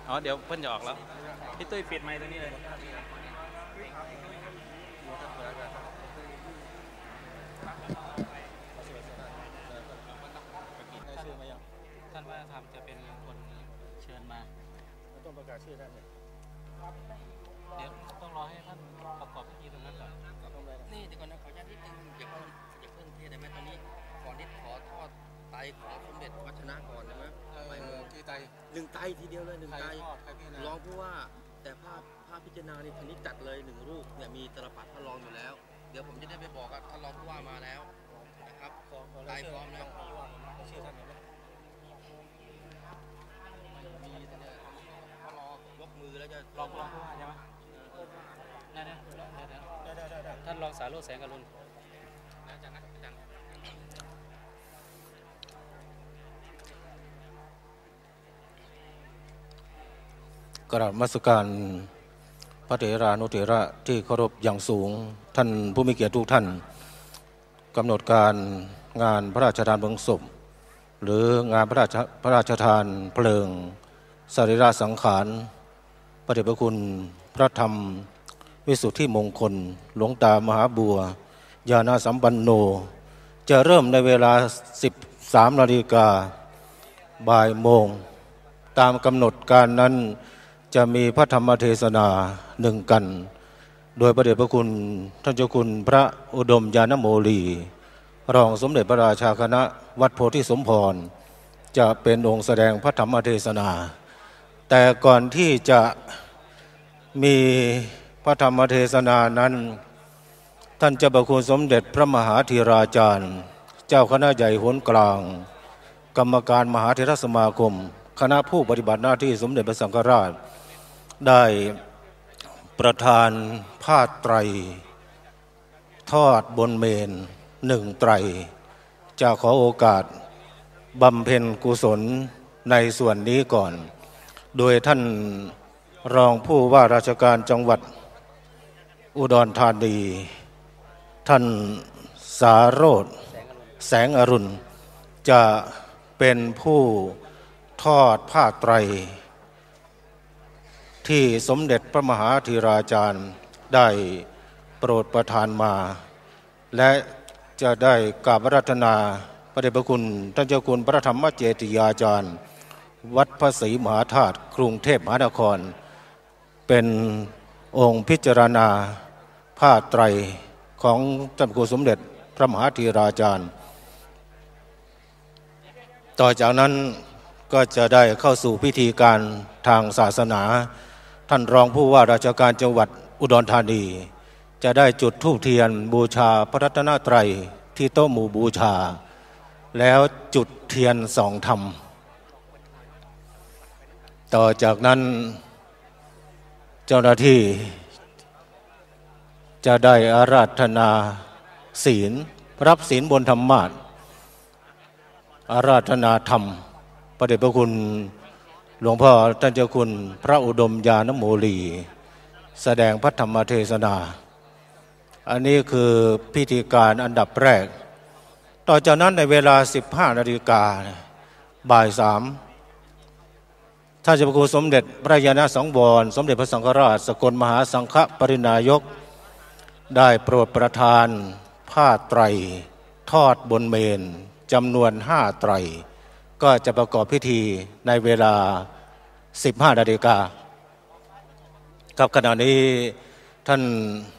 อ๋อเดี๋ยวเพิ่นจะออกแล้วพี่ตุ้ยปิดไมค์ตรงนี้เลยชื่อมายังท่านวัฒนธรรมจะเป็นคนเชิญมาต้องประกาศชื่อท่านเลยเดี๋ยวต้องรอให้ท่านประกอบพิธีตรงนั้นก่อนนี่เดี๋ยวก่อนนะขออนุญาตนิดนึงอย่าเพิ่งเทได้ไหมตอนนี้ขอทอดไตของสมเด็จวัชนะก่อนได้ไหมคือไต 1 ไตทีเดียวเลย1 ไตรองผู้ว่าแต่ภาพพิจารณาในทีนี้จัดเลย1 รูปเนี่ยมีตลปัดท่านรองอยู่แล้วเดี๋ยวผมจะได้ไปบอกกับท่านรองผู้ว่ามาแล้วนะครับไตพร้อมแล้วชื่อท่านไหมมีท่านเนี่ยท่านรอยกมือแล้วจะรองผู้ว่าใช่ไหมได้ท่านรองสาโรจน์แสงอรุณอาจารย์กราบนมัสการพระเถรานุเถระที่เคารพอย่างสูงท่านผู้มีเกียรติทุกท่านกำหนดการงานพระราชทานเพลิงศพหรืองานพระราชทานเพลิงสรีระสังขารพระเดชพระคุณพระธรรมวิสุทธิมงคลหลวงตามหาบัวญาณสัมปันโนจะเริ่มในเวลา 13 นาฬิกาบ่ายโมงตามกำหนดการนั้นจะมีพระธรรมเทศนา1 กันโดยพระเดชพระคุณท่านเจ้าคุณพระอุดมยานโมลีรองสมเด็จพระราชาคณะวัดโพธิสมพรจะเป็นองค์แสดงพระธรรมเทศนาแต่ก่อนที่จะมีพระธรรมเทศนานั้นท่านเจ้าพระคุณสมเด็จพระมหาธีราจารย์เจ้าคณะใหญ่หนกลางกรรมการมหาเถรสมาคมคณะผู้ปฏิบัติหน้าที่สมเด็จพระสังฆราชได้ประทานผ้าไตรทอดบนเมน1 ไตรจะขอโอกาสบำเพ็ญกุศลในส่วนนี้ก่อนโดยท่านรองผู้ว่าราชการจังหวัดอุดรธานีท่านสาโรจน์แสงอรุณจะเป็นผู้ทอดผ้าไตรที่สมเด็จพระมหาธีราจารย์ได้โปรดประทานมาและจะได้กราบอาราธนาพระเดชพระคุณท่านเจ้าคุณพระธรรมเจติยาจารย์วัดพระศรีมหาธาตุกรุงเทพมหานครเป็นองค์พิจารณาผ้าไตรของท่านครูสมเด็จพระมหาธีราจารย์ต่อจากนั้นก็จะได้เข้าสู่พิธีการทางศาสนาท่านรองผู้ว่าราชการจังหวัดอุดรธานีจะได้จุดธูปเทียนบูชาพระรัตนตรัยที่โต๊ะหมู่บูชาแล้วจุดเทียนส่องธรรมต่อจากนั้นเจ้าหน้าที่จะได้อาราธนาศีลรับศีลบนธรรมาสน์อาราธนาธรรมพระเดชพระคุณหลวงพ่อท่านเจ้าคุณพระอุดมยานโมลีแสดงพระธรรมเทศนาอันนี้คือพิธีการอันดับแรกต่อจากนั้นในเวลา 15 นาฬิกาบ่าย 3ท่านเจ้าพระคุณสมเด็จพระญาณสังวรสมเด็จพระสังฆราชสกลมหาสังฆปรินายกได้โปรดประทานผ้าไตรทอดบนเมนจำนวน5 ไตรก็จะประกอบพิธีในเวลา 15 นาฬิกาครับขณะนี้ท่าน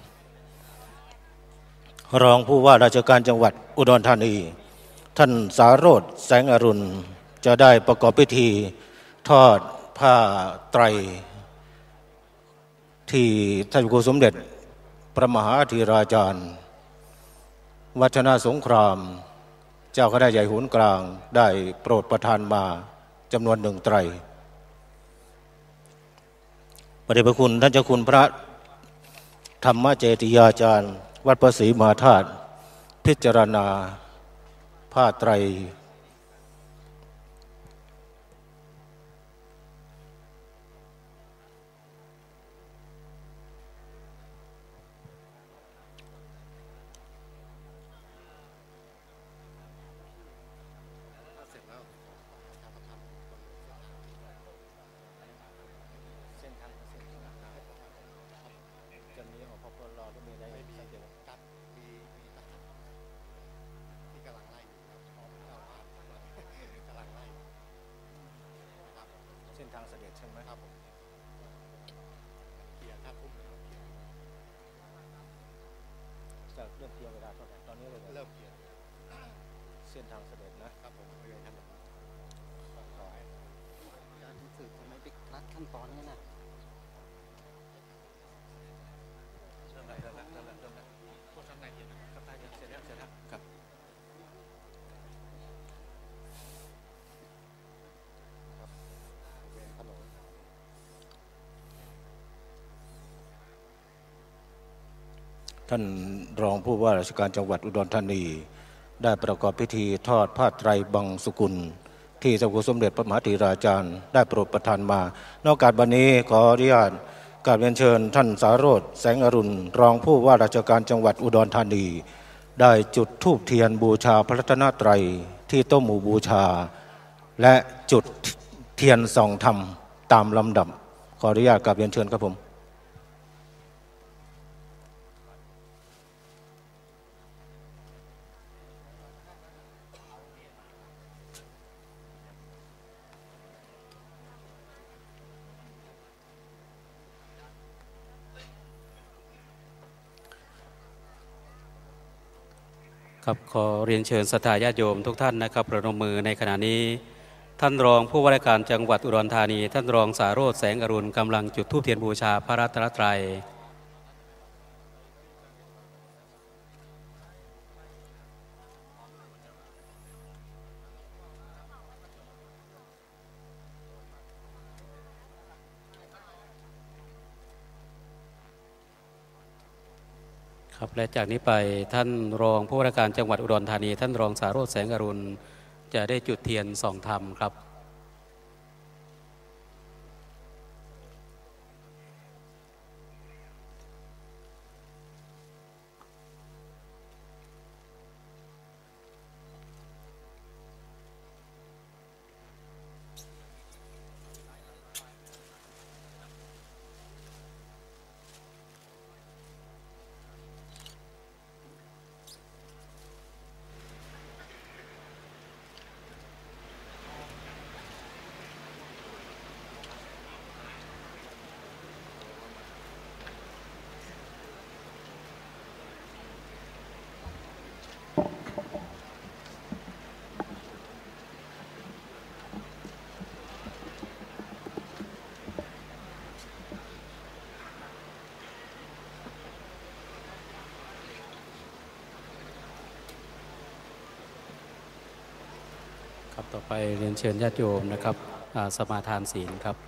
รองผู้ว่าราชการจังหวัดอุดรธานีท่านสาโรจน์แสงอรุณจะได้ประกอบพิธีทอดผ้าไตรที่ท่านครูสมเด็จพระมหาธีราจารย์วัฒนสงครามเจ้าคณะใหญ่โหนกลางได้โปรดประทานมาจำนวน1 ไตรพระเดชพระคุณท่านเจ้าคุณพระธรรมเจติยาจารย์วัดพระศรีมหาธาตุพิจารณาผ้าไตรเริ่มเทียนเวลาเท่าไหร่ตอนนี้เลยเริ่มเทียนเส้นทางเสด็จนะครับผมบริเวณถนนการสืบทำไมไปรัดขั้นตอนนี้นะเริ่มแล้วพวกทำนายเทียนนะครับนายเทียนเสร็จแล้วครับบริเวณถนนท่านรองผู้ว่าราชการจังหวัดอุดรธานีได้ประกอบพิธีทอดผ้าไตรบังสุกุลที่เจ้าคุณสมเด็จพระมหาธีราจารย์ได้โปรดประทานมาในโอกาสวันนี้ขออนุญาตกราบเรียนเชิญท่านสาโรจน์แสงอรุณรองผู้ว่าราชการจังหวัดอุดรธานีได้จุดธูปเทียนบูชาพระรัตนตรัยที่โต๊ะหมู่บูชาและจุดเทียนส่องธรรมตามลำดับขออนุญาตกราบเรียนเชิญครับผมครับขอเรียนเชิญศรัทธาญาติโยมทุกท่านนะครับประนมมือในขณะนี้ท่านรองผู้ว่าราชการจังหวัดอุดรธานีท่านรองสาโรจน์แสงอรุณกำลังจุดธูปเทียนบูชาพระรัตนตรัยครับและจากนี้ไปท่านรองผู้ว่าราชการจังหวัดอุดรธานีท่านรองสาโรจน์แสงอรุณจะได้จุดเทียนส่องธรรมครับต่อไปเรียนเชิญญาติโยมนะครับสมาทานศีลครับ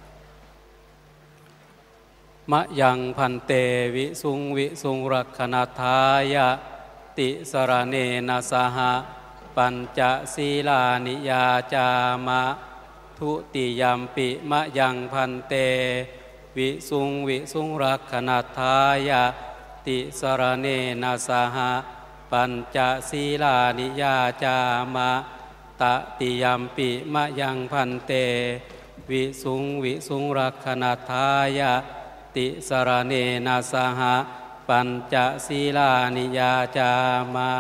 มะยังพันเตวิสุงรักขณทายะติสรเนนะสหปัญจศีลานิยาจามะทุติยัมปิมะยังพันเตวิสุงรักขณทายะติสรเนนะสหปัญจศีลานิยาจามะตติยัมปิมะยังพันเตวิสุงรักขณทายะติสรเนนะสหปัญจศีลานิยาจามะ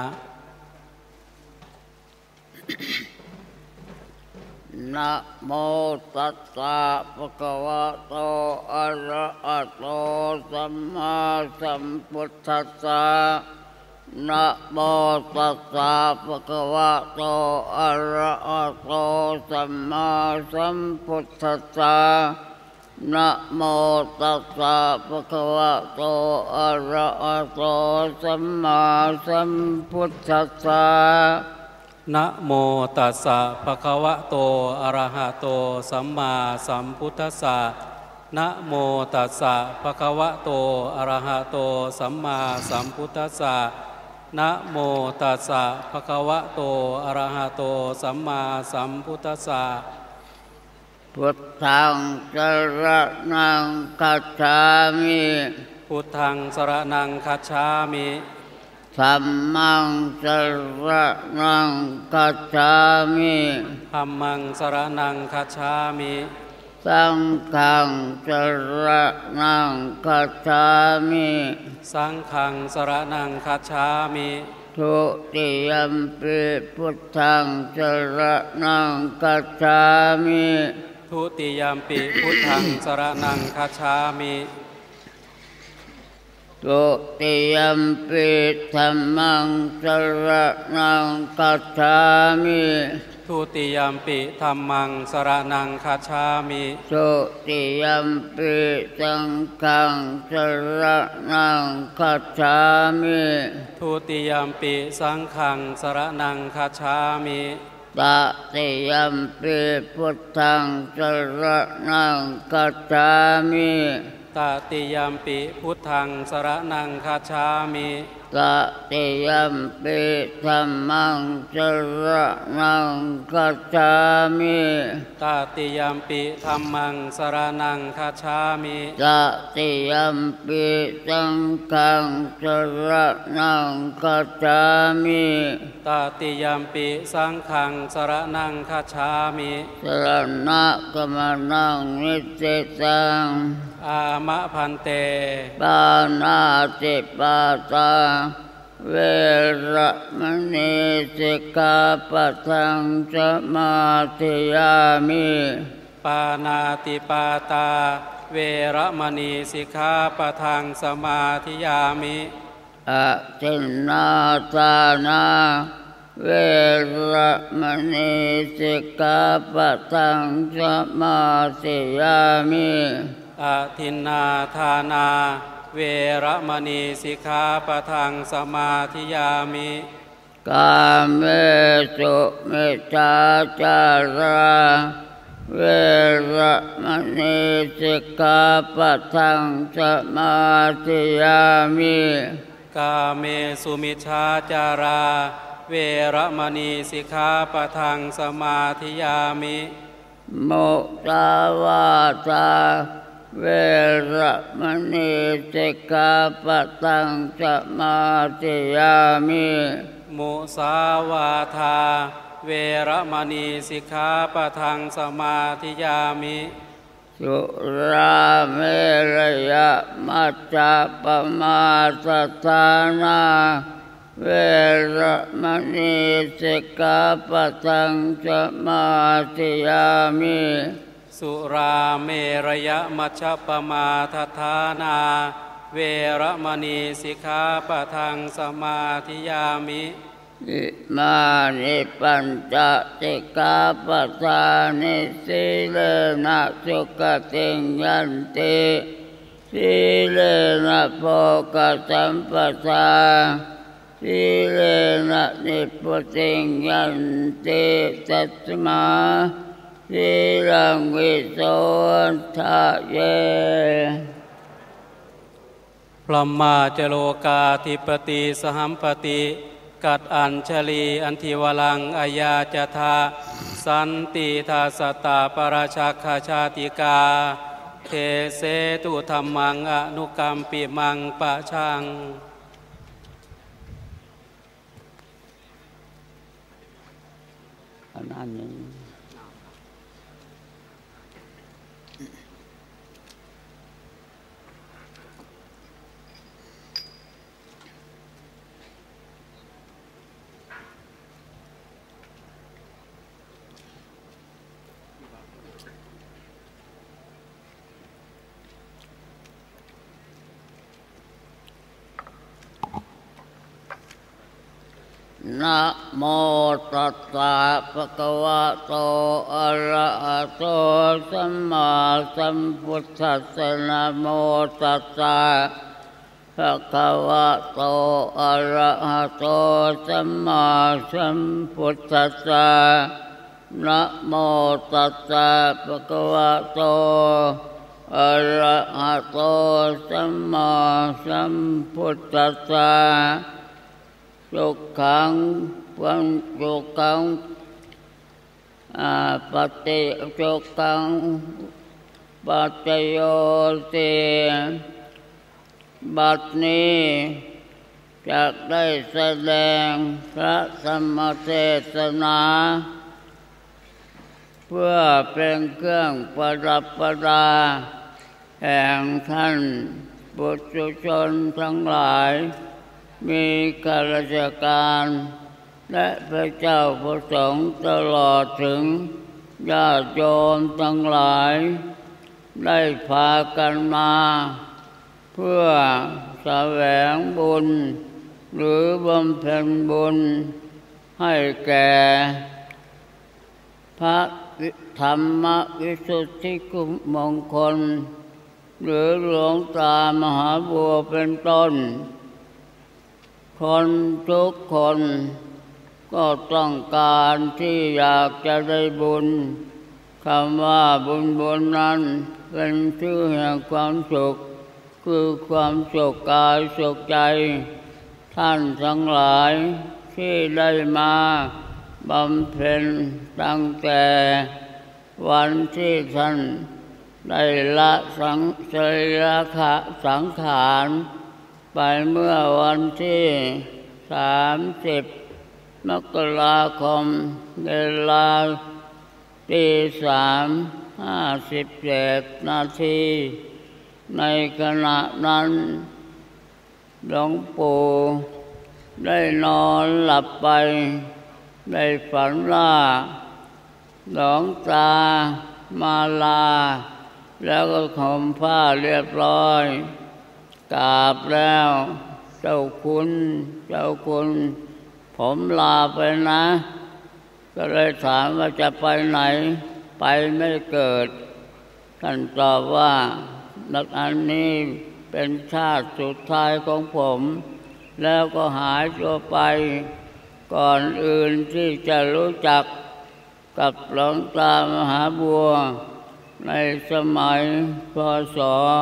นะโมตัสสะภะคะวะโตอะระหะโตสัมมาสัมพุทธัสสะนะโมตัสสะภะคะวะโตอะระหะโตสัมมาสัมพุทธัสสะนะโมตัสสะภะคะวะโตอะระหะโตสัมมาสัมพุทธัสสะนะโมตัสสะภะคะวะโตอะระหะโตสัมมาสัมพุทธัสสะนะโมตัสสะภะคะวะโตอะระหะโตสัมมาสัมพุทธัสสะนะโมตัสสะภะคะวะโตอะระหะโตสัมมาสัมพุทธัสสะพุทธังสรณังคัจฉามิพุทธังสรณังคัจฉามิธัมมังสรณังคัจฉามิธัมมังสรณังคัจฉามิสังฆังสรณังคัจฉามิสังฆังสรณังคัจฉามิทุติยัมปิพุทธังสรณังคัจฉามิทุติยัมปิพุทธังสรณังคัจฉามิทุติยัมปิธัมมังสรณังคัจฉามิทุติยัมปิธัมมังสรณังคัจฉามิทุติยัมปิสังฆังสรณังคัจฉามิทุติยัมปิสังฆังสรณังคัจฉามิตติยัมปิพุทธังสรณังคัจฉามิตติยัมปิพุทธังสรณังคัจฉามิตติยัมปิธัมมังสรณังคัจฉามิตติยัมปิธัมมังสรณังคัจฉามิตติยัมปิสังฆังสรณังคัจฉามิตติยัมปิสังฆังสรณังคัจฉามิสรณะกัมนังนิสิตังอามะพันเตปานาติปาตาเวระมณีสิกขาปะทังสมาธิยามิปานาติปาตาเวระมณีสิกขาปะทังสมาธิยามิอะทินนาทานาเวระมณีสิกขาปะทังสมาธิยามิอะทินนาทานาเวระมณีสิกขาปะทังสมาธิยามิกาเมสุมิจฉาจาราเวระมณีสิกขาปะทังสมาธิยามิกาเมสุมิจฉาจาราเวระมณีสิกขาปะทังสมาธิยามิมุสาวาทาเวระมณีสิกขาปะทังสมาธิยามิมุสาวาทาเวระมณีสิกขาปะทังสมาธิยามิสุราเมรยมัจจปมาทฐานาเวระมณีสิกขาปะทังสมาธิยามิสุราเมรยมัชฌปมาทฐานาเวระมณีสิกขาปะทังสมาธิยามิอิมานิปัญจสิกขาปะทานิสีเลนะสุขติยันติสีเลนะโภคสัมปทาสีเลนะนิพพุติยันติตัสมาสีลังวิโสทะเยพรหมาจโลกาธิปติสหัมปติกัดอัญชลีอันทิวลังอายาจทาสันติทาสตาปราชักขชาติกาเทเสตุธรรมังอนุกรรมปิมังปะชังอันนั้นนะโมตัสสะภะคะวะโตอะระหะโตสัมมาสัมพุทธัสสะนะโมตัสสะภะคะวะโตอะระหะโตสัมมาสัมพุทธัสสะนะโมตัสสะภะคะวะโตอะระหะโตสัมมาสัมพุทธัสสะสุขังวันสุขังปฏิสุขังปัจโยติบัดนี้จะได้แสดงพระธรรมเทศนาเพื่อเป็นเครื่องประดับประดาแห่งท่านปุถุชนทั้งหลายมีข้าราชการและพระเจ้าประสงค์ตลอดถึงญาติโยมทั้งหลายได้พากันมาเพื่อแสวงบุญหรือบำเพ็ญบุญให้แก่พระธรรมวิสุทธิมงคลหรือหลวงตามหาบัวเป็นต้นคนทุกคนก็ต้องการที่อยากจะได้บุญคำว่าบุญนั้นเป็นชื่อแห่งความสุขคือความสุขกายสุขใจท่านทั้งหลายที่ได้มาบำเพ็ญตั้งแต่วันที่ท่านได้ละสรีระสังขารไปเมื่อวันที่30 มกราคมเวลาตี3:57 นาทีในขณะนั้นหลวงปู่ได้นอนหลับไปได้ฝันว่าหลวงตามาลาแล้วก็ห่มผ้าเรียบร้อยกราบแล้วเจ้าคุณผมลาไปนะก็เลยถามว่าจะไปไหนไปไม่เกิดท่านตอบว่าอันนี้เป็นชาติสุดท้ายของผมแล้วก็หายตัวไปก่อนอื่นที่จะรู้จักกับหลวงตามหาบัวในสมัยพ.ศ.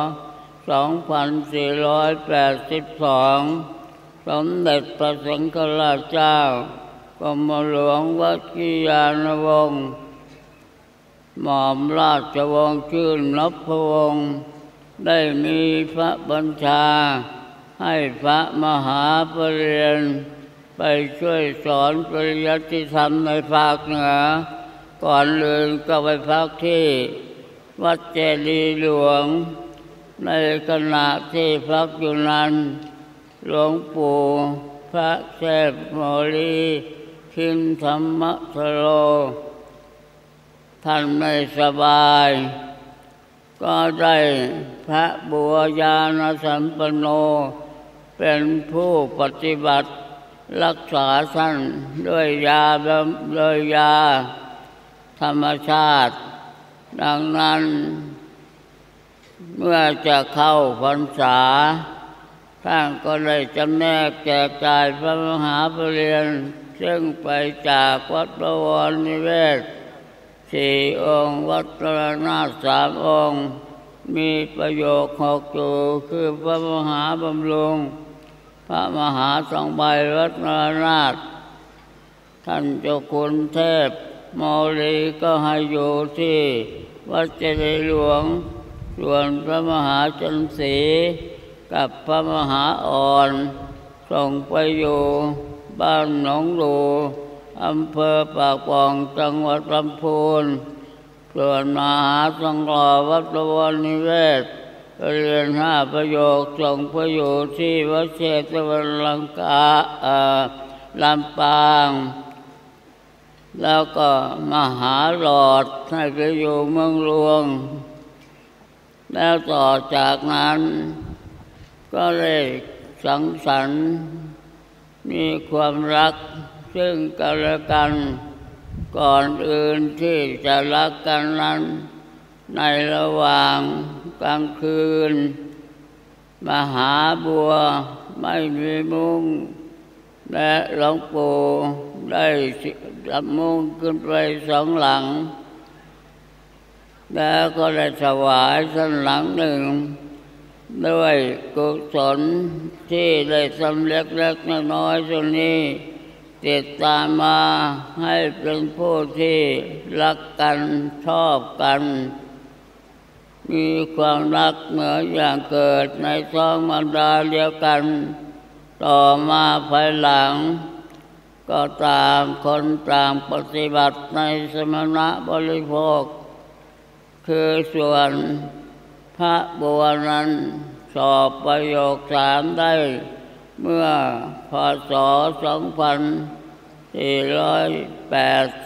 2482 สมเด็จพระสังฆราชเจ้ากรมหลวงวชิรานวงศ์หม่อมราชวงศ์ชื่นนพวงศ์ได้มีพระบัญชาให้พระมหาปริญญาไปช่วยสอนปริยัติธรรมในภาคเหนือก่อนอื่นก็ไปพักที่วัดเจดีย์หลวงในขณะที่พักอยู่นั้นหลวงปู่พระเทพโมลีทิมธรรมสโลท่านไม่สบายก็ได้พระบัวญาณสัมปันโนเป็นผู้ปฏิบัติรักษาท่านด้วยยาธรรมชาติดังนั้นเมื่อจะเข้าพรรษาท่านก็ได้จำแนกแจกจ่ายพระมหาปริญญาซึ่งไปจากวัดบวรนิเวศ4 องค์วัดตรนาถ3 องค์มีประโยค6อยู่คือพระมหาบำรุงพระมหาทองใบวัดนรนาถท่านเจ้าคุณเทพโมลีก็ให้อยู่ที่วัดเจดีย์หลวงส่วนพระมหาจันทรีกับพระมหาอ่อนส่งไปอยู่บ้านหนองดูอำเภอปากป่องจังหวัดลำพูนส่วนมหาสังฆราชวัดบวรนิเวศเรียน5 ประโยคส่งไปอยู่ที่วัดเชตวันลังกาลำปางแล้วก็มหาหลอดให้ไปอยู่เมืองหลวงแล้วต่อจากนั้นก็เลยสังสรรค์มีความรักซึ่งกันและกันก่อนอื่นที่จะรักกันนั้นในระหว่างกลางคืนมหาบัวไม่มีมุ้งและหลวงปู่ได้จับมุ้งขึ้นไป2 หลังแล้วก็ได้ถวายท่านหลังหนึ่งด้วยกุศลที่ได้ทำเล็กๆน้อยๆตรงนี้ติดตามมาให้เป็นผู้ที่รักกันชอบกันมีความรักเหมือนอย่างเกิดในท้องมารดาเดียวกันต่อมาภายหลังก็ต่างคนต่างปฏิบัติในสมณะบริโภคคือส่วนพระบัวนั้นสอบประโยค3ได้เมื่อพ.ศ.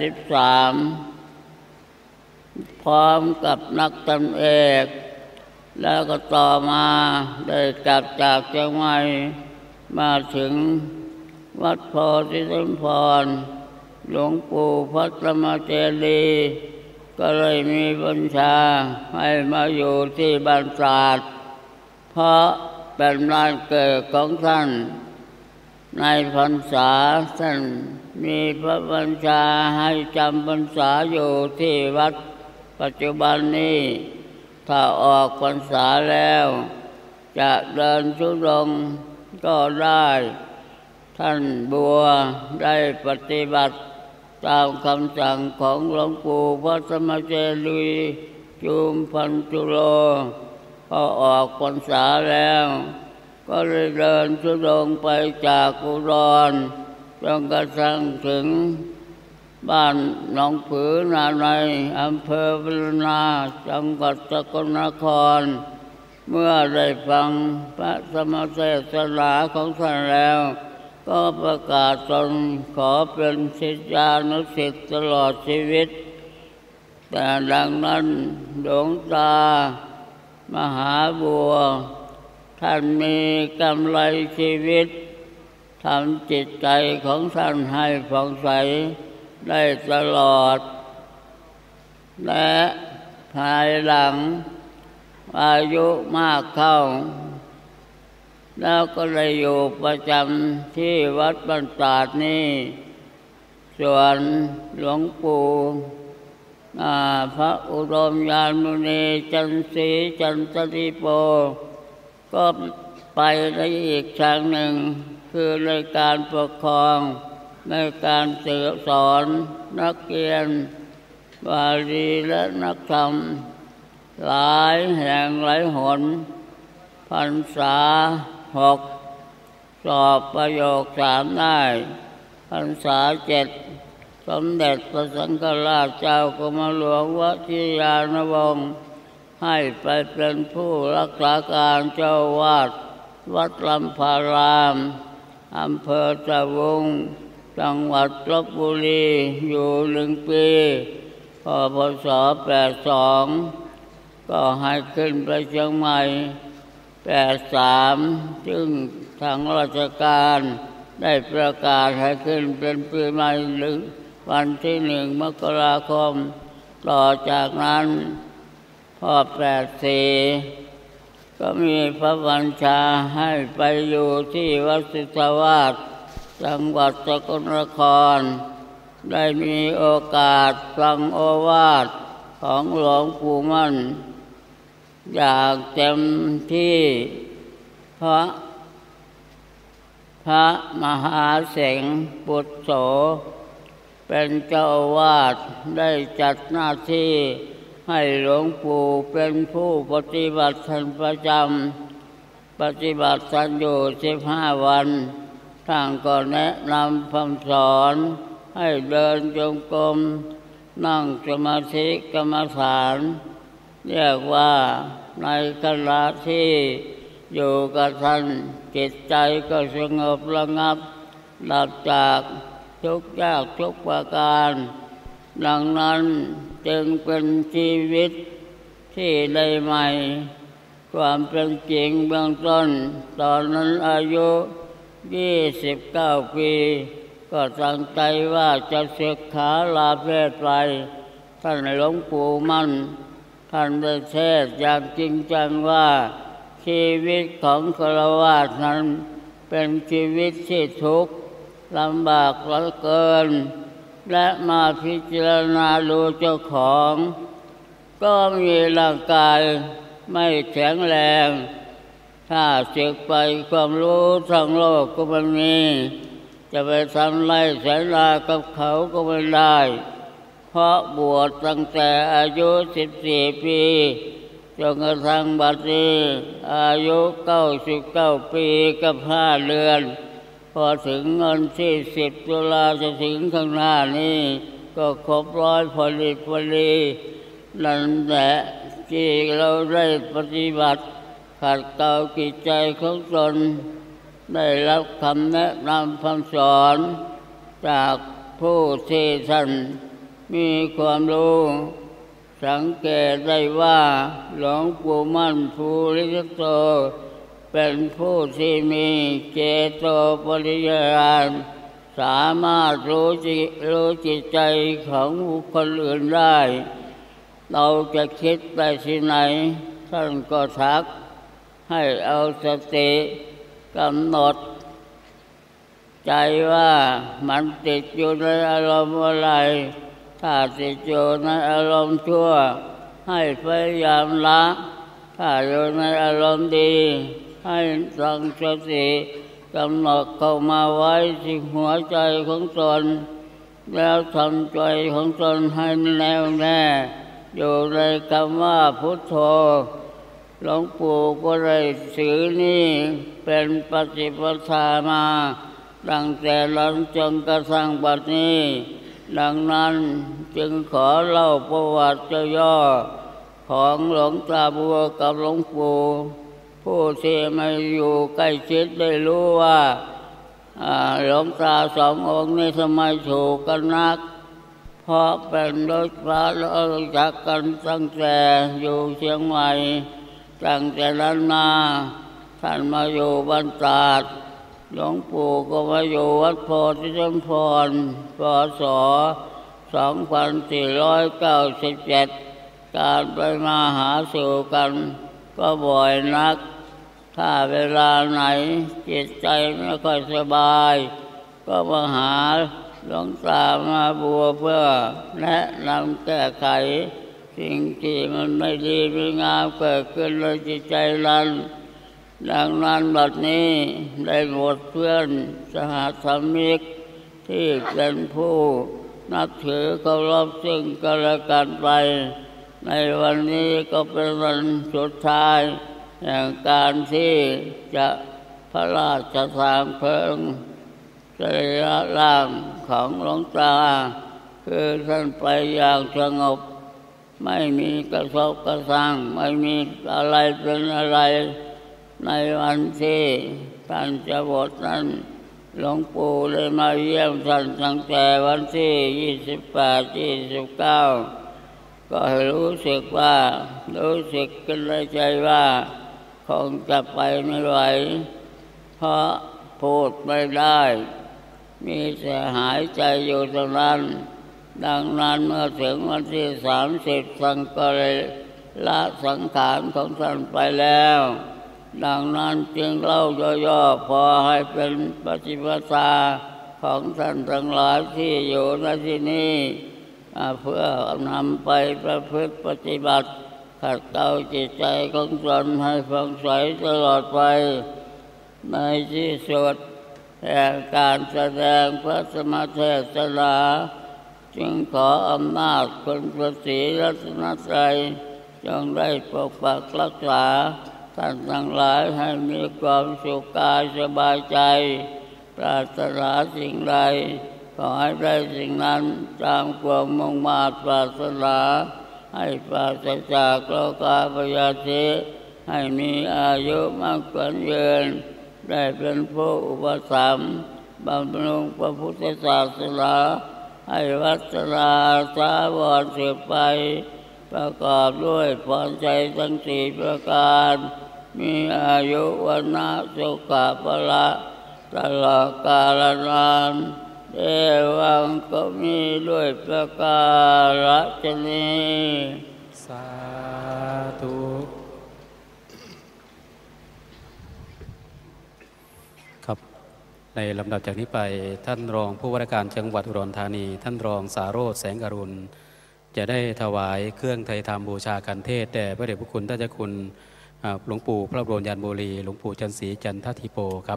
2483พร้อมกับนักตำเอกแล้วก็ต่อมาได้กลับจากเชียงใหม่มาถึงวัดโพธิสมพรหลวงปู่พัทรมเจดีย์ก็เลยมีบัญชาให้มาอยู่ที่บ้านตราดเพราะเป็นบ้านเกิดของท่านในพรรษาท่านมีพระบัญชาให้จำพรรษาอยู่ที่วัดปัจจุบันนี้ถ้าออกพรรษาแล้วจะเดินธุดงค์ก็ได้ท่านบัวได้ปฏิบัติตามคำสั่งของหลวงปู่พระธรรมเจดีย์จุมพันธุโลพอออกพรรษาแล้วก็เลยเดินธุดงค์ไปจากอุดรจนกระทั่งถึงบ้านหนองผือนาในอำเภอพารนาจังหวัดสกลนครเมื่อได้ฟังพระธรรมเทศนาของท่านแล้วก็ประกาศตนขอเป็นศิษยานุศิษย์ตลอดชีวิตแต่ดังนั้นหลวงตามหาบัวท่านมีกำไรชีวิตทำจิตใจของท่านให้ผ่องใสได้ตลอดและภายหลังอายุมากเข้าแล้วก็เลยอยู่ประจำที่วัดบ้านตราดนี้ส่วนหลวงปู่พระอุดมญาณมุนีจันทรีจันทติโปก็ไปได้อีกทางหนึ่งคือในการปกครองในการสอนนักเรียนบาลีและนักธรรมหลายแห่งหลายหนพรรษา6สอบประโยค3ได้พรรษา7สมเด็จพระสังฆราชเจ้ากรมหลวงวชิรยานวงศ์ให้ไปเป็นผู้รักษาการเจ้าวาดวัดลำพารามอำเภอตะวงจังหวัดลพบุรีอยู่1 ปีพศ82ก็ให้ขึ้นไปเชียงใหม่83ซึ่งทางราชการได้ประกาศให้ขึ้นเป็นปีใหม่วันที่1 มกราคมต่อจากนั้นพอ84ก็มีพระบัญชาให้ไปอยู่ที่วัดสุทธาวาสจังหวัดสกลนครได้มีโอกาสฟังโอวาทของหลวงปู่มั่นอย่างเต็มที่พระมหาเสงปุตโสเป็นเจ้าอาวาสได้จัดหน้าที่ให้หลวงปู่เป็นผู้ปฏิบัติท่านประจำปฏิบัติท่านอยู่15 วันท่านก็แนะนำคำสอนให้เดินจงกรมนั่งสมาธิกรรมฐานเรียกว่าในขณะที่อยู่กับท่านจิตใจก็สงบระงับดับจากทุกข์ยากทุกประการดังนั้นจึงเป็นชีวิตที่ได้ใหม่ความเป็นจริงเบื้องต้นตอนนั้นอายุ29 ปีก็ตั้งใจว่าจะศึกษาลาเพศไปท่านหลวงปู่มั่นท่านได้เทศน์อย่างจริงจังว่าชีวิตของฆราวาสนั้นเป็นชีวิตที่ทุกข์ลำบากเหลือเกินและมาพิจารณาดูเจ้าของก็มีร่างกายไม่แข็งแรงถ้าศึกไปความรู้ทั้งโลกก็ไม่มีจะไปทำไรเสนากับเขาก็ไม่ได้เพราะบวชตั้งแต่อายุ14 ปีจนกระทั่งบัดนี้อายุ99 ปีกับ5 เดือนพอถึงวันที่10 ตุลาจะถึงข้างหน้านี้ก็ครบ100พอดีนั่นแหละที่เราได้ปฏิบัติขัดเกลาจิตใจของตนได้รับคำแนะนำคำสอนจากผู้ที่ท่านมีความรู้สังเกตได้ว่าหลวงปู่มั่นภูริทัตโตเป็นผู้ที่มีเจโตปริยญาณสามารถรู้จิตใจของบุคคลอื่นได้เราจะคิดไปที่ไหนท่านก็ทักให้เอาสติกำหนดใจว่ามันติดอยู่ในอารมณ์อะไรถ้าติดอยู่ในอารมณ์ชั่วให้พยายามละถ้าอยู่ในอารมณ์ดีให้ตั้งสติกำหนดเข้ามาไว้ที่หัวใจของตนแล้วทำใจของตนให้แน่วแน่อยู่ในคำว่าพุทโธหลวงปู่ก็ได้ถือนี้เป็นปฏิปทามาตั้งแต่นั้นจนกระทั่งบัดนี้ดังนั้นจึงขอเล่าประวัติย่อของหลวงตาบัวกับหลวงปู่ผู้ที่ไม่อยู่ใกล้ชิดได้รู้ว่าหลวงตาสององค์นี้ทำไมถูกกันนักเพราะเป็นรถพระเรารู้จักกันตั้งแต่อยู่เชียงใหม่ตั้งแต่นั้นมาท่านมาอยู่บ้านตาดหลวงปู่ก็มาอยู่วัดโพธิสมพรพ.ศ. 2497การไปมาหาสู่กันก็บ่อยนักถ้าเวลาไหนจิตใจไม่ค่อยสบายก็มาหาหลวงตามาบัวเพื่อแนะนำแก้ไขสิ่งที่มันไม่ดีไม่งามเกิดขึ้นในจิตใจนั้นดังนั้นบัดนี้ได้หมดเพื่อนสหธรรมิกที่เป็นผู้นับถือเคารพซึ่งกันและกันไปในวันนี้ก็เป็นวันสุดท้ายแห่งการที่จะพระราชทานเพลิงสรีระร่างของหลวงตาคือท่านไปอย่างสงบไม่มีกระทบกระทั่งไม่มีอะไรเป็นอะไรในวันที่ท่านจะบวชนั้นหลวงปู่เลยมาเยี่ยมท่านตั้งแต่วันที่28-29ก็รู้สึกกันในใจว่าคงจะไปไม่ไหวเพราะพูดไม่ได้มีแต่หายใจอยู่ตรงนั้นดังนั้นเมื่อถึงวันที่30ท่านก็เลยละสังขารของท่านไปแล้วดังนั้นจึงเล่าย่อๆพอให้เป็นปฏิปทาของท่านทั้งหลายที่อยู่ณที่นี้เพื่อนำไปประพฤติปฏิบัติขัดเกลาจิตใจของตนให้ผ่องใสตลอดไปในที่สุดแห่งการแสดงพระธรรมเทศนาจึงขออำนาจคุณพระศรีรัตนตรัยจงได้ปกปักรักษาท่านทั้งหลายให้มีความสุขกายสบายใจปรารถนาสิ่งใดขอให้ได้สิ่งนั้นตามความมุ่งมา่ปรารถนาให้ปราศจากโรคพยาธิให้มีอายุมั่นขวัญยืนได้เป็นผู้อุปถัมภ์บำรุงพระพุทธศาสนาให้วัฒนาถาวรสืบไปประกอบด้วยพรใจทั้ง4ประการมีอายุวันนะสุขภละตลอดกาลนานเอวังก็มีด้วยประการฉนี้สาธุครับในลำดับจากนี้ไปท่านรองผู้ว่าราชการจังหวัดอุดรธานีท่านรองสาโรจน์แสงอรุณจะได้ถวายเครื่องไทยธรรมบูชากันเทศแด่พระเดชพระคุณท่านเจ้าคุณหลวงปู่พระบรมยานบุรีหลวงปู่จันทร์ศรีจันทธิโปครับ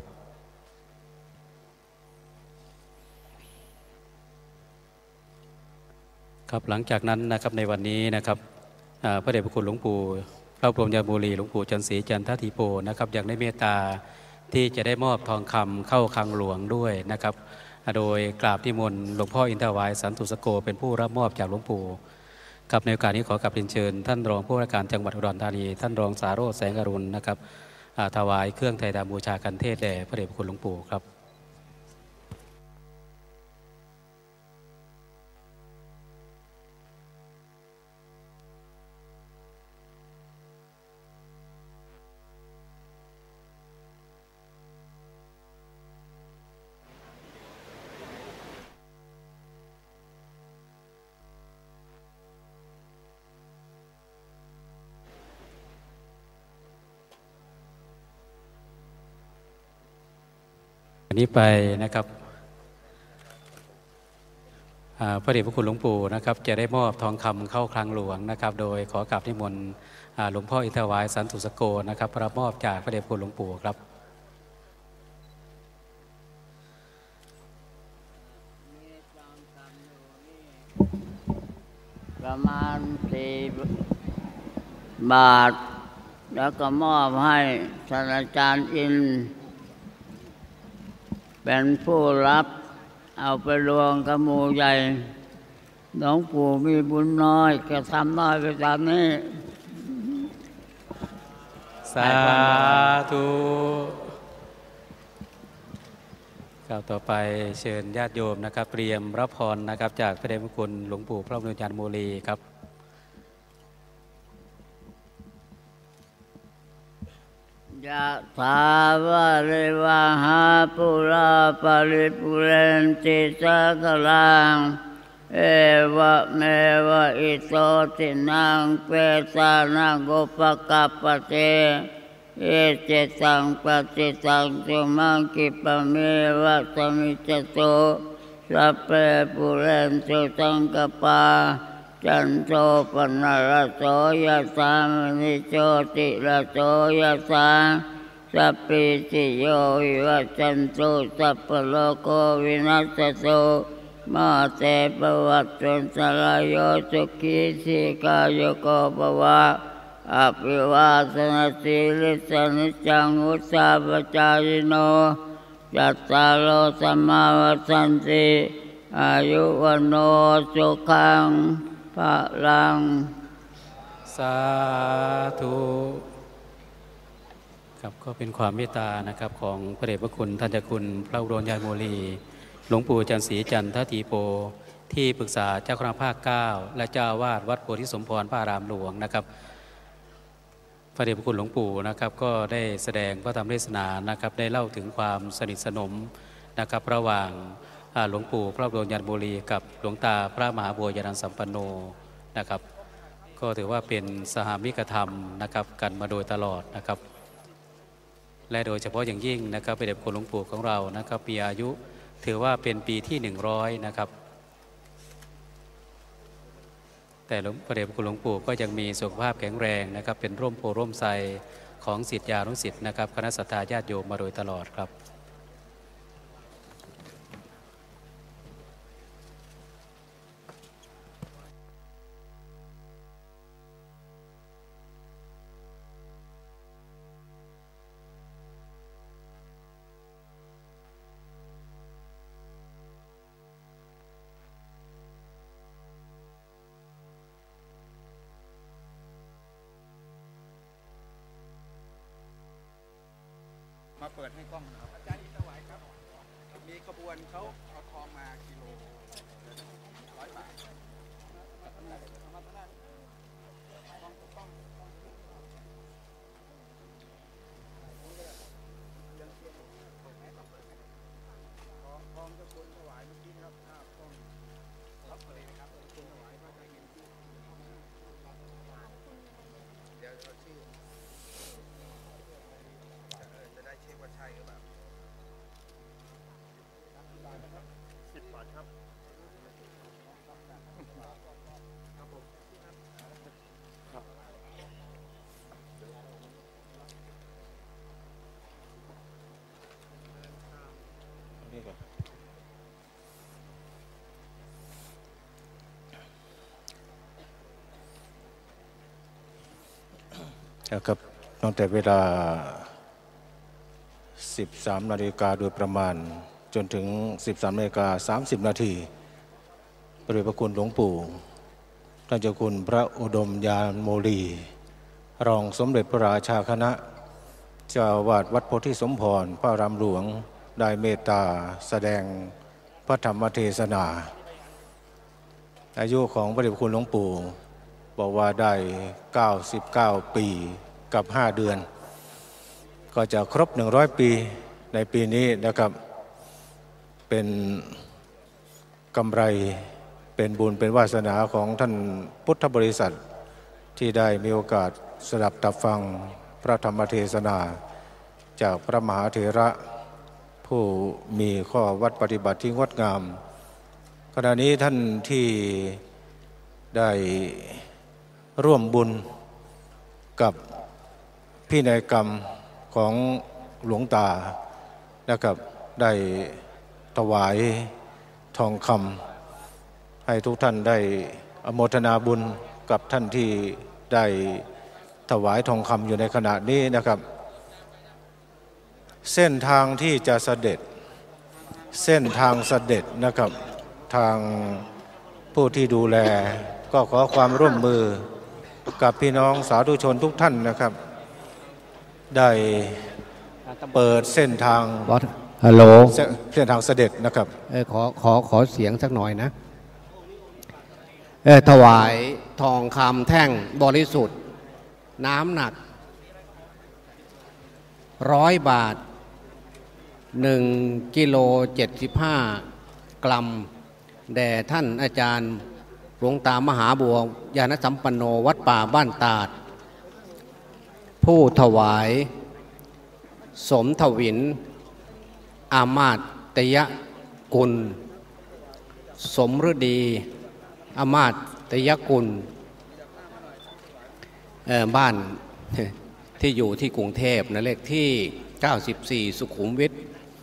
ครับหลังจากนั้นนะครับในวันนี้นะครับพระเดชพระคุณหลวงปู่พระบรมยานบุรีหลวงปู่จันทร์ศรีจันทธิโปนะครับยังได้เมตตาที่จะได้มอบทองคำเข้าคลังหลวงด้วยนะครับโดยกราบนิมนต์หลวงพ่ออินทวายสันตุสโกเป็นผู้รับมอบจากหลวงปู่ครับในโอกาสนี้ขอกราบเรียนเชิญท่านรองผู้ว่าราชการจังหวัดอุดรธานีท่านรองสาโรจน์แสงอรุณนะครับถวายเครื่องไทยธรรมบูชากันเทศแด่พระเดชพระคุณหลวงปู่ครับวันนี้ไปนะครับพระเดชพระคุณหลวงปู่นะครับจะได้มอบทองคำเข้าคลังหลวงนะครับโดยขอกราบนิมนต์หลวงพ่ออินทวายสันตุสโกนะครับรับมอบจากพระเดชพระคุณหลวงปู่ครับประมาณ4 บาทแล้วก็มอบให้ท่านอาจารย์อินเป็นผู้รับเอาไปรวมกับหมู่ใหญ่หลวงปู่มีบุญน้อยก็ทำน้อยไปตามนี้สาธุกล่าวต่อไปเชิญญาติโยมนะครับเตรียมรับพรนะครับจากพระเดชพระคุณหลวงปู่พระบรมญาณโมลีครับยะถาวะริวหาปุราปาริปุเรนติสากลังเอวะเมวะอิโตตินังเปตานังอุปกัปปะเตเอเจตังปฏิตังตุมังคิปะเมวะสมิจโตสัพเพปุเรนตุสังกปาจันโทปนะระโสยะถามณิโชติระโสยะถาสัพพิติโยวิวัจจันตุสัพพโลกวินัสสตุมาเตปวัตตันตรายโยสุขีสิกายโกภวะอภิวาทนาสีลิสนิจังอุตสาปจายโนจัตตารโอสัมมาวัฏันติอายุวันโนสุขังพลังสาธุครับก็เป็นความเมตตานะครับของพระเดชพระคุณท่านเจ้าคุณพระบรมญาณโมลีหลวงปู่จันทร์ศรีจันททีโปที่ปรึกษาเจ้าคณะภาค 9และเจ้าอาวาสวัดโพธิสมพรพระอารามหลวงนะครับพระเดชพระคุณหลวงปู่นะครับก็ได้แสดงพระธรรมเทศนานะครับได้เล่าถึงความสนิทสนมนะครับระหว่างหลวงปู่พระบรมญาณโมลีกับหลวงตาพระมหาบัวยานันสัมปันโนนะครับก็ถือว่าเป็นสหมิกธรรมนะครับกันมาโดยตลอดนะครับและโดยเฉพาะอย่างยิ่งนะครับพระเดชพระคุณหลวงปู่ของเรานะครับปีอายุถือว่าเป็นปีที่100นะครับแต่พระเดชพระคุณหลวงปู่ก็ยังมีสุขภาพแข็งแรงนะครับเป็นร่มโพร่มไทรของศิษยานุศิษย์นะครับคณะศรัทธาญาติโยมมาโดยตลอดครับมาเปิดให้กล้องนะครับอาจารย์อินทวายครับมีขบวนเขาเอาทองมากิโล100 บาททองจะคุณถวายเมื่อกี้ครับต้องรับเลยนะครับคุณถวายพระเจ้าอยู่เดี๋ยวเราชื่อจะได้เช็คว่าใช่หรือเปล่า10 บาทครับครับผมครับนี่ก่อนครับตั้งแต่เวลา13 นาฬิกาโดยประมาณจนถึง 13 นาฬิกา 30 นาทีพระเดชพระคุณหลวงปู่ท่านเจ้าคุณพระอุดมญาณโมลีรองสมเด็จพระราชาคณะเจ้าอาวาสวัดโพธิสมพรพระอารามหลวงได้เมตตาแสดงพระธรรมเทศนาอายุของพระเดชพระคุณหลวงปู่บอกว่าได้99 ปีกับ5 เดือนก็จะครบ100 ปีในปีนี้นะครับเป็นกำไรเป็นบุญเป็นวาสนาของท่านพุทธบริษัทที่ได้มีโอกาสสดับตับฟังพระธรรมเทศนาจากพระมหาเถระผู้มีข้อวัดปฏิบัติที่งดงามขณะนี้ท่านที่ได้ร่วมบุญกับพินัยกรรมของหลวงตานะครับได้ถวายทองคำให้ทุกท่านได้อโมทนาบุญกับท่านที่ได้ถวายทองคำอยู่ในขณะนี้นะครับเส้นทางที่จะเสด็จเส้นทางเสด็จนะครับทางผู้ที่ดูแลก็ขอความร่วมมือกับพี่น้องสาธุชนทุกท่านนะครับได้เปิดเส้นทางฮัลโหลเส้นทางเสด็จนะครับขอเสียงสักหน่อยนะถวายทองคำแท่งบริสุทธิ์น้ำหนัก100 บาท1 กิโล 75 กรัมแด่ท่านอาจารย์หลวงตามหาบัวญาณสัมปันโนวัดป่าบ้านตาดผู้ถวายสมทวินอามาตยกุลสมฤดีอามาตยกุลบ้านที่อยู่ที่กรุงเทพนะเลขที่94สุขุมวิท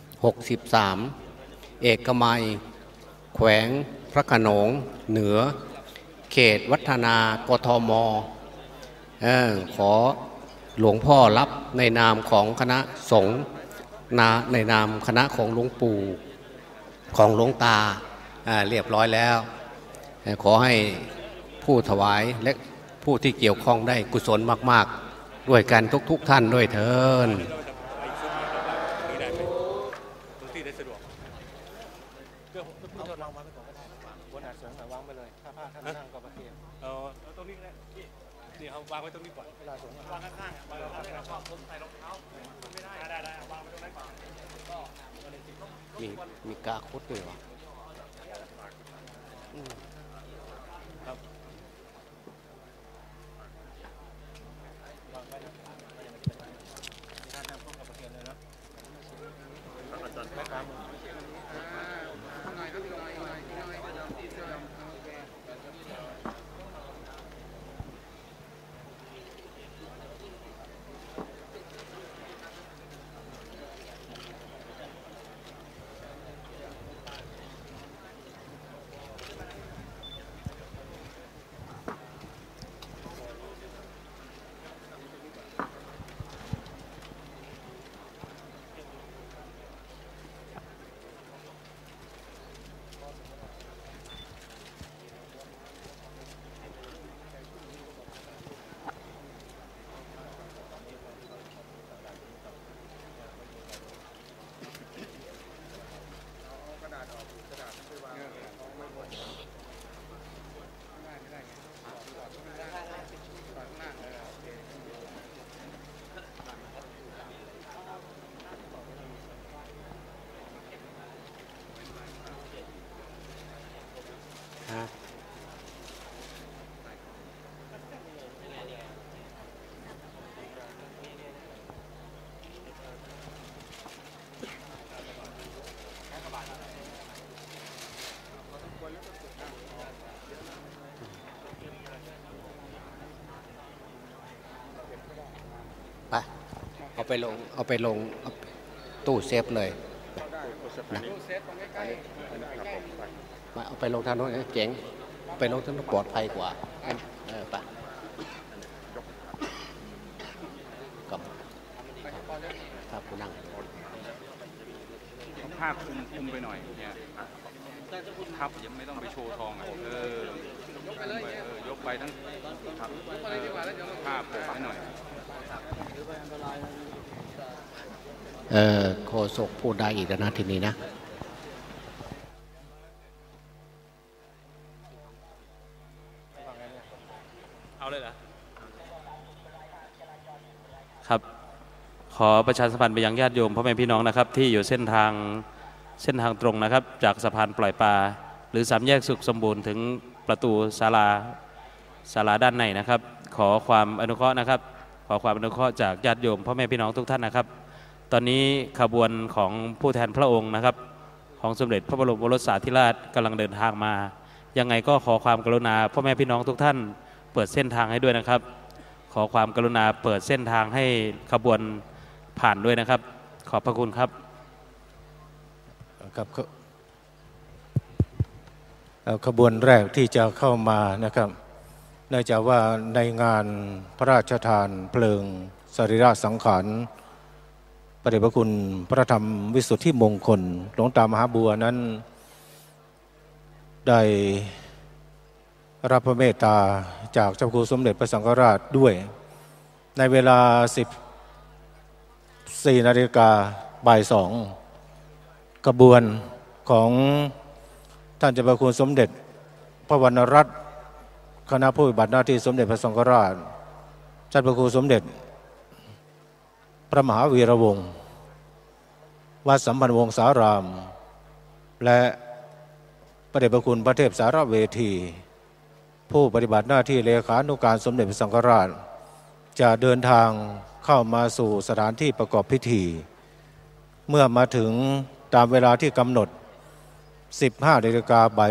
63เอกมัยแขวงพระโขนงเหนือเขตวัฒนากทมขอหลวงพ่อรับในนามของคณะสงฆ์ในนามคณะของหลวงปู่ของหลวงตาเรียบร้อยแล้วขอให้ผู้ถวายและผู้ที่เกี่ยวข้องได้กุศลมากๆด้วยกันทุกท่านด้วยเถิดวางไว้ตรงนี้ก่อนเวลาสงฆ์วางข้างๆวางข้างๆผมใส่รองเท้าไม่ได้วางไว้ตรงนั้นก่อนมีกาคุดด้วยวะครับเอาไปลงตู้เซฟเลยมาเอาไปลงทางโน้นเจ๋งไปลงทางโน้นปลอดภัยกว่าไปกับถ้าผู้นั่งผ้าคลุมไปหน่อยเนี่ยครับยังไม่ต้องไปโชว์ทองยกไปทั้งผ้าโปะให้หน่อยโฆษกพูดได้อีกแล้วนะทีนี้นะเอาเลยเหรอครับขอประชาสัมพันธ์ไปยังญาติโยมพ่อแม่พี่น้องนะครับที่อยู่เส้นทางตรงนะครับจากสะพานปล่อยปลาหรือสามแยกสุขสมบูรณ์ถึงประตูศาลาด้านในนะครับขอความอนุเคราะห์นะครับขอความอนุเคราะห์จากญาติโยมพ่อแม่พี่น้องทุกท่านนะครับตอนนี้ขบวนของผู้แทนพระองค์นะครับของสมเด็จพระบรมโอรสาธิราชกำลังเดินทางมายังไงก็ขอความกรุณาพ่อแม่พี่น้องทุกท่านเปิดเส้นทางให้ด้วยนะครับขอความกรุณาเปิดเส้นทางให้ขบวนผ่านด้วยนะครับขอบพระคุณครับครับขบวนแรกที่จะเข้ามานะครับเนื่องจากว่าในงานพระราชทานเพลิงสรีระสังขารพระเดชพระคุณพระธรรมวิสุทธิมงคลหลวงตามหาบัวนั้นได้รับพระเมตตาจากเจ้าคุณสมเด็จพระสังฆราชด้วยในเวลา 14 นาฬิกาบ่าย 2ขบวนของท่านเจ้าพระคุณสมเด็จพระวรรณรัตน์คณะผู้ปฏิบัติหน้าที่สมเด็จพระสังฆราชเจ้าพระคุณสมเด็จพระมหาวีระวงศ์วัดสัมพันธ์วงศารามและพระเดชพระคุณพระเทพสารเวทีผู้ปฏิบัติหน้าที่เลขานุการสมเด็จพระสังฆราชจะเดินทางเข้ามาสู่สถานที่ประกอบพิธีเมื่อมาถึงตามเวลาที่กำหนด 15 นาฬิกาบ่าย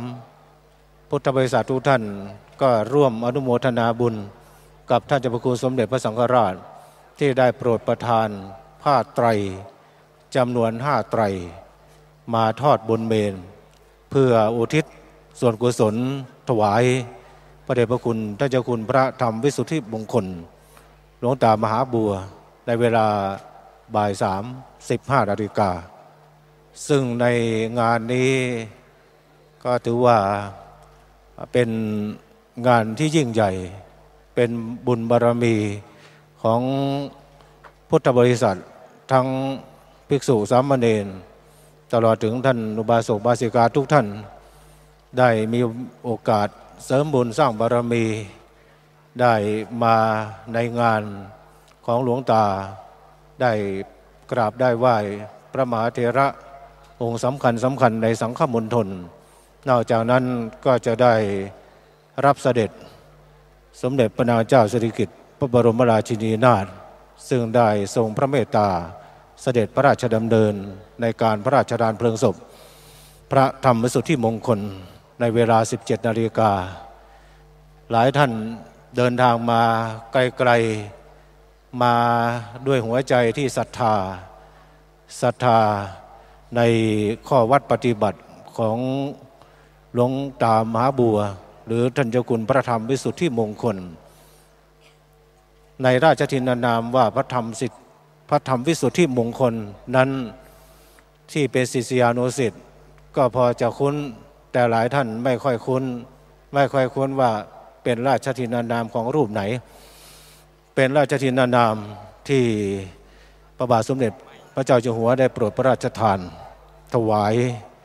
3พุทธบริษัททุกท่านก็ร่วมอนุโมทนาบุญกับท่านเจ้าพระคุณสมเด็จพระสังฆราชที่ได้โปรดประทานผ้าไตรจำนวน5ไตรมาทอดบนเมนเพื่ออุทิศส่วนกุศลถวายพระเดชพระคุณท่านเจ้าคุณพระธรรมวิสุทธิมงคลหลวงตามหาบัวในเวลาบ่าย 3:15 นาฬิกาซึ่งในงานนี้ก็ถือว่าเป็นงานที่ยิ่งใหญ่เป็นบุญบารมีของพุทธบริษัททั้งภิกษุสามเณรตลอดถึงท่านอุบาสกบาสิกาทุกท่านได้มีโอกาสเสริมบุญสร้างบารมีได้มาในงานของหลวงตาได้กราบได้ไหว้พระมหาเถระองค์สำคัญในสังฆมณฑลนอกจากนั้นก็จะได้รับเสด็จสมเด็จพระนางเจ้าสิริกิติ์พระบรมราชินีนาถซึ่งได้ทรงพระเมตตาเสด็จพระราชดำเนินในการพระราชทานเพลิงศพพระธรรมวิสุทธิมงคลในเวลา 17 นาฬิกาหลายท่านเดินทางมาไกลๆมาด้วยหัวใจที่ศรัทธาในข้อวัดปฏิบัติของหลวงตามหาบัวหรือท่านเจ้าคุณพระธรรมวิสุทธิมงคลในราชทินนามว่าพระธรรมวิสุทธิมงคลนั้นที่เป็นศิษยานุศิษย์ก็พอจะคุ้นแต่หลายท่านไม่ค่อยคุ้นว่าเป็นราชทินนามของรูปไหนเป็นราชทินนามที่พระบาทสมเด็จพระเจ้าอยู่หัวได้โปรดพระราชทานถวาย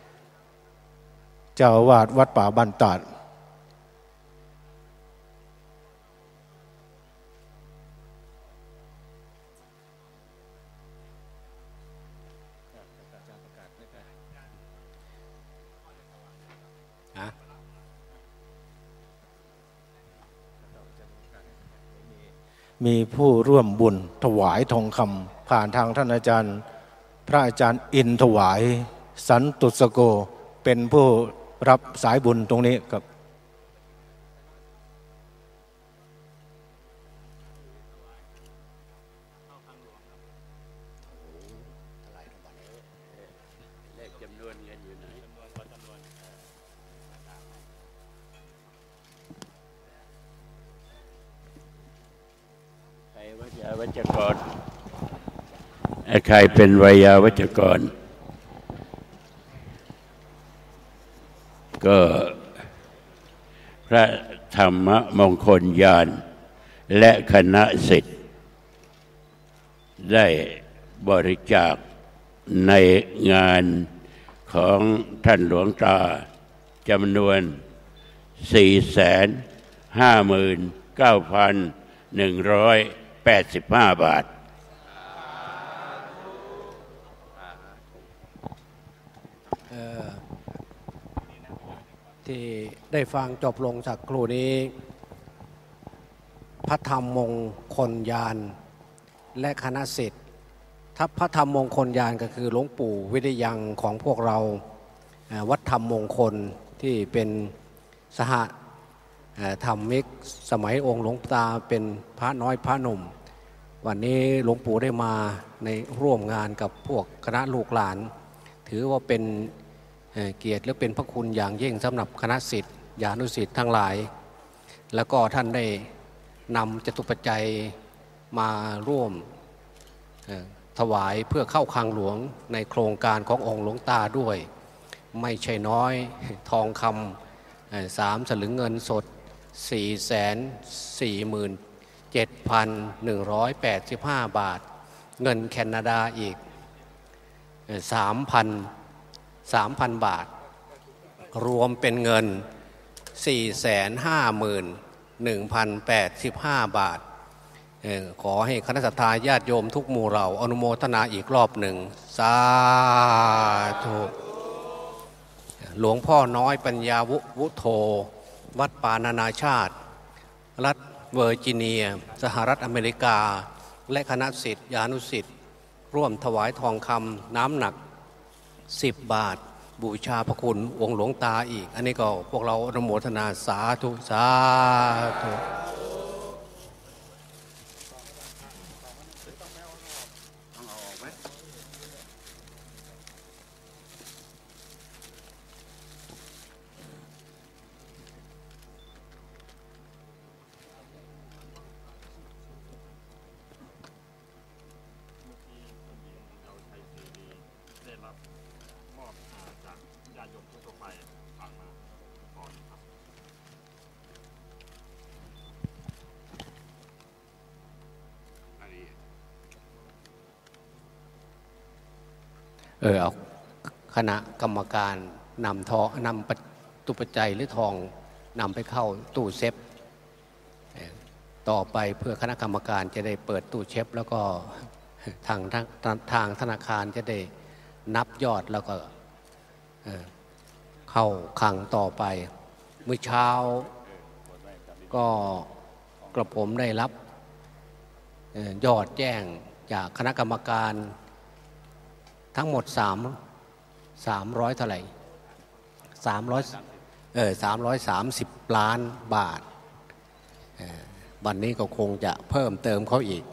เจ้าอาวาสวัดป่าบ้านตาดมีผู้ร่วมบุญถวายทองคำผ่านทางท่านอาจารย์พระอาจารย์อินถวายสันตุสโกเป็นผู้รับสายบุญตรงนี้ครับวัจกรใครเป็นวิยาวัจกรก็พระธรรมมงคลญาณและคณะศิษย์ได้บริจาคในงานของท่านหลวงตาจำนวน 459,185 บาทที่ได้ฟังจบลงจากครูนี้พระธรรมมงคลญาณและคณะศิษย์ถ้าพระธรรมมงคลยานก็คือหลวงปู่วิริยังของพวกเราวัดธรรมมงคลที่เป็นสหธรรมิกสมัยองค์หลวงตาเป็นพระน้อยพระหนุ่มวันนี้หลวงปู่ได้มาในร่วมงานกับพวกคณะลูกหลานถือว่าเป็นเกียรติและเป็นพระคุณอย่างยิ่งสำหรับคณะศิษย์ญาณุศิษย์ทั้งหลายแล้วก็ท่านได้นำจตุปัจจัยมาร่วมถวายเพื่อเข้าคลังหลวงในโครงการขององค์หลวงตาด้วยไม่ใช่น้อยทองคำ3 สลึงเงินสด 447,185 บาทเงินแคนาดาอีก 3,000 บาทรวมเป็นเงิน 451,085 บาทขอให้คณะสัตยาญาติโยมทุกหมู่เหล่าอนุโมทนาอีกรอบหนึ่งสาธุหลวงพ่อน้อยปัญญาวุโธวัดป่านานาชาติรัฐเวอร์จิเนียสหรัฐอเมริกาและคณะศิษย์ญาณุศิษย์ร่วมถวายทองคำน้ำหนัก10 บาทบูชาพระคุณองค์หลวงตาอีกอันนี้ก็พวกเราอนุโมทนาสาธุสาธุเอาคณะกรรมการนำตุปัจจัยหรือทองนำไปเข้าตู้เซฟต่อไปเพื่อคณะกรรมการจะได้เปิดตู้เซฟแล้วก็ทางธนาคารจะได้นับยอดแล้วก็เข้าคลังต่อไปเมื่อเช้าก็กระผมได้รับยอดแจ้งจากคณะกรรมการทั้งหมด300เท่าไหร่330 ล้านบาทวันนี้ก็คงจะเพิ่มเติมเขาอีก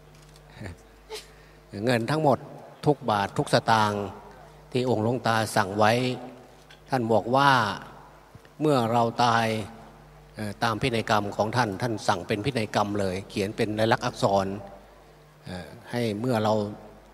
เงินทั้งหมดทุกบาททุกสตางค์ที่องค์หลวงตาสั่งไว้ท่านบอกว่าเมื่อเราตายตามพินัยกรรมของท่านสั่งเป็นพินัยกรรมเลยเขียนเป็นลายลักษณ์อักษรให้เมื่อเรา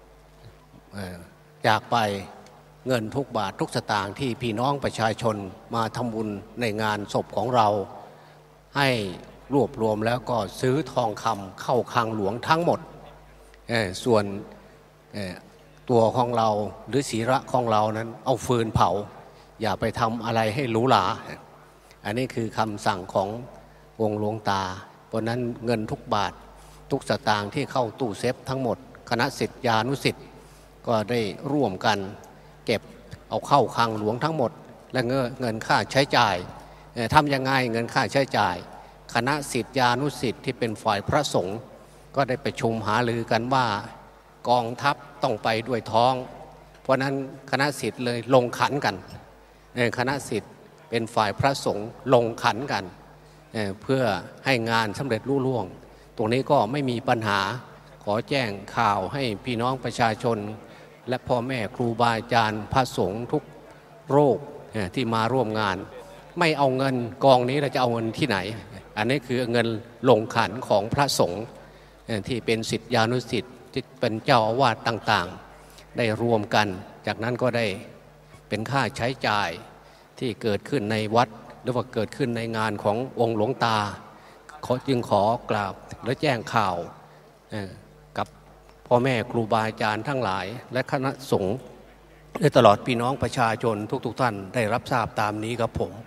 จากไปเงินทุกบาททุกสตางค์ที่พี่น้องประชาชนมาทำบุญในงานศพของเราให้รวบรวมแล้วก็ซื้อทองคำเข้าคลังหลวงทั้งหมดส่วนตัวของเราหรือศีระของเรานั้นเอาฟืนเผาอย่าไปทำอะไรให้หรูหราอันนี้คือคำสั่งขององค์หลวงตาเพราะนั้นเงินทุกบาททุกสตางค์ที่เข้าตู้เซฟทั้งหมดคณะศิษยานุศิษย์ก็ได้ร่วมกันเก็บเอาเข้าคลังหลวงทั้งหมดและเงินค่าใช้จ่ายทำยังไงเงินค่าใช้จ่ายคณะศิษยานุศิษย์ที่เป็นฝ่ายพระสงฆ์ก็ได้ประชุมหารือกันว่ากองทัพต้องไปด้วยท้องเพราะนั้นคณะศิษย์เลยลงขันกันคณะศิษย์เป็นฝ่ายพระสงฆ์ลงขันกันเพื่อให้งานสำเร็จรุ่ล่วงตรงนี้ก็ไม่มีปัญหาขอแจ้งข่าวให้พี่น้องประชาชนและพ่อแม่ครูบาอาจารย์พระสงฆ์ทุกโรคที่มาร่วมงานไม่เอาเงินกองนี้เราจะเอาเงินที่ไหนอันนี้คือเงินลงขันของพระสงฆ์ที่เป็นศิษยานุศิษย์ที่เป็นเจ้าอาวาสต่างๆได้รวมกันจากนั้นก็ได้เป็นค่าใช้จ่ายที่เกิดขึ้นในวัดหรือว่าเกิดขึ้นในงานขององค์หลวงตาจึงขอกราบและแจ้งข่าวกับพ่อแม่ครูบาอาจารย์ทั้งหลายและคณะสงฆ์และตลอดพี่น้องประชาชนทุกท่านได้รับทราบตามนี้ครับผม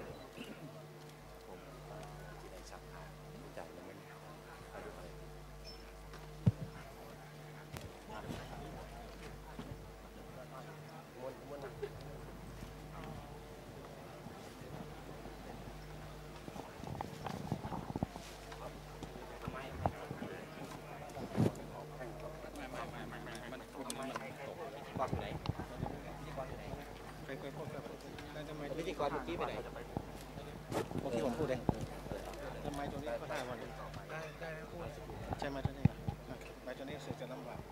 พิธีกรเมื่อกี้ไปไหนเมื่อกี้ผมพูดเองทำไมตรงนี้ก็ได้วันได้พูดใช่ไหมตัวนี้ไม้ตัวนี้เสียจะลำบาก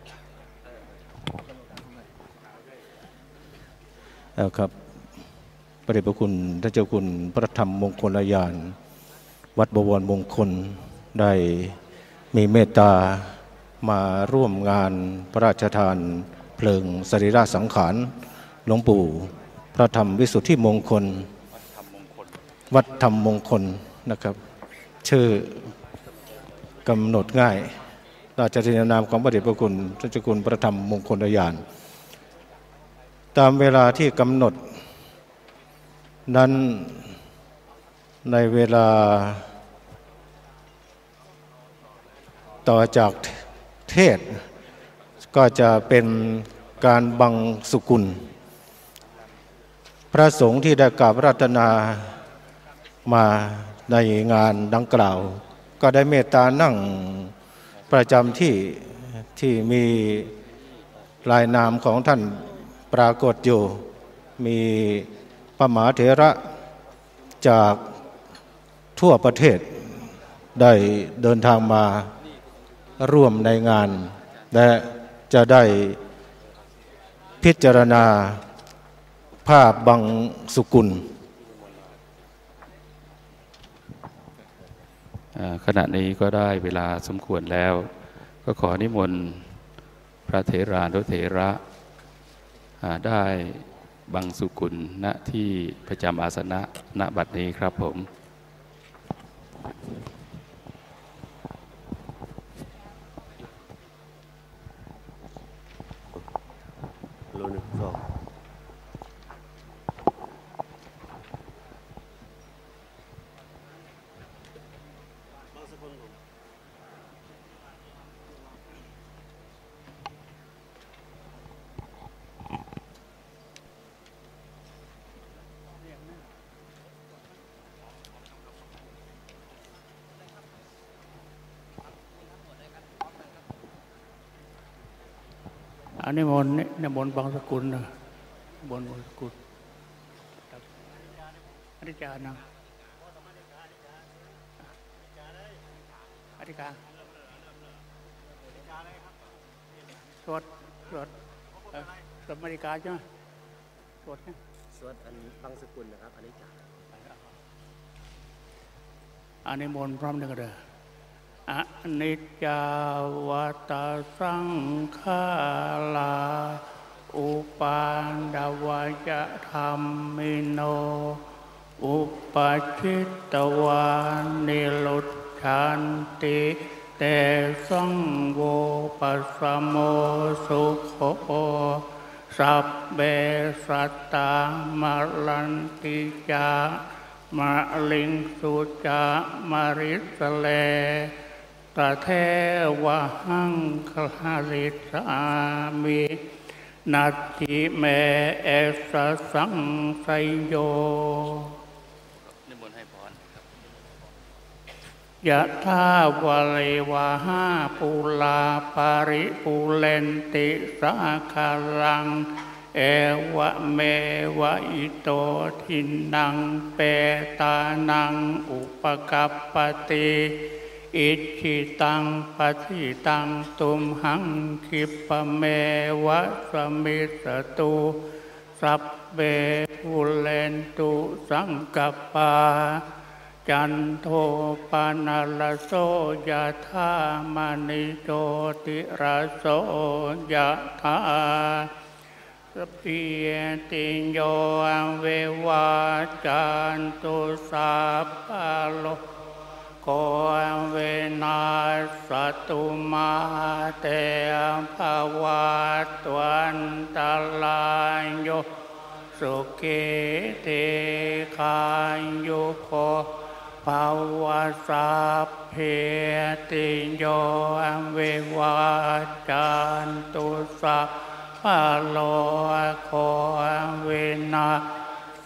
แล้วครับพระเดชพระคุณท่านเจ้าคุณพระธรรมมงคลยานวัดบวรมงคลได้มีเมตตามาร่วมงานพระราชทานเพลิงสรีระสังขารหลวงปู่พระธรรมวิสุทธิมงคลวัดธรรมมงคลนะครับชื่อกำหนดง่ายราชทินนามของพระเดชพระคุณท่านเจ้าคุณพระธรรมมงคลยานตามเวลาที่กำหนดนั้นในเวลาต่อจากเทศก็จะเป็นการบังสุกุลพระสงฆ์ที่ได้กราบอาราธนามาในงานดังกล่าวก็ได้เมตตานั่งประจำที่มีลายนามของท่านปรากฏอยู่มีพระมหาเถระจากทั่วประเทศได้เดินทางมาร่วมในงานและจะได้พิจารณาภาพบังสุกุลขณะนี้ก็ได้เวลาสมควรแล้วก็ขอนิมนต์พระเถรานุเถระได้บังสุกุลณที่ประจำอาสนะณบัดนี้ครับผมอันนี้นิมนต์บางสกุลนะบางสกุลอธิการนะอธิการสวดมริกาใช่ไหมสวดเนี่ยสวดอันบางสกุลนะครับอันนี้จ่าอันนี้มนต์พร้อมหนึ่งก็ได้อนิจจาวัตสังขาราอุปาณัวายธัมมิโนอุปชิตตวานิรุตชันติเตสังโวปัสสโมสุโขสัพเบสัตตามรันติจามะลิงสุจามริสเลตเทวะหังคลาริสามินัตถิเมเอสสังไสโยนิมนต์ให้พรยะถาวะเลวะหาปุลาปาริปุเรนติสาคารังเอวะเมวะอิโตทินังเปตานังอุปกัปปติอิจิตังปฏิตังตุมหังคิปะเมวะสมิสตุสัพเบปุเรนตุสังกัปปาจันโทปนะระโสยะถามณิโชติระโสยะถาสัพพิติโยเววาจันตุสัพพะโลโกเวนัสตุมาเตภวัตวันตรายโยสุขิติกายโยโคภวสัพเพติโยเววาจันตุสัพพะโลโกเวนัส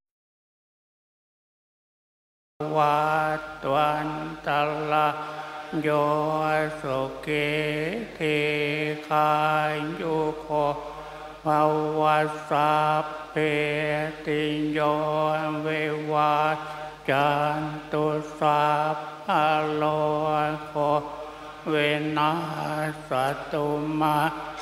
วัตวันตรายโยสุขิติกายโยโคภภวสัพเพติโยวิวัจจันตุสัพพะโลกโควินาศตุมา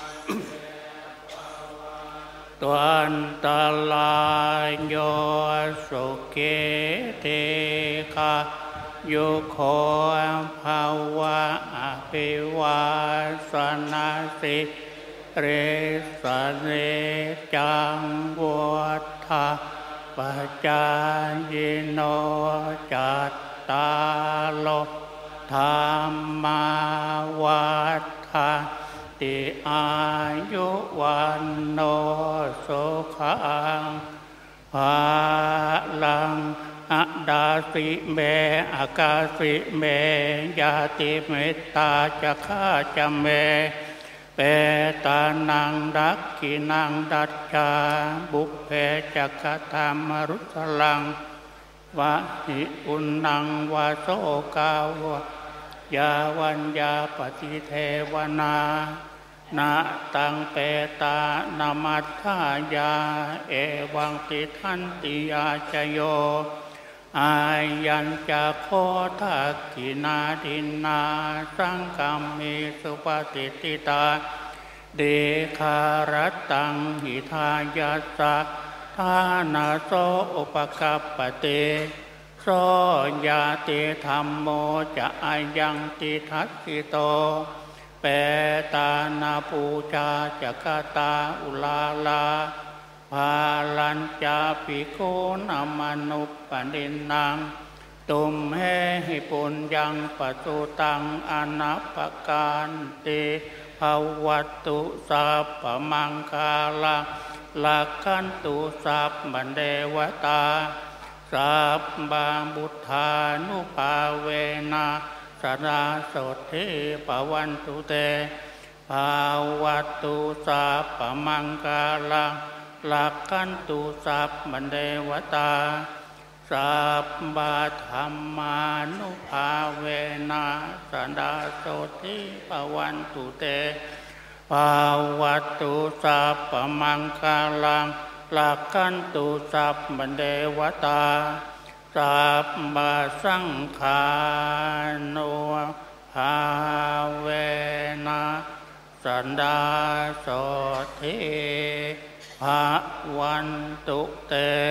ตันตลายโยสุเกเทคายุโคภาวะอภิวาสนาสิเรสเนจังวัฏฐาปัจจายโนจัตตาโลธรรมาวัฏฐาติอายุวันโนสุขังภาลังอดาสิเมอากาสิเมยาติเมตตาจะข้าจะเมเปตานังดักขินังดัจจาบุพเพจักธรรมรุสลังวะหิอุณนังวาโสกาวยาวัญญาปฏิเทวนานาตังเปตานามัฏฐายาเอวังติทันติยาจโยอายัญจะโคทักขินาดินนาสังกัมมิสุปฏิติตาเดคารตังหิทายาสะทานาโสอุปกัปปเตโสยาติธรรมโมจะอายังติทัสสิโตเปตานาปูชาจักตาอุลาลาภาลัญจาปิโกนามานุปนินังตุมเหหิปุญญังปตุตังอนัปปการติภวัตตุสัพพมังคาลังลักขันตุสัพพเดวตาสัพพะบุทธานุภาเวนะสราโสทิปวันตุเตภวัตตุสัพพมังคาลังลักขันตุสัพพเดวตาสัพพะธรรมานุภาเวนะสราโสทิปวันตุเตภวัตตุสัพพมังคาลังลักขันตุสัพพเดวตาสัพพะสังฆานุภาเวนะสันดาโสทิภวันตุเต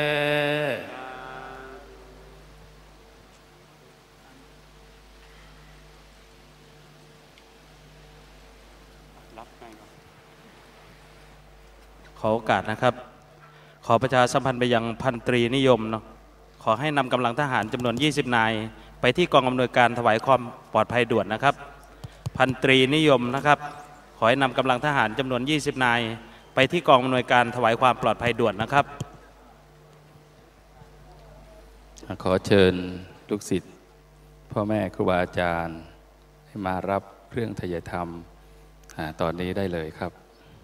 ขอโอกาสนะครับ ขอประชาสัมพันธ์ไปยังพันตรีนิยมเนาะขอให้นำกำลังทหารจำนวน20นายไปที่กองอำนวยการถวายความปลอดภัยด่วนนะครับพันตรีนิยมนะครับขอให้นำกำลังทหารจำนวน20นายไปที่กองอำนวยการถวายความปลอดภัยด่วนนะครับขอเชิญลูกศิษย์พ่อแม่ครูบาอาจารย์ให้มารับเครื่องไทยธรรมตอนนี้ได้เลยครับ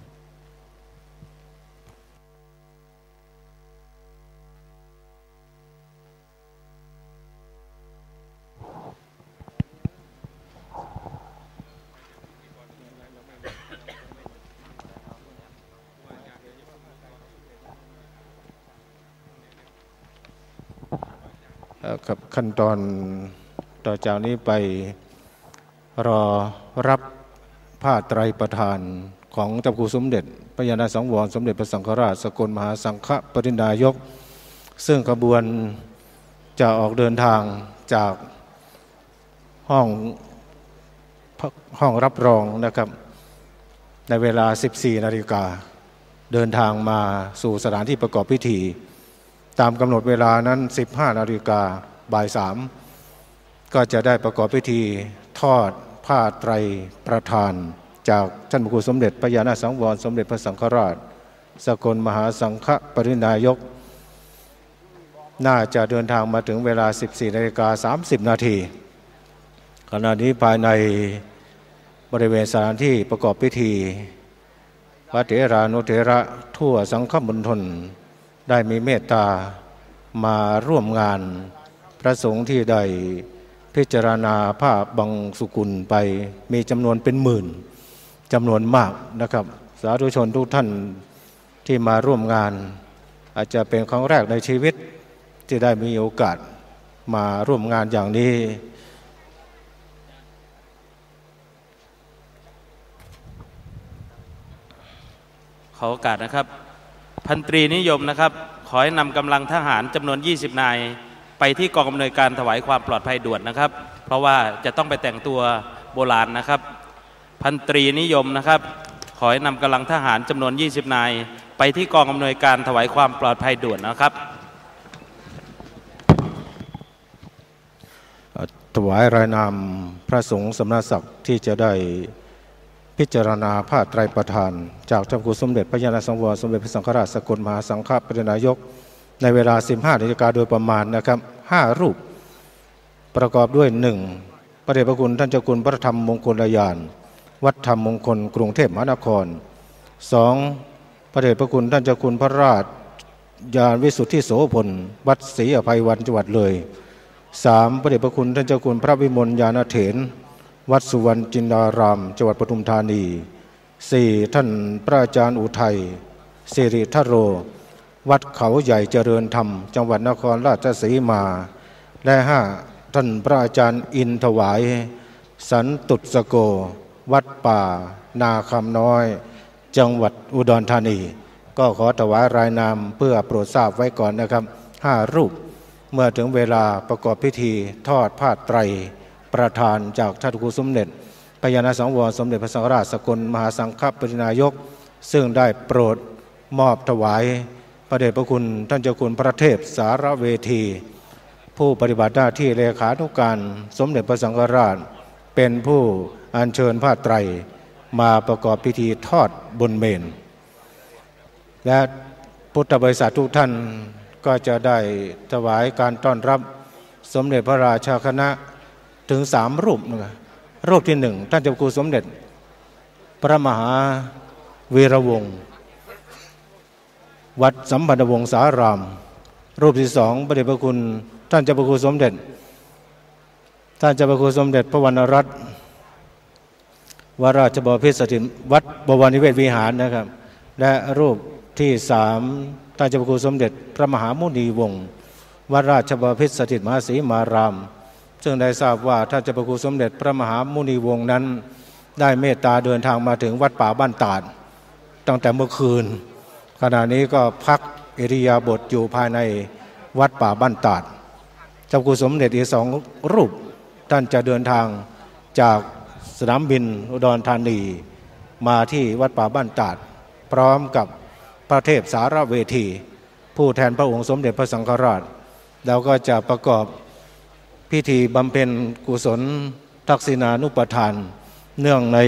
ครับขั้นตอนต่อจากนี้ไปรอรับผ้าไตรประทานของเจ้าครูสมเด็จพระญาณสังวรสมเด็จพระสังฆราชสกลมหาสังฆปรินายกซึ่งขบวนจะออกเดินทางจากห้องรับรองนะครับในเวลา 14 นาฬิกาเดินทางมาสู่สถานที่ประกอบพิธีตามกำหนดเวลานั้น 15 นาฬิกาบ่าย 3ก็จะได้ประกอบพิธีทอดผ้าไตรประทานจากท่านพระครูสมเด็จพระญาณสังวรสมเด็จพระสังฆราชสกลมหาสังฆปรินายกน่าจะเดินทางมาถึงเวลา 14 นาฬิกา 30 นาทีขณะนี้ภายในบริเวณสถานที่ประกอบพิธีพระเถรานุเถระทั่วสังฆมณฑลได้มีเมตตามาร่วมงานพระสงฆ์ที่ได้พิจารณาผ้าบังสุกุลไปมีจำนวนเป็นหมื่นจำนวนมากนะครับสาธุชนทุกท่านที่มาร่วมงานอาจจะเป็นครั้งแรกในชีวิตที่ได้มีโอกาสมาร่วมงานอย่างนี้ขอโอกาสนะครับพันตรีนิยมนะครับขอให้นำกำลังทหารจำนวน20นายไปที่กองอำนวยการถวายความปลอดภัยด่วนนะครับเพราะว่าจะต้องไปแต่งตัวโบราณนะครับพันตรีนิยมนะครับขอให้นำกำลังทหารจำนวน20นายไปที่กองอำนวยการถวายความปลอดภัยด่วนนะครับถวายรายนามพระสงฆ์สมณศักดิ์ที่จะได้พิจารณาผ้าไตรประทานจากเจ้าคุณสมเด็จพระญาณสังวรสมเด็จพระสังฆราชสกลมหาสังฆปรินายกในเวลา 15 นาฬิกาโดยประมาณนะครับ5รูปประกอบด้วย 1. พระเดชพระคุณท่านเจ้าคุณพระธรรมมงคลยานวัดธรรมมงคลกรุงเทพมหานคร 2. พระเดชพระคุณท่านเจ้าคุณพระราชยานวิสุทธิโสพลวัดศรีอภัยวันจังหวัดเลย 3. พระเดชพระคุณท่านเจ้าคุณพระวิมลญาณเถรวัดสุวรรณจินดารามจังหวัดปทุมธานี 4. ท่านพระอาจารย์อุทัยสิริทโรวัดเขาใหญ่เจริญธรรมจังหวัดนครราชสีมาและ 5. ท่านพระอาจารย์อินถวายสันตุสโกวัดป่านาคำน้อยจังหวัดอุดรธานีก็ขอถวายรายนามเพื่อโปรดทราบไว้ก่อนนะครับ5รูปเมื่อถึงเวลาประกอบพิธีทอดผ้าไตรประทานจากท่านครูสมเด็จพระญาณสังวรสมเด็จพระสังฆราชสกลมหาสังฆปรินายกซึ่งได้โปรดมอบถวายพระเดชพระคุณท่านเจ้าคุณพระเทพสารเวทีผู้ปฏิบัติหน้าที่เลขานุการสมเด็จพระสังฆราชเป็นผู้อัญเชิญผ้าไตรมาประกอบพิธีทอดบนเมรุและพุทธบริษัททุกท่านก็จะได้ถวายการต้อนรับสมเด็จพระราชาคณะถึง3รูปนะครับรูปที่1ท่านเจ้าคุณสมเด็จพระมหาวีระวงศ์วัดสัมพันธวงศารามรูปที่2พระเดชพระคุณท่านเจ้าพระคุณสมเด็จพระวรรณรัตน์วราชบพิตรสถิตวัดบวรนิเวศวิหารนะครับและรูปที่3ท่านเจ้าพระคุณสมเด็จพระมหามุนีวงศ์วัดราชบพิตรสถิตมหาศรีมารามซึ่งได้ทราบว่าท่านเจ้าพระคุณสมเด็จพระมหามุนีวงศ์นั้นได้เมตตาเดินทางมาถึงวัดป่าบ้านตาดตั้งแต่เมื่อคืนขณะนี้ก็พักอิริยาบถอยู่ภายในวัดป่าบ้านตาดเจ้าคุณสมเด็จอีก2รูปท่านจะเดินทางจากสนามบินอุดรธานีมาที่วัดป่าบ้านตาดพร้อมกับพระเทพสารเวทีผู้แทนพระองค์สมเด็จพระสังฆราชแล้วก็จะประกอบพิธีบำเพ็ญกุศลทักษิณานุปทานเนื่องใน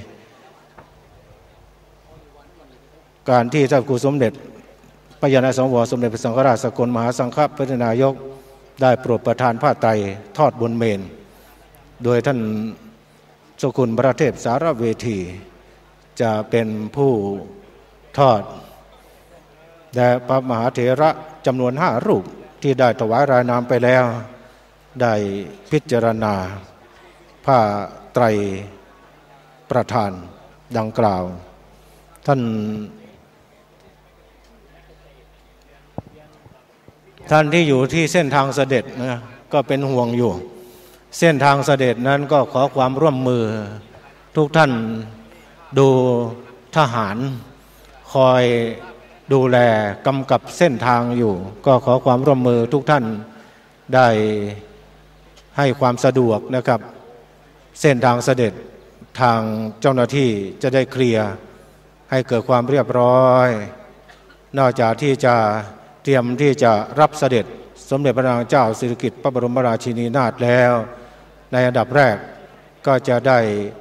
การที่เจ้าคุณสมเด็จพระญาณสังวรสมเด็จพระสังฆราชสกลมหาสังฆปรินายกได้โปรดประทานผ้าไตรทอดบนเมรุโดยท่านเจ้าคุณพระเทพสารเวทีจะเป็นผู้ทอดและพระมหาเถระจำนวน5รูปที่ได้ถวายรายนามไปแล้วได้พิจารณาผ้าไตรประทานดังกล่าวท่านที่อยู่ที่เส้นทางเสด็จนะก็เป็นห่วงอยู่เส้นทางเสด็จนั้นก็ขอความร่วมมือทุกท่านดูทหารคอยดูแลกำกับเส้นทางอยู่ก็ขอความร่วมมือทุกท่านได้ให้ความสะดวกนะครับเส้นทางเสด็จทางเจ้าหน้าที่จะได้เคลียร์ให้เกิดความเรียบร้อยนอกจากที่จะเตรียมที่จะรับเสด็จสมเด็จพระนางเจ้าสิริกิติ์พระบรมราชินีนาถแล้วในอันดับแรกก็จะได้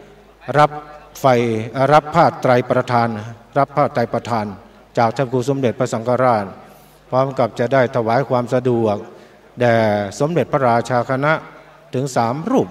รับผ้าไตรประทานจากท่านครูสมเด็จพระสังฆราชพร้อมกับจะได้ถวายความสะดวกแด่สมเด็จพระราชาคณะถึง3รูป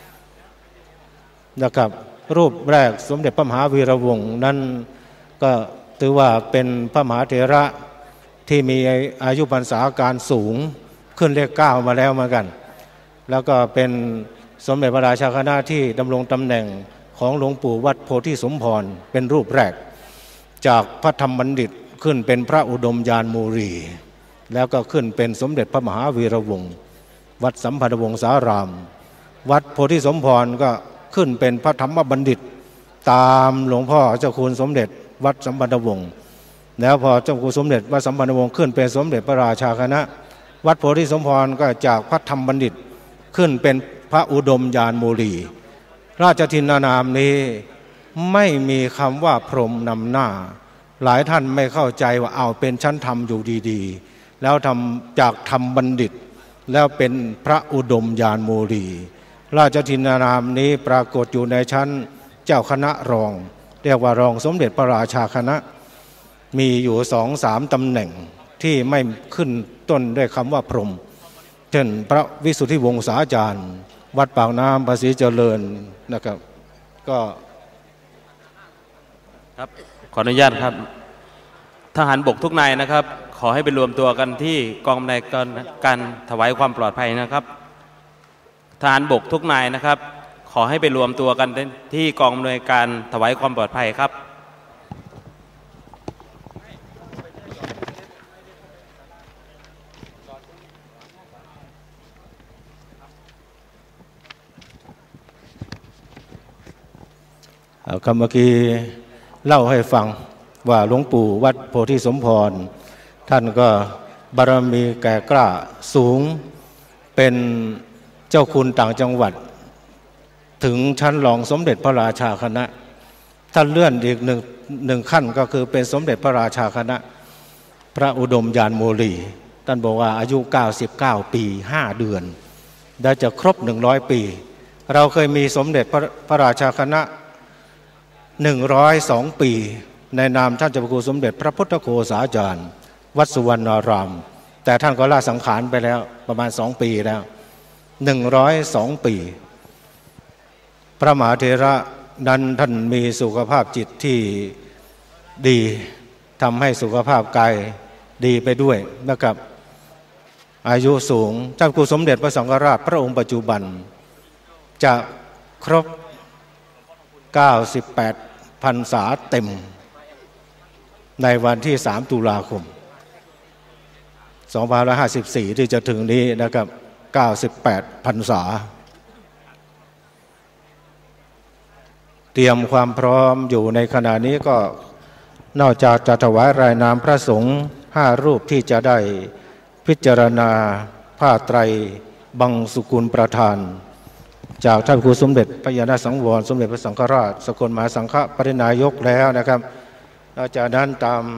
นะครับรูปแรกสมเด็จพระมหาวีระวงศ์นั้นก็ถือว่าเป็นพระมหาเถระที่มีอายุพรรษาการสูงขึ้นเลข9มาแล้วเหมือนกันแล้วก็เป็นสมเด็จพระราชาคณะที่ดำรงตำแหน่งของหลวงปู่วัดโพธิสมพรเป็นรูปแรกจากพระธรรมบัณฑิตขึ้นเป็นพระอุดมยานมูรี แล้วก็ขึ้นเป็นสมเด็จพระมหาวีระวงศ์วัดสัมพันธวงศาราม วัดโพธิสมพรก็ขึ้นเป็นพระธรรมบัณฑิตตามหลวงพ่อเจ้าคุณสมเด็จวัดสัมพันธวงศ์แล้วพอเจ้าคุณสมเด็จวัดสัมพันธวงศ์ขึ้นเป็นสมเด็จพระราชาคณะวัดโพธิสมพรก็จากพระธรรมบัณฑิตขึ้นเป็นพระอุดมยานมูรี ราชทินนามนี้ไม่มีคำว่าพรหมนำหน้าหลายท่านไม่เข้าใจว่าเอาเป็นชั้นธรรมอยู่ดีๆแล้วทำจากธรรมบัณฑิตแล้วเป็นพระอุดมยานมูรีราชทินนามนี้ปรากฏอยู่ในชั้นเจ้าคณะรองเรียกว่ารองสมเด็จพระราชาคณะมีอยู่ 2-3 ตำแหน่งที่ไม่ขึ้นต้นด้วยคำว่าพรหมเช่นพระวิสุทธิวงศาจารย์วัดปากน้ำภาษีเจริญนะครับก็ครับขออนุญาตครับทหารบกทุกนายนะครับขอให้ไปรวมตัวกันที่กองอำนวยการถวายความปลอดภัยนะครับทหารบกทุกนายนะครับขอให้ไปรวมตัวกันที่กองอำนวยการถวายความปลอดภัยครับคำเมื่อกี้เล่าให้ฟังว่าหลวงปู่วัดโพธิสมพรท่านก็บารมีแก่กล้าสูงเป็นเจ้าคุณต่างจังหวัดถึงชั้นรองสมเด็จพระราชาคณะท่านเลื่อนอีกหนึ่งขั้นก็คือเป็นสมเด็จพระราชาคณะพระอุดมยานมูรีท่านบอกว่าอายุ99 ปี5 เดือนได้จะครบ100 ปีเราเคยมีสมเด็จพระราชาคณะ102 ปีในนามท่านเจ้าพระคุณสมเด็จพระพุทธโฆษาจารย์วัดสุวรรณารามแต่ท่านก็ลาสังขารไปแล้วประมาณ2 ปีแล้ว102 ปีพระมหาเถระนั้นท่านมีสุขภาพจิตที่ดีทำให้สุขภาพกายดีไปด้วยนะครับอายุสูงเจ้าคุณสมเด็จพระสังฆราชพระองค์ปัจจุบันจะครบ98 พรรษาเต็มในวันที่3 ตุลาคม 2554 ที่จะถึงนี้นะครับ98 พรรษาเตรียมความพร้อมอยู่ในขณะนี้ก็นอกจากจะถวายรายนามพระสงฆ์5 รูปที่จะได้พิจารณาผ้าไตรบังสุกุลประธานจากท่านครูสมเด็จพระญาณสังวรสมเด็จพระสังฆราชสกลมหาสังฆปรินายกแล้วนะครับจากนั้นตาม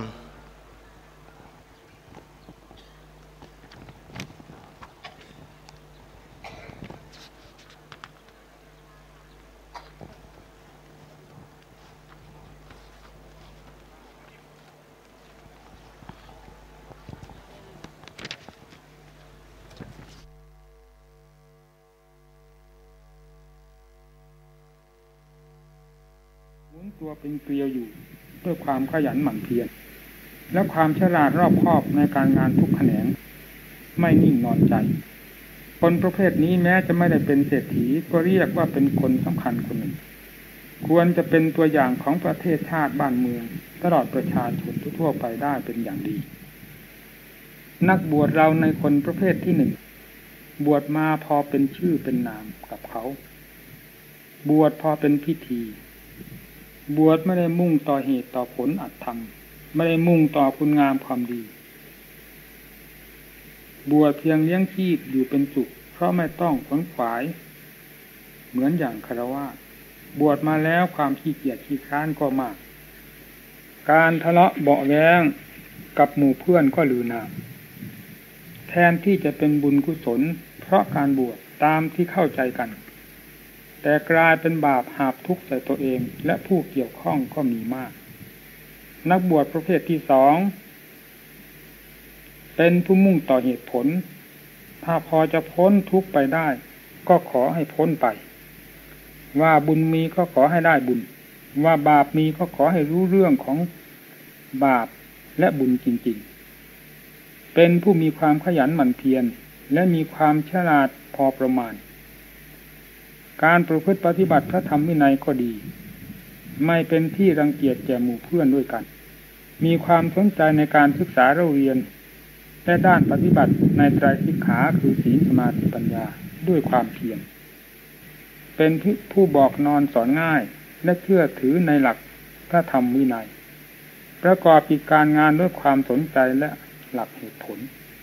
ตัวเป็นเกลียวอยู่ด้วยความขยันหมั่นเพียรและความฉลาดรอบคอบในการงานทุกแขนงไม่นิ่งนอนใจคนประเภทนี้แม้จะไม่ได้เป็นเศรษฐีก็เรียกว่าเป็นคนสำคัญคนหนึ่งควรจะเป็นตัวอย่างของประเทศชาติบ้านเมืองตลอดประชาชนทั่วไปได้เป็นอย่างดีนักบวชเราในคนประเภทที่หนึ่งบวชมาพอเป็นชื่อเป็นนามกับเขาบวชพอเป็นพิธีบวชไม่ได้มุ่งต่อเหตุต่อผลอัตธรรมไม่ได้มุ่งต่อคุณงามความดีบวชเพียงเลี้ยงชีพอยู่เป็นสุขเพราะไม่ต้องขวนขวายเหมือนอย่างฆราวาสบวชมาแล้วความขี้เกียจขี้คร้านก็มากการทะเลาะเบาะแว้งกับหมู่เพื่อนก็ลือนามแทนที่จะเป็นบุญกุศลเพราะการบวชตามที่เข้าใจกันแต่กลายเป็นบาปหาบทุกข์ใส่ตัวเองและผู้เกี่ยวข้องก็มีมากนักบวชประเภทที่2เป็นผู้มุ่งต่อเหตุผลถ้าพอจะพ้นทุกข์ไปได้ก็ขอให้พ้นไปว่าบุญมีก็ขอให้ได้บุญว่าบาปมีก็ขอให้รู้เรื่องของบาปและบุญจริงๆเป็นผู้มีความขยันหมั่นเพียรและมีความฉลาดพอประมาณการประพฤติปฏิบัติพระธรรมวินัยก็ดีไม่เป็นที่รังเกียจแก่หมู่เพื่อนด้วยกันมีความสนใจในการศึกษาเรียนและด้านปฏิบัติในไตรสิกขาคือศีลสมาธิปัญญาด้วยความเพียรเป็นผู้บอกนอนสอนง่ายและเชื่อถือในหลักพระธรรมวินัยประกอบกิจการงานด้วยความสนใจและหลักเหตุผล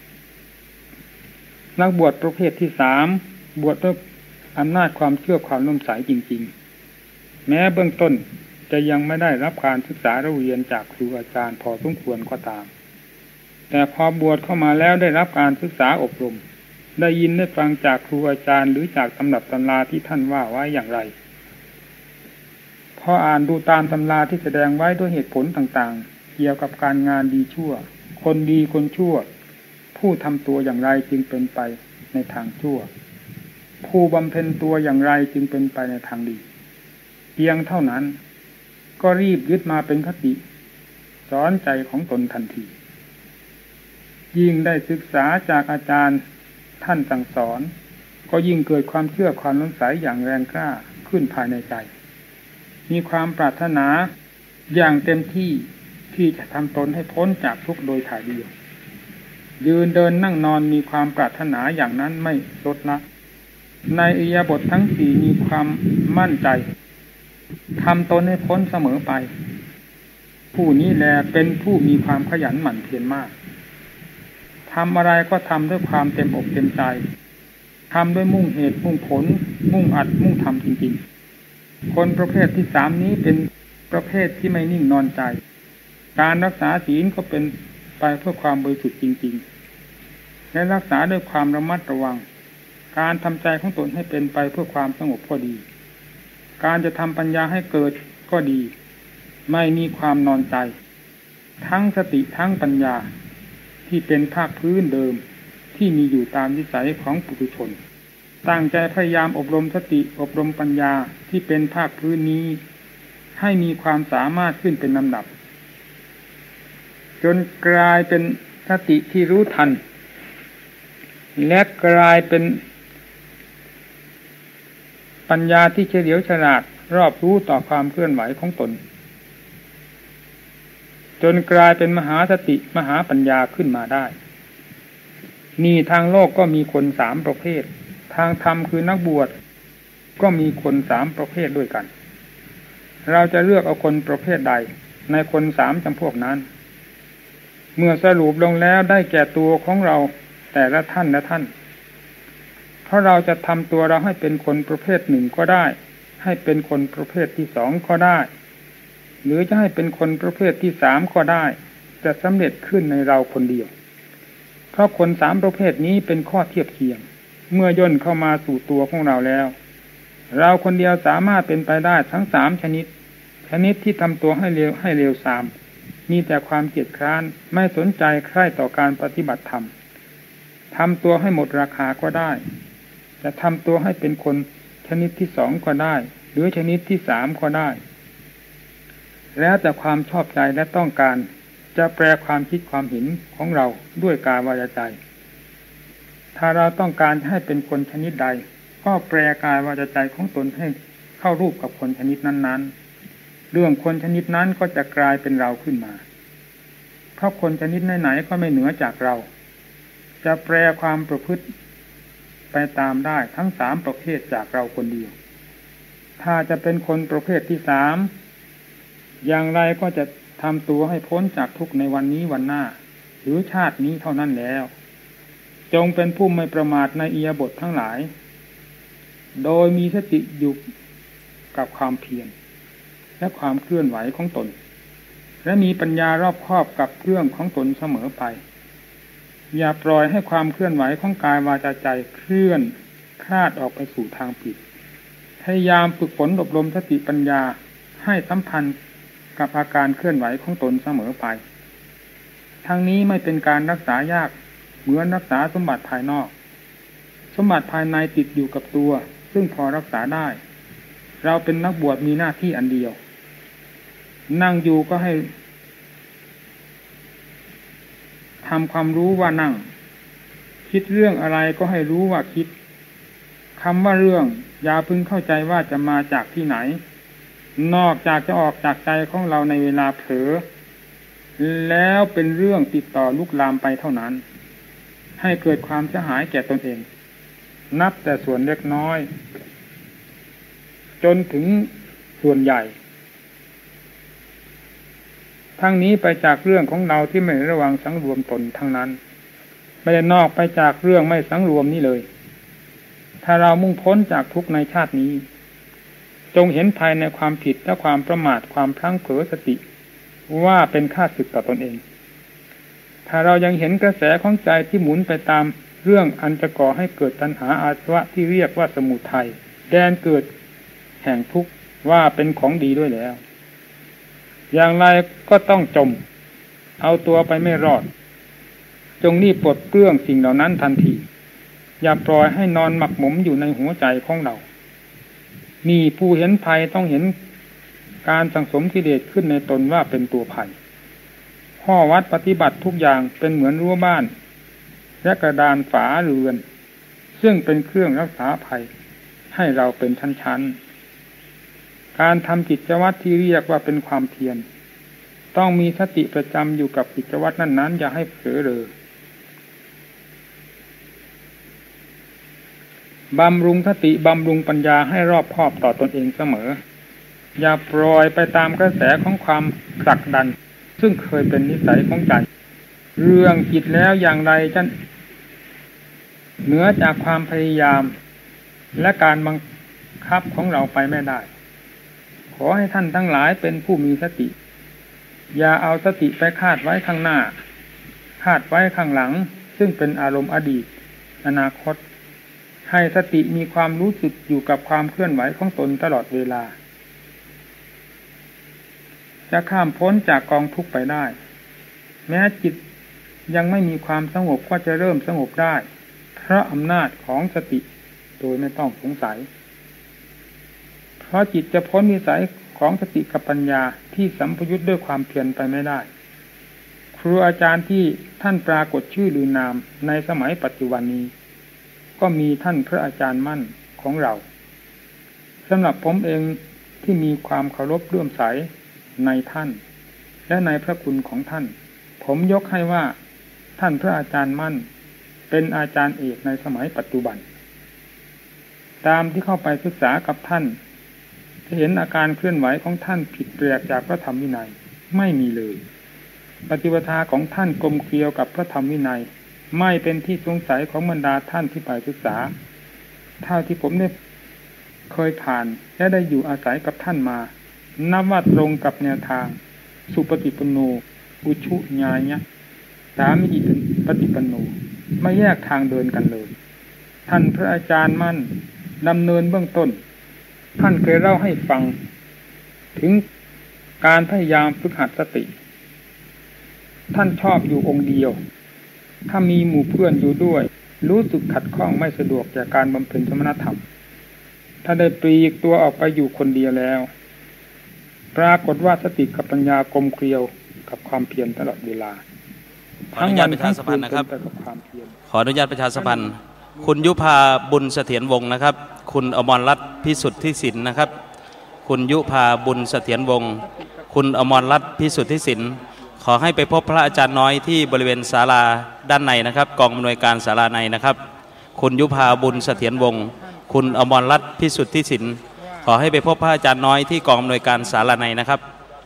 นักบวชประเภทที่3บวชด้วยอำนาจความเชื่อความเลื่อมใสจริงๆแม้เบื้องต้นจะยังไม่ได้รับการศึกษาเรียนจากครูอาจารย์พอสมควรก็ตามแต่พอบวชเข้ามาแล้วได้รับการศึกษาอบรมได้ยินได้ฟังจากครูอาจารย์หรือจากตำรับตำราที่ท่านว่าไว้อย่างไรพออ่านดูตามตำราที่แสดงไว้ด้วยเหตุผลต่างๆเกี่ยวกับการงานดีชั่วคนดีคนชั่วผู้ทำตัวอย่างไรจึงเป็นไปในทางชั่วผู้บำเพ็ญตัวอย่างไรจึงเป็นไปในทางดีเพียงเท่านั้นก็รีบยึดมาเป็นคติสอนใจของตนทันทียิ่งได้ศึกษาจากอาจารย์ท่านสั่งสอนก็ยิ่งเกิดความเชื่อความสงสัยอย่างแรงกล้าขึ้นภายในใจมีความปรารถนาอย่างเต็มที่ที่จะทำตนให้พ้นจากทุกข์โดยถ่ายเดียวยืนเดินนั่งนอนมีความปรารถนาอย่างนั้นไม่ลดละในอิริยาบถทั้ง4มีความมั่นใจทำตนให้พ้นเสมอไปผู้นี้แลเป็นผู้มีความขยันหมั่นเพียรมากทำอะไรก็ทำด้วยความเต็มอกเต็มใจทำด้วยมุ่งเหตุมุ่งผลมุ่งอัดมุ่งทำจริงๆคนประเภทที่3นี้เป็นประเภทที่ไม่นิ่งนอนใจการรักษาศีลก็เป็นไปเพื่อความบริสุทธิ์จริงๆและรักษาด้วยความระมัดระวังการทำใจของตนให้เป็นไปเพื่อความสงบก็ดีการจะทำปัญญาให้เกิดก็ดีไม่มีความนอนใจทั้งสติทั้งปัญญาที่เป็นภาคพื้นเดิมที่มีอยู่ตามวิสัยของปุถุชนตั้งใจพยายามอบรมสติอบรมปัญญาที่เป็นภาคพื้นนี้ให้มีความสามารถขึ้นเป็นลำดับจนกลายเป็นสติที่รู้ทันและกลายเป็นปัญญาที่เฉลียวฉลาดรอบรู้ต่อความเคลื่อนไหวของตนจนกลายเป็นมหาสติมหาปัญญาขึ้นมาได้นี่ทางโลกก็มีคน3ประเภททางธรรมคือนักบวชก็มีคน3ประเภทด้วยกันเราจะเลือกเอาคนประเภทใดในคน3จำพวกนั้นเมื่อสรุปลงแล้วได้แก่ตัวของเราแต่ละท่านเพราะเราจะทำตัวเราให้เป็นคนประเภท1ก็ได้ให้เป็นคนประเภทที่2ก็ได้หรือจะให้เป็นคนประเภทที่3ก็ได้จะสำเร็จขึ้นในเราคนเดียวเพราะคน3ประเภทนี้เป็นข้อเทียบเคียงเมื่อย่นเข้ามาสู่ตัวของเราแล้วเราคนเดียวสามารถเป็นไปได้ทั้ง3ชนิดที่ทำตัวให้เร็วทรามมีแต่ความเกียจคร้านไม่สนใจใคร่ต่อการปฏิบัติธรรมทำตัวให้หมดราคาก็ได้จะทำตัวให้เป็นคนชนิดที่2ก็ได้หรือชนิดที่3ก็ได้แล้วแต่ความชอบใจและต้องการจะแปลความคิดความเห็นของเราด้วยกายวาจาใจถ้าเราต้องการให้เป็นคนชนิดใดก็แปลกายวาจาใจของตนให้เข้ารูปกับคนชนิดนั้นๆเรื่องคนชนิดนั้นก็จะกลายเป็นเราขึ้นมาเพราะคนชนิดไหนๆก็ไม่เหนือจากเราจะแปลความประพฤติไปตามได้ทั้ง3ประเภทจากเราคนเดียวถ้าจะเป็นคนประเภทที่3อย่างไรก็จะทำตัวให้พ้นจากทุกข์ในวันนี้วันหน้าหรือชาตินี้เท่านั้นแล้วจงเป็นผู้ไม่ประมาทในอิริยาบถทั้งหลายโดยมีสติอยู่กับความเพียรและความเคลื่อนไหวของตนและมีปัญญารอบคอบกับเรื่องของตนเสมอไปอย่าปล่อยให้ความเคลื่อนไหวของกายวาจาใจเคลื่อนคลาดออกไปสู่ทางผิดพยายามฝึกฝนอบรมสติปัญญาให้สัมพันธ์กับอาการเคลื่อนไหวของตนเสมอไปทั้งนี้ไม่เป็นการรักษายากเหมือนรักษาสมบัติภายนอกสมบัติภายในติดอยู่กับตัวซึ่งพอรักษาได้เราเป็นนักบวชมีหน้าที่อันเดียวนั่งอยู่ก็ให้ทำความรู้ว่านั่งคิดเรื่องอะไรก็ให้รู้ว่าคิดคำว่าเรื่องอย่าพึงเข้าใจว่าจะมาจากที่ไหนนอกจากจะออกจากใจของเราในเวลาเผลอแล้วเป็นเรื่องติดต่อลุกลามไปเท่านั้นให้เกิดความเสียหายแก่ตนเองนับแต่ส่วนเล็กน้อยจนถึงส่วนใหญ่ทั้งนี้ไปจากเรื่องของเราที่ไม่ระวังสังรวมตนทั้งนั้นไม่ได้นอกไปจากเรื่องไม่สังรวมนี้เลยถ้าเรามุ่งพ้นจากทุกข์ในชาตินี้จงเห็นภายในความผิดและความประมาทความพลั้งเผลอสติว่าเป็นข้าศึกต่อตนเองถ้าเรายังเห็นกระแสของใจที่หมุนไปตามเรื่องอันจะก่อให้เกิดตัณหาอาสวะที่เรียกว่าสมุทัยแดนเกิดแห่งทุกข์ว่าเป็นของดีด้วยแล้วอย่างไรก็ต้องจมเอาตัวไปไม่รอดจงรีบปลดเปลื้องสิ่งเหล่านั้นทันทีอย่าปล่อยให้นอนหมักหมมอยู่ในหัวใจของเรามีผู้เห็นภัยต้องเห็นการสังสมกิเลสขึ้นในตนว่าเป็นตัวภัยข้อวัดปฏิบัติทุกอย่างเป็นเหมือนรั้วบ้านและกระดานฝาเรือนซึ่งเป็นเครื่องรักษาภัยให้เราเป็นชั้นๆการทำกิจวัตรที่เรียกว่าเป็นความเพียรต้องมีสติประจำอยู่กับกิจวัตรนั้นๆอย่าให้เผลอเลยบำรุงสติบำรุงปัญญาให้รอบคอบต่อตนเองเสมออย่าปล่อยไปตามกระแสของความผลักดันซึ่งเคยเป็นนิสัยของใจเรื่องจิตแล้วอย่างไรจะเหนือจากความพยายามและการบังคับของเราไปไม่ได้ขอให้ท่านทั้งหลายเป็นผู้มีสติอย่าเอาสติไปคาดไว้ข้างหน้าคาดไว้ข้างหลังซึ่งเป็นอารมณ์อดีตอนาคตให้สติมีความรู้สึกอยู่กับความเคลื่อนไหวของตนตลอดเวลาจะข้ามพ้นจากกองทุกข์ไปได้แม้จิตยังไม่มีความสงบก็จะเริ่มสงบได้เพราะอำนาจของสติโดยไม่ต้องสงสัยเพราะจิตจะพ้นวิสัยของสติกับปัญญาที่สัมพยุตด้วยความเพียรไปไม่ได้ครูอาจารย์ที่ท่านปรากฏชื่อหรือนามในสมัยปัจจุบันนี้ก็มีท่านพระอาจารย์มั่นของเราสำหรับผมเองที่มีความเคารพเลื่อมใสในท่านและในพระคุณของท่านผมยกให้ว่าท่านพระอาจารย์มั่นเป็นอาจารย์เอกในสมัยปัจจุบันตามที่เข้าไปศึกษากับท่านจะเห็นอาการเคลื่อนไหวของท่านผิดแปลกจากพระธรรมวินัยไม่มีเลยปฏิปทาของท่านกลมเกลียวกับพระธรรมวินัยไม่เป็นที่สงสัยของบรรดาท่านที่ไปศึกษาเท่าที่ผมได้เคยผ่านและได้อยู่อาศัยกับท่านมานับว่าตรงกับแนวทางสุปฏิปันโนอุชุญาญะสามิจิปฏิปันโนไม่แยกทางเดินกันเลยท่านพระอาจารย์มั่นดำเนินเบื้องต้นท่านเคยเล่าให้ฟังถึงการพยายามฝึกหัดสติท่านชอบอยู่องค์เดียวถ้ามีหมู่เพื่อนอยู่ด้วยรู้สึกขัดข้องไม่สะดวกจากการบำเพ็ญสมณธรรมถ้าได้ปลีกตัวออกไปอยู่คนเดียวแล้วปรากฏว่าสติกับปัญญากลมเกลียวกับความเพียรตลอดเวลาทั้งวันทั้งคืนนะครับขออนุญาตประชาสัมพันธ์คุณยุพาบุญเสถียรวงศ์นะครับคุณอมรรัตน์พิสุทธิสินนะครับคุณยุพาบุญเสถียรวงศ์คุณอมรรัตน์พิสุทธิสินขอให้ไปพบพระอาจารย์น้อยที่บริเวณศาลาด้านในนะครับกองอำนวยการศาลาในนะครับคุณยุพาบุญเสถียรวงศ์คุณอมรรัตน์พิสุทธิสินขอให้ไปพบพระอาจารย์น้อยที่กองอำนวยการศาลาในนะครับ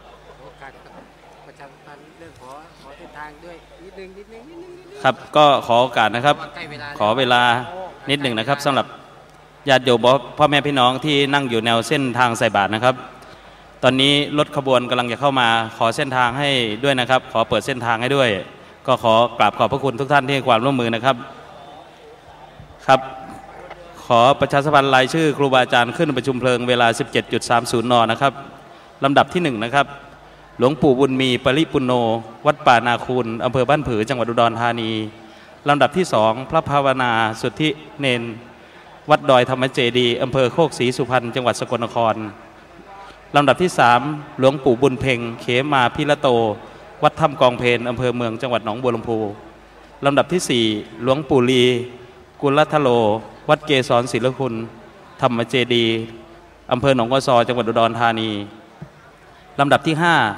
ครับก็ขอโอกาสนะครับขอเวลานิดหนึ่งนะครับสำหรับญาติโยมพ่อแม่พี่น้องที่นั่งอยู่แนวเส้นทางใส่บาตรนะครับตอนนี้รถขบวนกำลังจะเข้ามาขอเส้นทางให้ด้วยนะครับขอเปิดเส้นทางให้ด้วยก็ขอกราบขอบพระคุณทุกท่านที่ให้ความร่วมมือนะครับครับขอประชาสัมพันธ์รายชื่อครูบาอาจารย์ขึ้นประชุมเพลิงเวลา 17.30 น.นะครับลำดับที่1นะครับหลวงปู่บุญมีปริปุณโญวัดป่านาคูลอำเภอบ้านผือจังหวัดอุดรธานีลำดับที่2พระภาวนาสุทธิเนนวัดดอยธรรมเจดีย์อำเภอโคกศรีสุพรรณจังหวัดสกลนครลำดับที่3หลวงปู่บุญเพ็งเขมาพิระโตวัดถ้ำกองเพลอำเภอเมืองจังหวัดหนองบัวลำพูลำดับที่4หลวงปู่ลีกุลทโลวัดเกศรศิลคุณธรรมเจดีย์อำเภอหนองวัวซอจังหวัดอุดรธานีลำดับที่5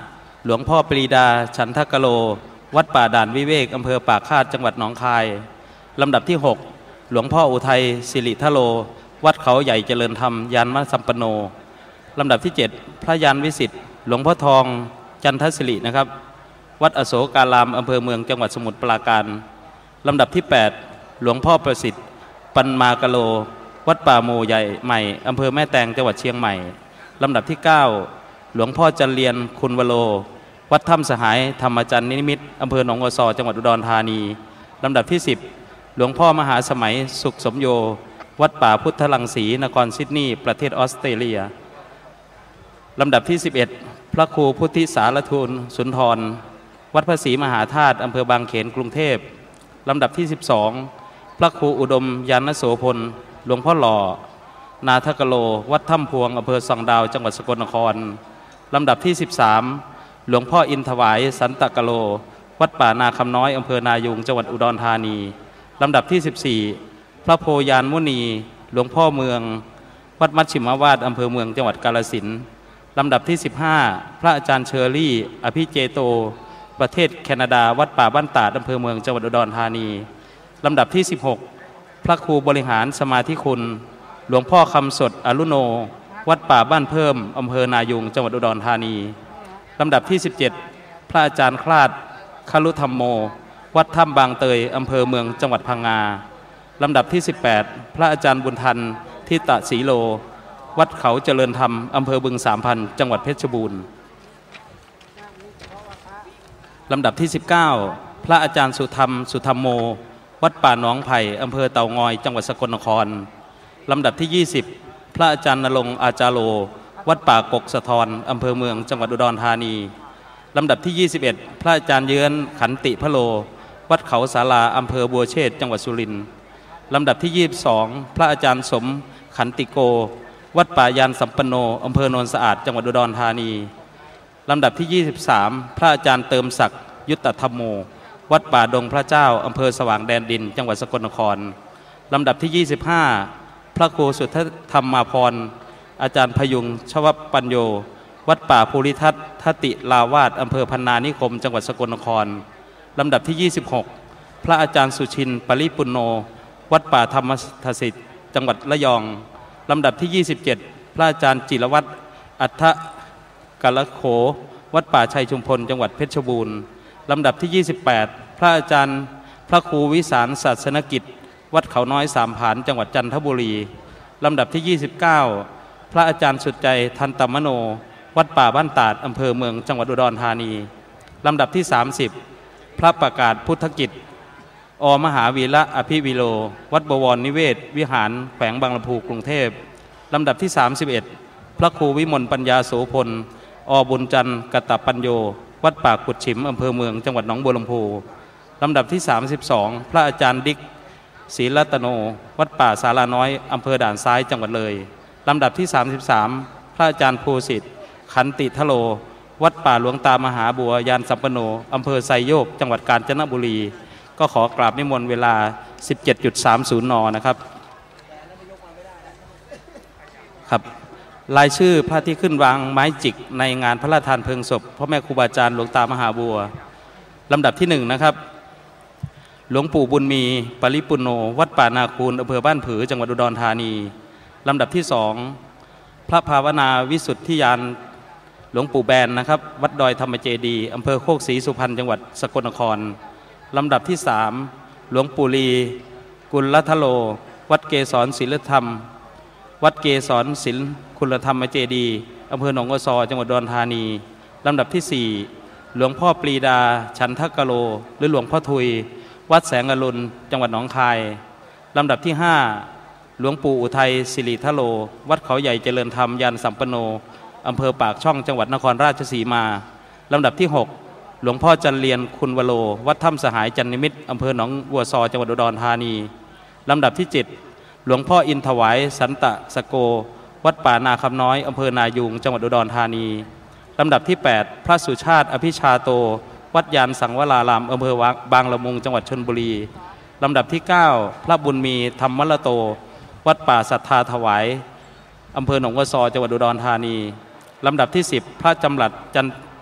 หลวงพ่อปรีดาฉันทกโลวัดป่าด่านวิเวกอำเภอปากคาดจังหวัดหนองคายลำดับที่6หลวงพ่ออุทัยสิริทโลวัดเขาใหญ่เจริญธรรมยานมสัมปันโนลำดับที่7พระยานวิสิทธิ์หลวงพ่อทองจันทศิรินะครับวัดอโศการามอำเภอเมืองจังหวัดสมุทรปราการลำดับที่8หลวงพ่อประสิทธิ์ปันมากะโลวัดป่าโมใหญ่ใหม่อำเภอแม่แตงจังหวัดเชียงใหม่ลำดับที่9หลวงพ่อจันเรียนคุณวโรวัดถ้ำสหายธรรมจันทร์นิมิตรอำเภอหนองวัวซอจังหวัดอุดรธานีลำดับที่10หลวงพ่อมหาสมัยสุขสมโยวัดป่าพุทธลังสีนครซิดนีย์ประเทศออสเตรเลียลำดับที่11พระครูพุทธิสารทูลสุนทรวัดพระศรีมหาธาตุอำเภอบางเขนกรุงเทพลำดับที่12พระครูอุดมยานโสพลหลวงพ่อหล่อนาทกโลวัดถ้ำพวงอำเภอส่องดาวจังหวัดสกลนครลำดับที่13หลวงพ่ออินถวายสันตกโลวัดป่านาคำน้อยอำเภอนายุงจังหวัดอุดรธานีลำดับที่14พระโพยานมุนีหลวงพ่อเมืองวัดมัชชิมวาดอำเภอเมืองจังหวัดกาฬสินธุ์ลำดับที่15พระอาจารย์เชอรี่อภิเจโตประเทศแคนาดาวัดป่าบ้านตาดอำเภอเมืองจังหวัดอุดรธานีลำดับที่16พระครูบริหารสมาธิคุณหลวงพ่อคำสดอรุโนวัดป่าบ้านเพิ่มอำเภอนายุงจังหวัดอุดรธานีลำดับที่17พระอาจารย์คลาดคลุธรรมโมวัดถ้ำบางเตยอำเภอเมืองจังหวัดพังงาลำดับที่18พระอาจารย์บุญทันทิตะศรีโลวัดเขาเจริญธรรมอำเภอบึงสามพันจังหวัดเพชรบูรณ์ลำดับที่19พระอาจารย์สุธรรมสุธรรมโมวัดป่าหนองไผ่อำเภอเต่างอยจังหวัดสกลนครลำดับที่20พระอาจารย์ณรงค์อาจาโลวัดป่ากกสะทอนอำเภอเมืองจังหวัดอุดรธานีลำดับที่21พระอาจารย์เยื้อนขันติพะโลวัดเขาศาลาอำเภอบัวเชษจังหวัดสุรินทร์ลำดับที่22พระอาจารย์สมขันติโกวัดป่ายานสัมปันโนอำเภอโนนสะอาดจังหวัดอุดรธานีลำดับที่23พระอาจารย์เติมศักดิ์ยุตตธรรมโมวัดป่าดงพระเจ้าอำเภอสว่างแดนดินจังหวัดสกลนครลำดับที่25พระครูสุทธธรรมาภรณ์อาจารย์พยุงชวปัญโยวัดป่าภูริทัตทติลาวาสอำเภอพันนานิคมจังหวัดสกลนครลำดับที่26พระอาจารย์สุชินปริปุณโนวัดป่าธรรมทศิษย์จังหวัดระยองลำดับที่27พระอาจารย์จิรวัตรอัฏฐกลโขวัดป่าชัยชุมพลจังหวัดเพชรบูรณ์ลำดับที่28พระอาจารย์พระครูวิสารศาสนกิจวัดเขาน้อยสามผานจังหวัดจันทบุรีลำดับที่29พระอาจารย์สุดใจทันตมโนวัดป่าบ้านตาดอำเภอเมืองจังหวัดอุดรธานีลำดับที่30พระประกาศพุทธกิจอมหาวีระอภิวิโลวัดบวรนิเวศวิหารแขวงบางลำพูกรุงเทพลำดับที่31พระครูวิมลปัญญาโสพลอบุญจันทร์กตปัญโยวัดป่ากุดฉิมอำเภอเมืองจังหวัดหนองบัวลำพูลำดับที่32พระอาจารย์ดิกศรีรัตโนวัดป่าสาราน้อยอำเภอด่านซ้ายจังหวัดเลยลำดับที่33พระอาจารย์ภูสิทธิ์ขันติทโลวัดป่าหลวงตามหาบัวยานสัมปโนอำเภอไซโยกจังหวัดกาญจนบุรีก็ขอกราบนิมนต์เวลา 17.30 น.นะครับครับรายชื่อพระที่ขึ้นวางไม้จิกในงานพระราชทานเพลิงศพพ่อแม่ครูบาอาจารย์หลวงตามหาบัวลำดับที่1นะครับหลวงปู่บุญมีปริปุณโญวัดป่านาคูลอำเภอบ้านผือจังหวัดอุดรธานีลำดับที่2พระภาวนาวิสุทธิยานหลวงปู่แบนนะครับวัดดอยธรรมเจดีย์อำเภอโคกศรีสุพรรณจังหวัดสกลนครลำดับที่3หลวงปู่ลีกุลทโลวัดเกศรศิลธรรมวัดเกศรศิลคุณธรรมเจดีย์อำเภอหนองวัวซอจังหวัดอุดรธานีลำดับที่4หลวงพ่อปรีดาฉันทกโลหรือหลวงพ่อทุยวัดแสงอรุณจังหวัดหนองคายลำดับที่5หลวงปู่อุทัยสิริทโลวัดเขาใหญ่เจริญธรรมยานสัมปันโนอำเภอปากช่องจังหวัดนครราชสีมาลำดับที่6หลวงพ่อจันเรียนคุณวโรวัดถ้ำสหายจันนิมิตรอำเภอหนองบัวซอจังหวัดอุดรธานีลำดับที่7หลวงพ่ออินถวายสันตะสโกวัดป่านาคำน้อยอำเภอนายุงจังหวัดอุดรธานีลำดับที่8พระสุชาติอภิชาโตวัดยานสังวรารามอำเภอบางละมุงจังหวัดชลบุรีลำดับที่9พระบุญมีธรรมละโตวัดป่าศรัทธาถวายอำเภอหนองวัวซอจังหวัดอุดรธานีลำดับที่10พระจำหลัด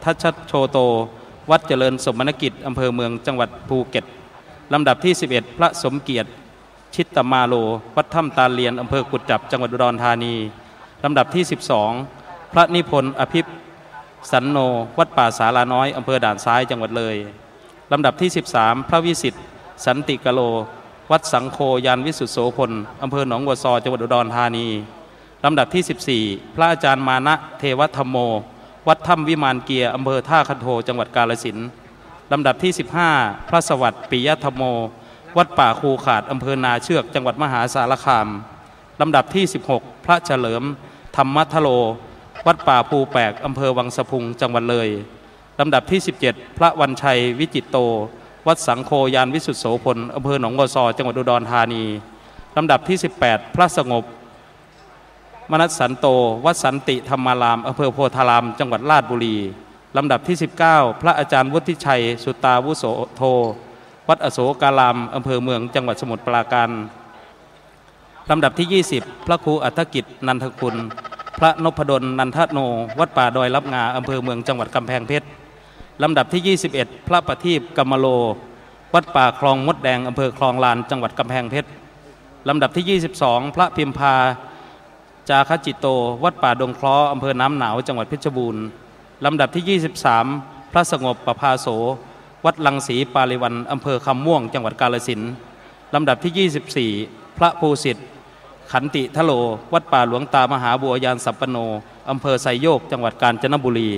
ทัชโชโตวัดเจริญสมณกิจอำเภอเมืองจังหวัดภูเก็ตลำดับที่11พระสมเกียรติชิตตมาโลวัดถ้ำตาเลียนอำเภอกุดจับจังหวัดอุดรธานีลำดับที่12พระนิพนธ์อภิสันโนวัดป่าสาลาน้อยอำเภอด่านซ้ายจังหวัดเลยลำดับที่13พระวิสิทธิ์สันติกโลวัดสังโฆยานวิสุทธิโสพลอำเภอหนองบัวซอจังหวัดอุดรธานีลำดับที่14พระอาจารย์มานะเทวธรรมโมวัดถ้ำวิมานเกียร์อำเภอท่าคันโทจังหวัดกาฬสินธุ์ลำดับที่15พระสวัสดิ์ปิยธรรมโมวัดป่าคูขาดอำเภอนาเชือกจังหวัดมหาสารคามลำดับที่16พระเฉลิมธรรมทโลวัดป่าภูแปกอำเภอวังสะพุงจังหวัดเลยลำดับที่17พระวันชัยวิจิตโตวัดสังโฆยานวิสุทธิโสพลอำเภอหนองบัวซอจังหวัดอุดรธานีลำดับที่18พระสงบมนัสสันโตวัดสันติธรรมารามอำเภอโพธารามจังหวัดราชบุรีลำดับที่19พระอาจารย์วุฒิชัยสุตาวุโสโทวัดอโศการามอำเภอเมืองจังหวัดสมุทรปราการลำดับที่20พระครูอัฏฐกิจนันทคุณพระนพดลนันทโนวัดป่าดอยลับงาอำเภอเมืองจังหวัดกำแพงเพชรลำดับที่21พระประทีปกัมมโลวัดป่าคลองมดแดงอำเภอคลองลานจังหวัดกำแพงเพชรลำดับที่22พระพิมพาจาคจิตโตวัดป่าดงคล้ออำเภอน้ำหนาวจังหวัดเพชรบูรณ์ลำดับที่23พระสงบประภาโสวัดลังสีปาริวันอำเภอคำม่วงจังหวัดกาฬสินธุ์ลำดับที่24พระภูสิทธิ์ขันติทโลวัดป่าหลวงตามหาบัวยานสัปปโนอำเภอไซโยกจังหวัดกาญจนบุรี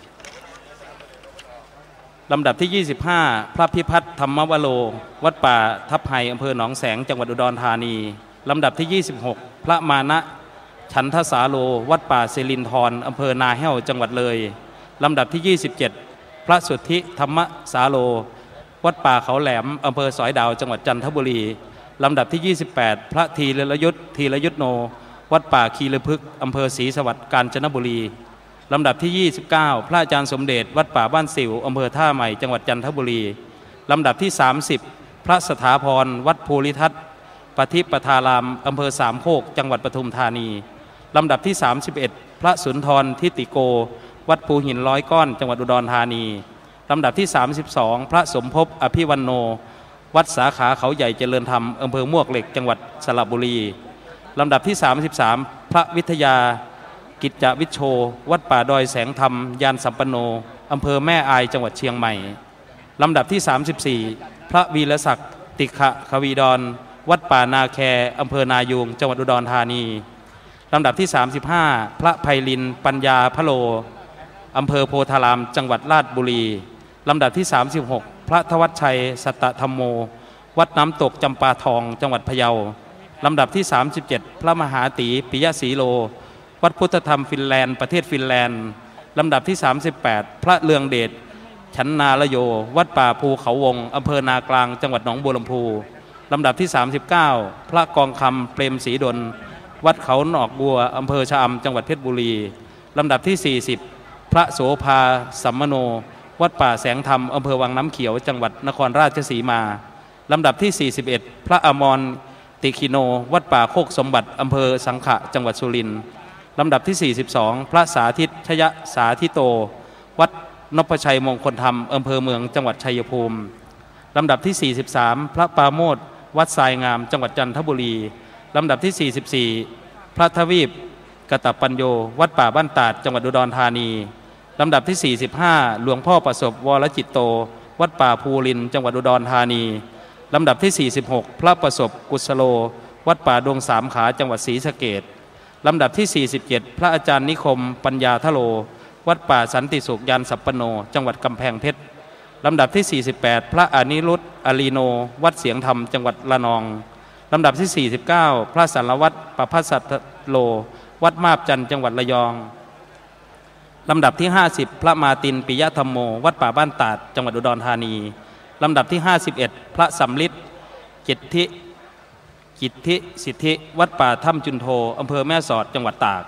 ลำดับที่25พระพิพัฒน์ธรรมวโรวัดป่าทับไฮอำเภอหนองแสงจังหวัดอุดรธานีลำดับที่26พระมานะฉันทสาโลวัดป่าศิรินทรอำเภอนาแห้วจังหวัดเลยลำดับที่27พระสุทธิธรรมสาโลวัดป่าเขาแหลมอำเภอสอยดาวจังหวัดจันทบุรีลำดับที่28พระทีรยุทธโนวัดป่าคีรีพฤกษ์อำเภอศรีสวัสดิ์กาญจนบุรีลำดับที่29พระอาจารย์สมเด็จวัดป่าบ้านสิวอำเภอท่าใหม่จังหวัดจันทบุรีลำดับที่30พระสถาพรวัดภูริทัศน์ปฏิปทารามอำเภอสามโคกจังหวัดปทุมธานีลำดับที่31พระสุนทรทิติโกวัดภูหินร้อยก้อนจังหวัดอุดรธานีลำดับที่32พระสมภพอภิวันโนวัดสาขาเขาใหญ่เจริญธรรมอำเภอมวกเหล็กจังหวัดสระบุรีลำดับที่33พระวิทยากิจจวิชโชวัดป่าดอยแสงธรรมยานสัมปันโนอำเภอแม่อายจังหวัดเชียงใหม่ลำดับที่34พระวีรศักดิ์ติขะขวีดรวัดป่านาแคอำเภอนายูงจังหวัดอุดรธานีลำดับที่35พระไพลินปัญญาพะโลอำเภอโพธารามจังหวัดราชบุรีลำดับที่36พระทวัชชัยสัตตธรรมโมวัดน้ำตกจำปาทองจังหวัดพะเยาลำดับที่37พระมหาตีปิยศรีโลวัดพุทธธรรมฟินแลนด์ประเทศฟินแลนด์ลำดับที่38พระเลืองเดชฉันนาลโยวัดป่าภูเขาวงอำเภอนากลางจังหวัดหนองบัวลำพูลำดับที่39พระกองคำเปรมศรีดลวัดเขาหนอกบัวอำเภอชะอำจังหวัดเพชรบุรีลำดับที่40พระโสภาสัมมโนวัดป่าแสงธรรมอำเภอวังน้ำเขียวจังหวัดนครราชสีมาลำดับที่41พระอมรติคิโนวัดป่าโคกสมบัติอำเภอสังขะจังหวัดสุรินทร์ลำดับที่42พระสาธิตชยสาธิโตวัดนพชัยมงคลธรรมอำเภอเมืองจังหวัดชัยภูมิลำดับที่43พระปราโมทย์วัดทรายงามจังหวัดจันทบุรีลำดับที่44พระทวีปกตปัญโยวัดป่าบ้านตาดจังหวัดอุดรธานีลำดับที่45หลวงพ่อประสบวรจิตโตวัดป่าภูรินจังหวัดอุดรธานีลำดับที่46พระประสบกุศโลวัดป่าดงสามขาจังหวัดศรีสะเกษลำดับที่47พระอาจารย์นิคมปัญญาทโลวัดป่าสันติสุขยานสัปปโนจังหวัดกำแพงเพชรลำดับที่48พระอนิรุตอลีโนวัดเสียงธรรมจังหวัดระนองลำดับที่49พระสารวัตรประภัสสัตโลวัดมาบจันทร์จังหวัดระยองลำดับที่50พระมาตินปิยธรรมโมวัดป่าบ้านตาดจังหวัดอุดรธานีลำดับที่51พระสำลิดกิตติสิทธิวัดป่าถ้ำจุนโทอำเภอแม่สอดจังหวัดตาก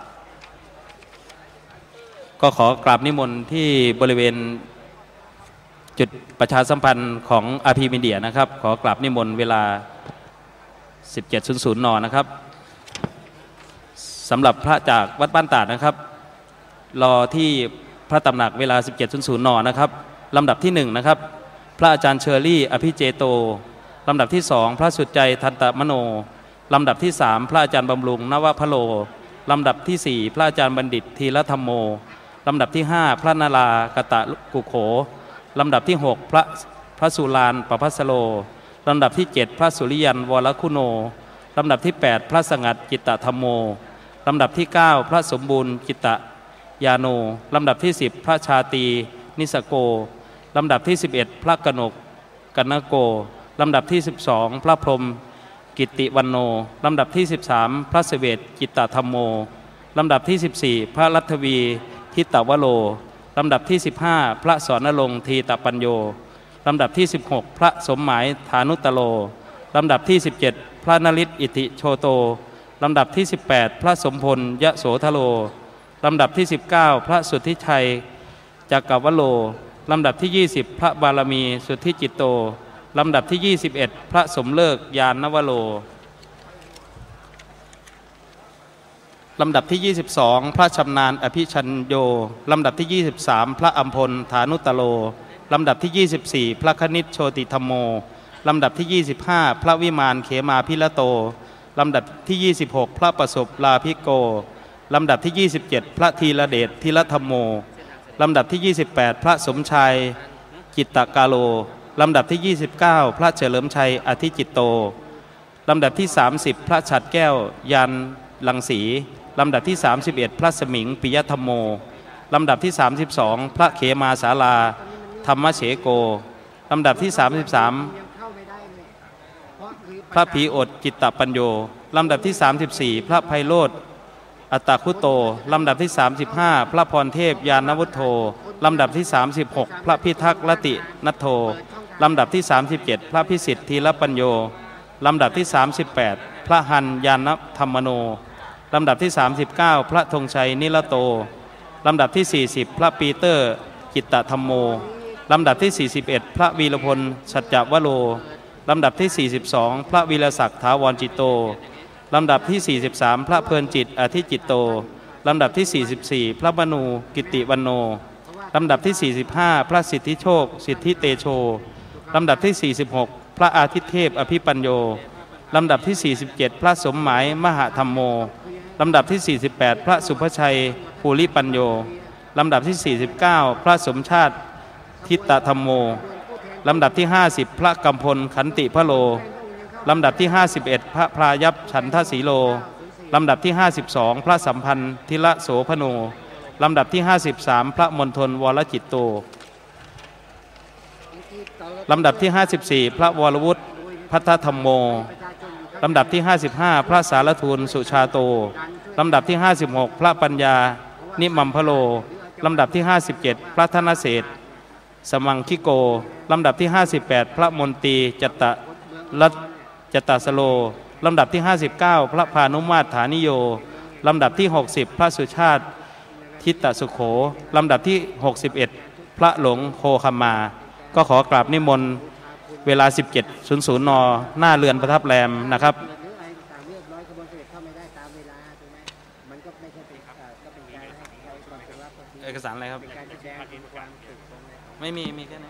ก็ขอกราบนิมนต์ที่บริเวณจุดประชาสัมพันธ์ของ RP Media นะครับขอกราบนิมนต์เวลา 17:00 น.นะครับสำหรับพระจากวัดบ้านตาดนะครับรอที่พระตำหนักเวลา 17:00 น.นะครับลำดับที่1นะครับพระอาจารย์เชอรี่อภิเจโตลำดับที่2พระสุดใจทันตมโนลำดับที่3พระอาจารย์บำรุงนวพโลลำดับที่4พระอาจารย์บัณฑิตทีรธรรมโมลำดับที่5พระนารากตะกุโขลำดับที่6พระสุรานปภัสโลลำดับที่7พระสุริยันวรคุโนลำดับที่8พระสงัดจิตตธรรมโมลำดับที่9พระสมบูรณ์จิตตยาโนลำดับที่10พระชาตรีนิสโกลำดับที่11พระกนกกนโกลำดับที่12พระพรหมกิตติวันโนลำดับที่13พระเสวตจิตตธรรมโมลำดับที่14พระรัตวีทิตตวโรลำดับที่15พระสอนรงค์ทีตปัญโยลำดับที่16พระสมหมายฐานุตโลลำดับที่17พระนฤทธิ์อิติโชโตลำดับที่18พระสมพลยโสทโลลำดับที่19พระสุทธิชัยจักรวโลลำดับที่20พระบารมีสุทธิจิตโตลำดับที่21พระสมเลิกยานนวโรลำดับที่22พระชำนาญอภิชัญโยลำดับที่23พระอัมพลฐานุตโลลำดับที่24พระคณิตโชติธรรมโมลำดับที่25พระวิมานเขมาพิละโตลำดับที่26พระประสบลาภิโกลำดับที่27พระธีรเดชธีรธรรมโมลำดับที่28พระสมชายจิตตกาโลลำดับที่29พระเฉลิมชัยอธิจิตโตลำดับที่30พระฉัตรแก้วยันลังสีลำดับที่31พระสมิงปิยธรรมโมลำดับที่32พระเขมาศาลาธรรมเฉโกลำดับที่33พระผีอดจิตตปัญโยลำดับที่34พระไพโรธอัตตคุโตลำดับที่35พระพรเทพยานวุฒโธลำดับที่36พระพิทักษ์ลตินัทโธลำดับที่37พระพิสิทธิ์ทีรปัญโยลำดับที่38พระหันยานธรรมโนลำดับที่39พระธงชัยนิรโตลำดับที่40พระปีเตอร์จิตตธรรมโมลำดับที่41พระวีรพลสัจจวโรลำดับที่42พระวีรศักดิ์ถาวรจิตโตลำดับที่43พระเพลินจิตอธิจิตโตลำดับที่44พระมนูกิติวันโนลำดับที่45พระสิทธิโชคสิทธิเตโชลำดับที่46พระอาทิตย์เทพอภิปัญโยลำดับที่47พระสมหมายมหาธรรมโมลำดับที่48พระสุภชัยภูริปัญโยลำดับที่49พระสมชาติทิตตธรรมโมลำดับที่50พระกำพลขันติพโลลำดับที่51พระพรายัพฉันทศีโลลำดับที่52พระสัมพันธ์ทิละโสพโนลำดับที่53พระมณฑลวรจิตโตลำดับที่54พระวรวุฒิพัทธธรรมโมลำดับที่55พระสารทูลสุชาโตลำดับที่56พระปัญญานิมัมพโลลำดับที่57พระธนเศษสมังคิโกลำดับที่58พระมนตรีจตสโลลำดับที่59พระพานุมาตรฐานิโยลำดับที่60พระสุชาติทิตตสุโขลำดับที่61พระหลงโคคมาก็ขอกราบนิมนต์เวลา 17:00 น.หน้าเรือนประทับแรมนะครับเอกสารอะไรครับไม่มีแค่นี้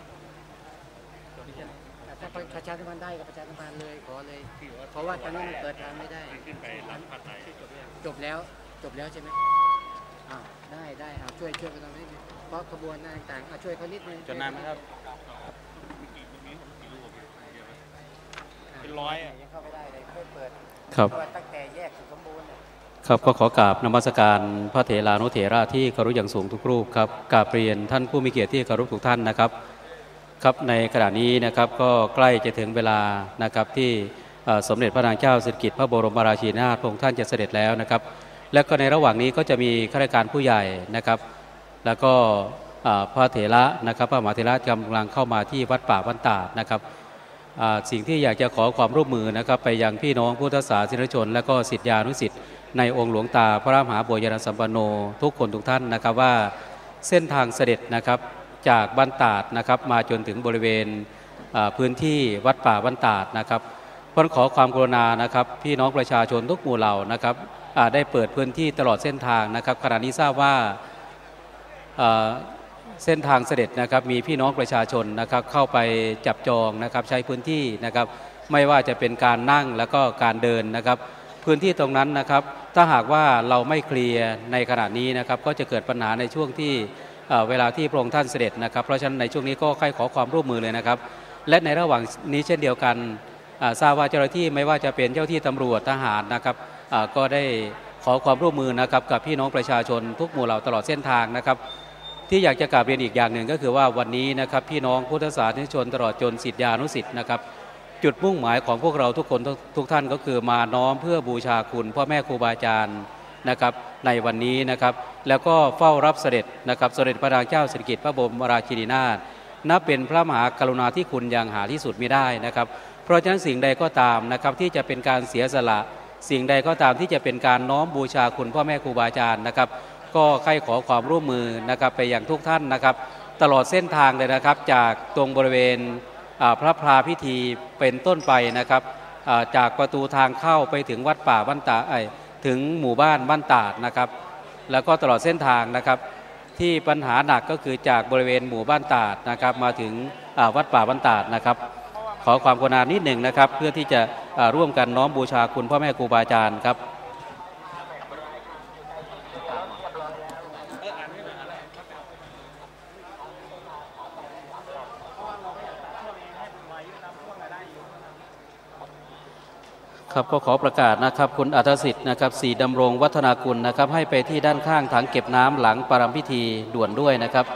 ถ้าประชาสัมพันธ์ได้กับประชาสัมพันธ์เลยขอเลยเพราะว่าตอนนี้มันเปิดทางไม่ได้จบแล้วใช่ไหมได้ช่วยไปตรงนี้เพราะขบวนต่างๆช่วยเขานิดนึงจนนานไหมครับเป็นร้อยยังเข้าไม่ได้เลยไม่เปิดครับตั้งแต่แยกสุขสมบูรณ์ครับก็ขอกราบนมัสการพระเถรานุเถระที่เคารพอย่างสูงทุกรูปครับกราบเรียนท่านผู้มีเกียรติที่เคารพทุกท่านนะครับครับในขณะนี้นะครับก็ใกล้จะถึงเวลานะครับที่สมเด็จพระนางเจ้าสิริกิติ์พระบรมราชินีนาถพระองค์ท่านจะเสด็จแล้วนะครับและก็ในระหว่างนี้ก็จะมีข้าราชการผู้ใหญ่นะครับแล้วก็พระเถระนะครับพระมหาเถระกำลังเข้ามาที่วัดป่าบ้านตาดนะครับสิ่งที่อยากจะขอความร่วมมือนะครับไปยังพี่น้องพุทธศาสนิกชนและก็ศิษยานุศิษย์ในองค์หลวงตาพระมหาบัวยานสัมปันโนทุกคนทุกท่านนะครับว่าเส้นทางเสด็จนะครับจากบ้านตาดนะครับมาจนถึงบริเวณพื้นที่วัดป่าบ้านตาดนะครับขอความกรุณานะครับพี่น้องประชาชนทุกหมู่เหล่านะครับได้เปิดพื้นที่ตลอดเส้นทางนะครับขณะนี้ทราบว่าเส้นทางเสด็จนะครับมีพี่น้องประชาชนนะครับเข้าไปจับจองนะครับใช้พื้นที่นะครับไม่ว่าจะเป็นการนั่งแล้วก็การเดินนะครับพื้นที่ตรงนั้นนะครับถ้าหากว่าเราไม่เคลียร์ในขณะนี้นะครับก็จะเกิดปัญหาในช่วงที่เวลาที่พระองค์ท่านเสด็จนะครับเพราะฉะนั้นในช่วงนี้ก็ขอความร่วมมือเลยนะครับและในระหว่างนี้เช่นเดียวกันทราบว่าเจ้าหน้าที่ไม่ว่าจะเป็นเจ้าที่ตำรวจทหารนะครับก็ได้ขอความร่วมมือนะครับกับพี่น้องประชาชนทุกหมู่เหล่าตลอดเส้นทางนะครับที่อยากจะกราบเรียนอีกอย่างหนึ่งก็คือว่าวันนี้นะครับพี่น้องพุทธศาสนิกชนตลอดจนศิษยานุศิษย์นะครับจุดมุ่งหมายของพวกเราทุกคนทุกท่านก็คือมาน้อมเพื่อบูชาคุณพ่อแม่ครูบาอาจารย์นะครับในวันนี้นะครับแล้วก็เฝ้ารับเสด็จนะครับเสด็จพระนางเจ้าสิริกิติ์พระบรมราชินีนาถนับเป็นพระมหากรุณาธิคุณอย่างหาที่สุดมิได้นะครับเพราะฉะนั้นสิ่งใดก็ตามนะครับที่จะเป็นการเสียสละสิ่งใดก็ตามที่จะเป็นการน้อมบูชาคุณพ่อแม่ครูบาอาจารย์นะครับก็ใคร่ขอความร่วมมือนะครับไปอย่างทุกท่านนะครับตลอดเส้นทางเลยนะครับจากตรงบริเวณพระพลาพิธีเป็นต้นไปนะครับจากประตูทางเข้าไปถึงวัดป่าบ้านตาดถึงหมู่บ้านบ้านตาดนะครับแล้วก็ตลอดเส้นทางนะครับที่ปัญหาหนักก็คือจากบริเวณหมู่บ้านตาดนะครับมาถึงวัดป่าบ้านตาดนะครับขอความกรุณานิดหนึ่งนะครับเพื่อที่จะร่วมกันน้อมบูชาคุณพ่อแม่ครูบาอาจารย์ครับครับก็ขอประกาศนะครับคุณอัธสิทธิ์นะครับศรีดำรงวัฒนากุลนะครับให้ไปที่ด้านข้างถังเก็บน้ำหลังปรำพิธีด่วนด้วยนะครับ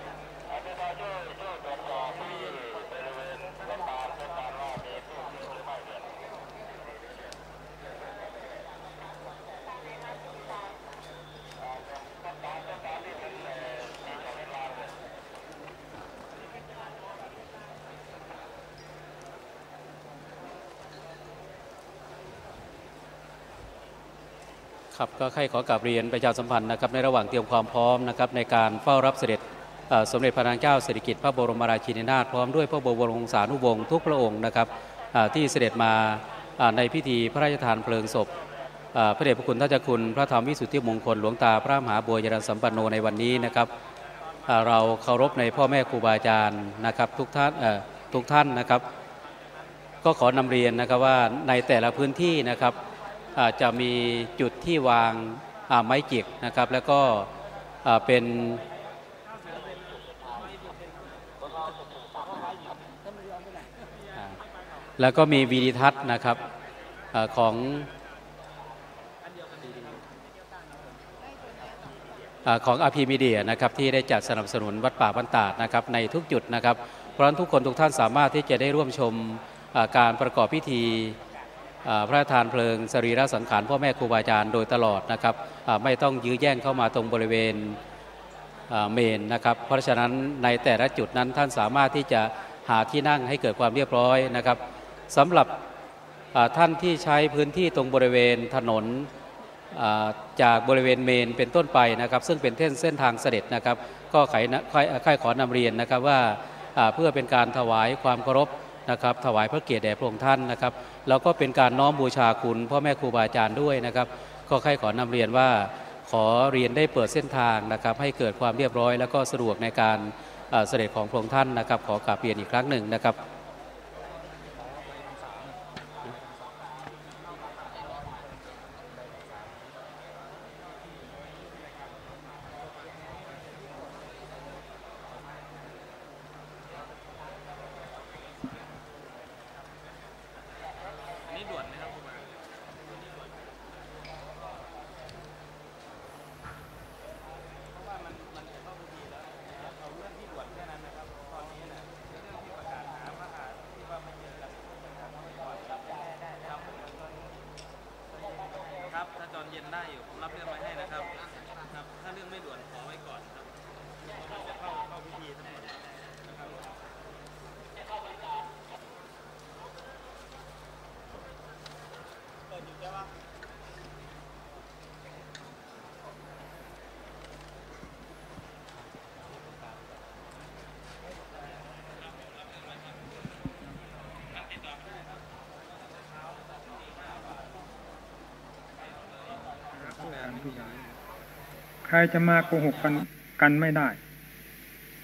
ครับก็ให้ขอกราบเรียนประชาสัมพันธ์นะครับในระหว่างเตรียมความพร้อมนะครับในการเฝ้ารับเสด็จสมเด็จพระนางเจ้าสิริกิติ์พระบรมราชินีนาถพร้อมด้วยพระบรมวงศานุวงศ์ทุกพระองค์นะครับที่เสด็จมาในพิธีพระราชทานเพลิงศพพระเดชพระคุณท่านเจ้าคุณพระธรรมวิสุทธิมงคลหลวงตาพระมหาบัวยานสัมปันโนในวันนี้นะครับเราเคารพในพ่อแม่ครูบาอาจารย์นะครับทุกท่านนะครับก็ขอนำเรียนนะครับว่าในแต่ละพื้นที่นะครับจะมีจุดที่วางไม้จิกนะครับแล้วก็เป็นแล้วก็มีวีดิทัศน์นะครับของอาพีมีเดียนะครับที่ได้จัดสนับสนุนวัดป่าบ้านตาดนะครับในทุกจุดนะครับเพราะฉะนั้นทุกคนทุกท่านสามารถที่จะได้ร่วมชมการประกอบพิธีพระราชทานเพลิงสรีระสังขารพ่อแม่ครูบาอาจารย์โดยตลอดนะครับไม่ต้องยื้อแย่งเข้ามาตรงบริเวณเมนนะครับเพราะฉะนั้นในแต่ละจุดนั้นท่านสามารถที่จะหาที่นั่งให้เกิดความเรียบร้อยนะครับสำหรับท่านที่ใช้พื้นที่ตรงบริเวณถนนจากบริเวณเมนเป็นต้นไปนะครับซึ่งเป็นเส้นทางเสด็จนะครับก็ค่อยขอนำเรียนนะครับว่าเพื่อเป็นการถวายความเคารพนะครับถวายพระเกียรติแด่พระองค์ท่านนะครับแล้วก็เป็นการน้อมบูชาคุณพ่อแม่ครูบาอาจารย์ด้วยนะครับก็ค่อยขอนำเรียนว่าขอเรียนได้เปิดเส้นทางนะครับให้เกิดความเรียบร้อยแล้วก็สะดวกในการเสด็จของพระองค์ท่านนะครับขอกราบเรียนอีกครั้งหนึ่งนะครับใครจะมาโกหกกันไม่ได้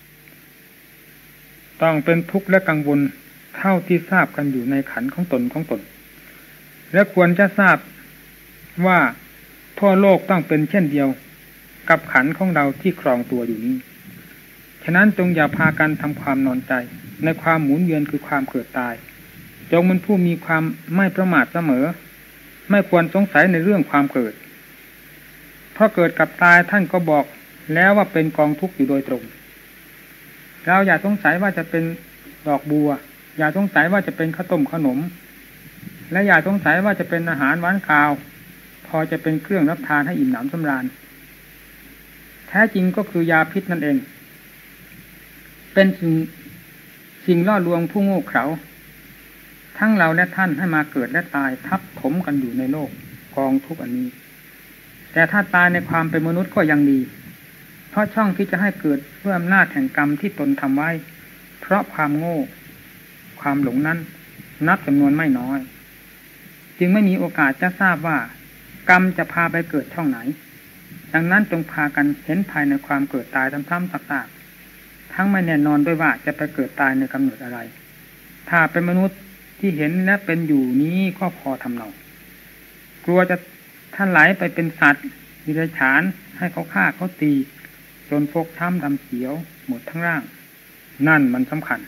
ต้องเป็นทุกข์และกังวลเท่าที่ทราบกันอยู่ในขันของตนและควรจะทราบว่าทั่วโลกต้องเป็นเช่นเดียวกับขันของเราที่ครองตัวอยู่นี้ฉะนั้นจงอย่าพากันทำความนอนใจในความหมุนเวียนคือความเกิดตายจงเป็นผู้มีความไม่ประมาทเสมอไม่ควรสงสัยในเรื่องความเกิดเพราะเกิดกับตายท่านก็บอกแล้วว่าเป็นกองทุกข์อยู่โดยตรงเราอย่าสงสัยว่าจะเป็นดอกบัวอย่าสงสัยว่าจะเป็นข้าวต้มขนมและอย่าสงสัยว่าจะเป็นอาหารหวานคาวพอจะเป็นเครื่องรับทานให้อิ่มหนำสำราญแท้จริงก็คือยาพิษนั่นเองเป็นสิ่งล่อลวงผู้โง่เขลาทั้งเราและท่านให้มาเกิดและตายทับถมกันอยู่ในโลกกองทุกข์อันนี้แต่ถ้าตายในความเป็นมนุษย์ก็ยังดีเพราะช่องที่จะให้เกิดด้วยอำนาจแห่งกรรมที่ตนทำไว้เพราะความโง่ความหลงนั้นนับจำนวนไม่น้อยจึงไม่มีโอกาสจะทราบว่ากรรมจะพาไปเกิดช่องไหนดังนั้นจงพากันเห็นภายในความเกิดตายซ้ำๆซากๆทั้งไม่แน่นอนด้วยว่าจะไปเกิดตายในกำเนิดอะไรถ้าเป็นมนุษย์ที่เห็นและเป็นอยู่นี้ก็พอทำเรากลัวจะท่านไหลไปเป็นสัตว์ดิเรกชันให้เขาฆ่าเขาตีจนฟกช้ำดำเขียวหมดทั้งร่างนั่นมันสำคัญ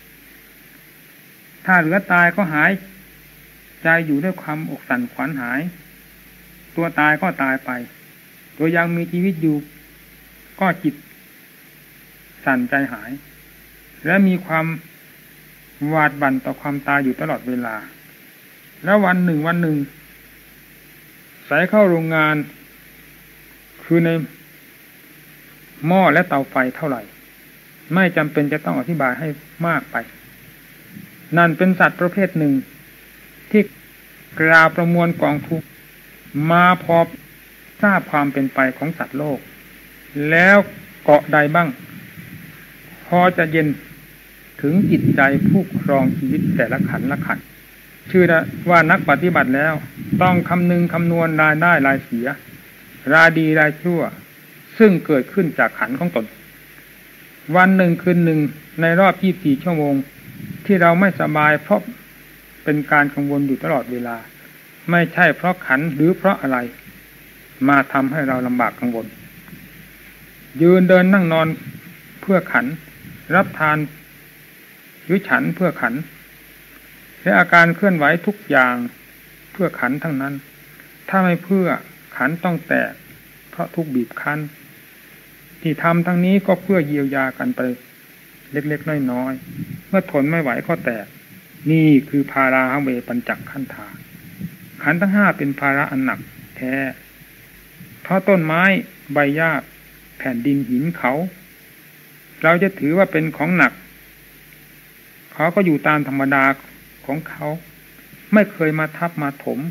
ถ้าเหลือตายก็หายใจอยู่ด้วยความอกสั่นขวัญหายตัวตายก็ตายไปตัวยังมีชีวิตอยู่ก็จิตสั่นใจหายและมีความหวาดหวั่นต่อความตายอยู่ตลอดเวลาแล้ววันหนึ่งใส่เข้าโรงงานคือในหม้อและเตาไฟเท่าไหร่ไม่จำเป็นจะต้องอธิบายให้มากไปนั่นเป็นสัตว์ประเภทหนึ่งที่กล่าวประมวลกองทุกข์มาพอทราบความเป็นไปของสัตว์โลกแล้วเกาะใดบ้างพอจะเย็นถึงจิตใจผู้ครองชีวิตแต่ละขันละขันชื่อว่านักปฏิบัติแล้วต้องคำนึงคำนวณรายได้รายเสียรายดีรายชั่วซึ่งเกิดขึ้นจากขันของตนวันหนึ่งคืนหนึ่งในรอบ24 ชั่วโมงที่เราไม่สบายเพราะเป็นการกังวลอยู่ตลอดเวลาไม่ใช่เพราะขันหรือเพราะอะไรมาทำให้เราลำบากกังวลยืนเดินนั่งนอนเพื่อขันรับทานหรือฉันเพื่อขันและอาการเคลื่อนไหวทุกอย่างเพื่อขันทั้งนั้นถ้าไม่เพื่อขันต้องแตกเพราะทุกบีบคั้นที่ทำทั้งนี้ก็เพื่อเยียวยากันไปเล็กๆน้อยๆเมื่อทนไม่ไหวก็แตกนี่คือภาราเวปัญจขันธาขันธ์ทั้ง5เป็นภาระอันหนักแท้เพราะต้นไม้ใบหญ้าแผ่นดินหินเขาเราจะถือว่าเป็นของหนักเขาก็อยู่ตามธรรมดาของเขาไม่เคยมาทับมาถม